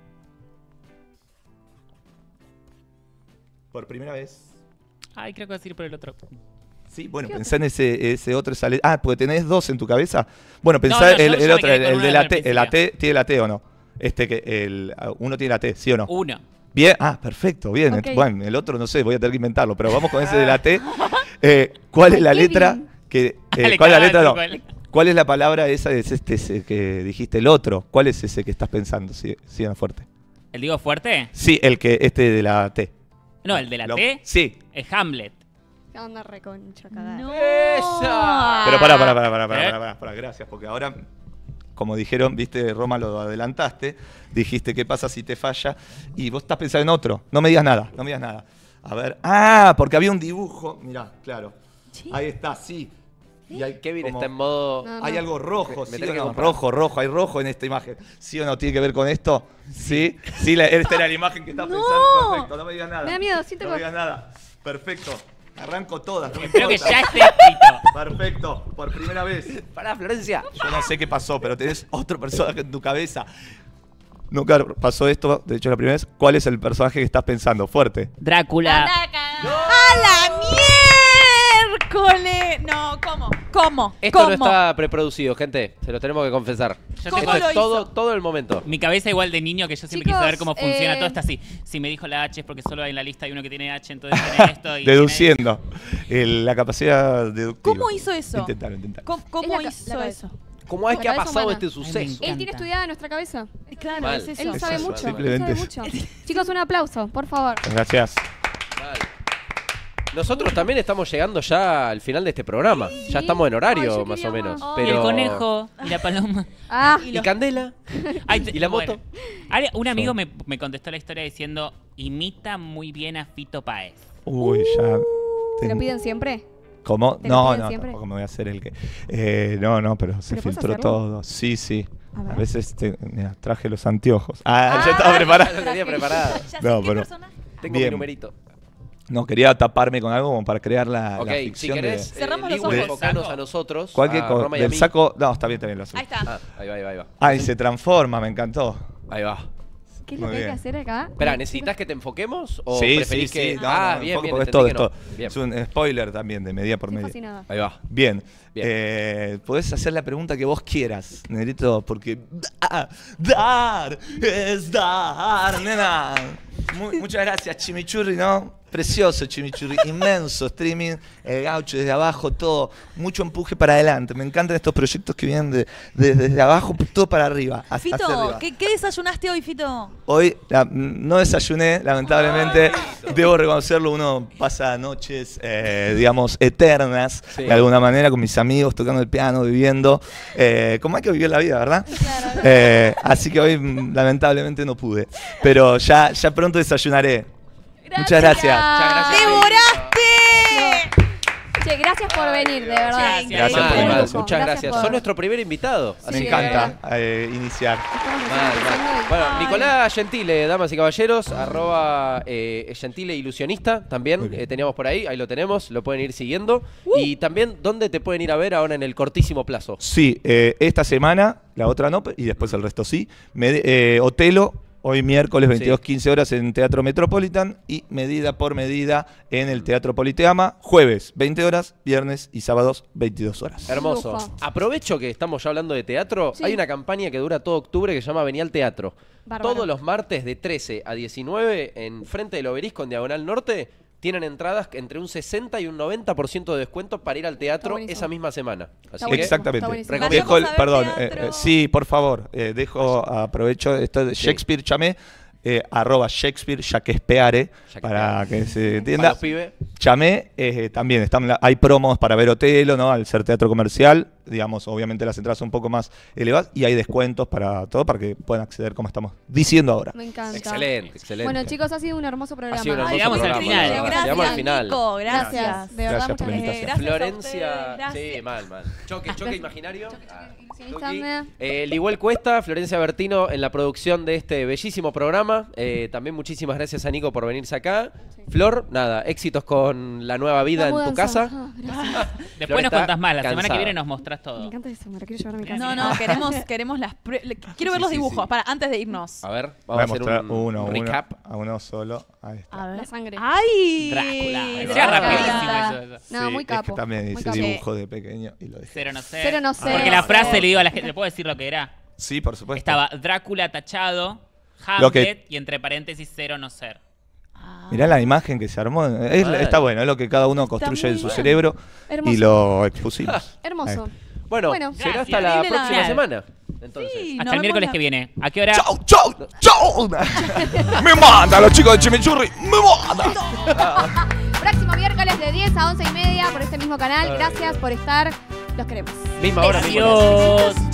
Por primera vez. Ay, creo que voy a decir por el otro. Sí, bueno, pensá en ese, ese otro. Esa le- ah, porque tenés dos en tu cabeza. Bueno, pensá No, no, yo- el, yo el me otro, quedé el, con el una de la desde el T. ¿La principio. T tiene la T o no? Este que el, uno tiene la T, ¿sí o no? Uno. Bien, ah, perfecto, bien. Ok. Bueno, el otro no sé, voy a tener que inventarlo, pero vamos con ese de la T. Eh, ¿Cuál es la Kevin. letra que eh, Le ¿cuál es la cagaba letra? el No. tipo, ¿Cuál es la palabra esa es este ese que dijiste el otro? ¿Cuál es ese que estás pensando? Sí, sí, fuerte. ¿El digo fuerte? Sí, el que este de la T. No, el de la Lo- T Sí. es Hamlet. ¿Qué onda reconcha cagada? No. ¡Esa! Pero pará, pará, pará, pará, pará, ¿Eh? pará, pará, pará, gracias, porque ahora como dijeron, viste, Roma, lo adelantaste, dijiste qué pasa si te falla, y vos estás pensando en otro. No me digas nada, no me digas nada. A ver, ah, porque había un dibujo, mirá, claro. ¿Sí? Ahí está, sí. Y hay, Kevin como, está en modo... No, no. Hay algo rojo, me, ¿sí me o no? Rojo, rojo, hay rojo en esta imagen. ¿Sí o no? ¿Tiene que ver con esto? Sí. Sí, la, esta era la imagen que estás no. pensando. Perfecto, no me digas nada. Me da miedo, siento No me digas nada. Perfecto. Arranco todas. No Espero que ya esté escrito. Perfecto, por primera vez. Pará, Florencia. Yo no sé qué pasó, pero tenés otro personaje en tu cabeza. No, claro, pasó esto, de hecho la primera vez. ¿Cuál es el personaje que estás pensando? Fuerte. Drácula. ¡No! ¡A la miércoles! No, ¿cómo? ¿Cómo? Esto ¿Cómo? no está preproducido, gente. Se lo tenemos que confesar. Yo ¿Cómo tengo lo todo, hizo? todo el momento. Mi cabeza igual de niño que yo siempre Chicos, quise saber cómo funciona eh, todo está así. Si me dijo la H es porque solo en la lista hay uno que tiene H, entonces tiene esto. Y Deduciendo. El, la capacidad deductiva. ¿Cómo hizo eso? Intentalo, intentalo. ¿Cómo, cómo Es la ca- hizo la eso? ¿Cómo es La que ha cabeza pasado humana. este suceso? Él tiene estudiada nuestra cabeza. Claro, Mal. es eso. Él Eso sabe es mucho. mal. Él sabe Simplemente mucho. Chicos, un aplauso, por favor. Gracias. Mal. Nosotros también estamos llegando ya al final de este programa. Sí. Ya estamos en horario, Ay, yo más quería o menos. más. Y Pero... el conejo, y la paloma. Ah, ¿Y Candela? Ay, ¿Y la bueno. moto? Ay, un amigo me, me contestó la historia diciendo, imita muy bien a Fito Páez. Uy, ya. ¿te ten- lo piden siempre? ¿Cómo? ¿Te lo No, piden no, siempre? tampoco me voy a hacer el que. Eh, no, no, pero se ¿Pero puedes filtró hacerlo? todo. Sí, sí. A ver. A veces te, mira, traje los anteojos. Ah, ya estaba preparado. Lo tenía preparado. Ya sé No, qué pero- personaje. Tengo Bien. mi numerito. No, quería taparme con algo como para crear la, Ok, la si ficción querés, de. Cerramos eh, los Libu, ojos. enfocanos ¿Saco? a nosotros. Cualquier a cosa. Roma y a Del mí. saco. No, está bien, está bien. Lo Ahí está. Ah, ahí va, ahí va, ahí va. Ay, se transforma, me encantó. Ahí va. ¿Qué es lo Muy que hay que bien. hacer acá? Espera, ¿necesitas que te enfoquemos o sí, sí, preferís que...? sí. No, ah, no, bien, enfoco bien, porque es entendí todo, que es no. todo. Bien. Es un spoiler también, de medida por Estoy media. fascinada. Ahí va. Bien. Bien. Eh, podés hacer la pregunta que vos quieras, Negrito, porque da- dar es dar, nena. Mu- muchas gracias, Chimichurri, ¿no? Precioso Chimichurri, inmenso streaming, el gaucho desde abajo, todo, mucho empuje para adelante. Me encantan estos proyectos que vienen de, de- desde abajo, todo para arriba. hacia- hacia Fito, arriba. ¿qué, ¿qué desayunaste hoy, Fito? Hoy la- no desayuné, lamentablemente. Debo reconocerlo, uno pasa noches, eh, digamos, eternas, Sí. de alguna manera, con mis amigos, tocando el piano, viviendo. Eh, como hay que vivir la vida, ¿verdad? Eh, así que hoy, mm, lamentablemente, no pude. Pero ya, ya pronto desayunaré. Muchas gracias. Muchas gracias. ¡Devoraste! Che, gracias por venir, de verdad. Gracias. Gracias Mal, por la mal, invitación. muchas gracias. por- Son nuestro primer invitado. Me así que- encanta eh, iniciar. Estamos Mal, mal. empezando y- Bueno, Ay. Nicolás Gentile, damas y caballeros, arroba eh, Gentile Ilusionista, Muy también bien. eh, teníamos por ahí, ahí lo tenemos, lo pueden ir siguiendo. Y también, ¿dónde te pueden ir a ver ahora en el cortísimo plazo? Sí, eh, esta semana, la otra no, y después el resto sí. Me- eh, Otelo, hoy miércoles veintidós quince horas en Teatro Metropolitan y Medida por Medida en el Teatro Politeama, jueves veinte horas, viernes y sábados veintidós horas. Hermoso. Lujo. Aprovecho que estamos ya hablando de teatro. Sí. Hay una campaña que dura todo octubre que se llama Vení al Teatro. Bárbaro. Todos los martes de trece a diecinueve en frente del Obelisco en Diagonal Norte tienen entradas entre un sesenta y un noventa por ciento de descuento para ir al teatro buenísimo. esa misma semana. Así Está que buenísimo. Exactamente. Está buenísimo. Recomiendo. Dejo el- Vayamos a ver perdón, eh, teatro. eh, sí, por favor, eh, dejo, aprovecho esto de Shakespeare Chamé, eh, arroba Shakespeare Shakespeare, para que se para entienda. los pibes. Chamé, eh, también están la- hay promos para ver Otelo, ¿no? Al ser teatro comercial, digamos, obviamente las entradas son un poco más elevadas y hay descuentos para todo para que puedan acceder como estamos diciendo ahora. Me encanta. Excelente, excelente. Bueno, chicos, ha sido un hermoso programa. Ha sido un hermoso Llegamos al programa, final. la verdad. Gracias, Llegamos al final. Nico, gracias. Gracias, de verdad, Gracias muchas por la gracias. invitación. Gracias a Florencia, ustedes, gracias. sí, mal, mal. Choque, choque imaginario. Ah, Ilusionista. Tuki. Eh, Liguel Cuesta, Florencia Bertino en la producción de este bellísimo programa. Eh, también muchísimas gracias a Nico por venirse acá. Flor, nada, éxitos con la nueva vida La en tu mudanza. casa. Ah, gracias. Después Flor nos está contás más, la semana cansada. que viene nos mostrás Me todo. encanta eso, me la quiero llevar a mi casa. No, no, queremos, queremos las... pre- le- Quiero ver Sí, los sí, dibujos, sí. para, antes de irnos. A ver, Voy vamos a a hacer mostrar un, uno, un uno, recap. a uno solo. Ahí está. A ver. La sangre. ¡Ay! Drácula. Ahí Sea va. rapidísimo eso, eso. No, muy Es que capo. también muy hice capo. dibujo de pequeño y lo dejé. Cero no sé. Cero no sé. Porque la Sí. frase le digo a la gente, ¿le puedo decir lo que era? Sí, por supuesto. Estaba Drácula tachado, Lo Hamlet que- y entre paréntesis cero no ser. Mirá la imagen que se armó. Es- Bueno. está bueno, es lo que cada uno construye muy en su bien. cerebro Hermoso. y lo expusimos. Hermoso. Ahí. Bueno, Bueno. será Gracias. hasta la Increíble la- próxima semana. Entonces. Sí, Hasta nos el miércoles vemos que la- viene. ¿A qué hora? ¡Chau, chau, chau! ¡Me manda los chicos de Chimichurri! ¡Me manda! Próximo miércoles de diez a once y media por este mismo canal. Gracias por estar. Los queremos. Misma hora, misma hora. Adiós.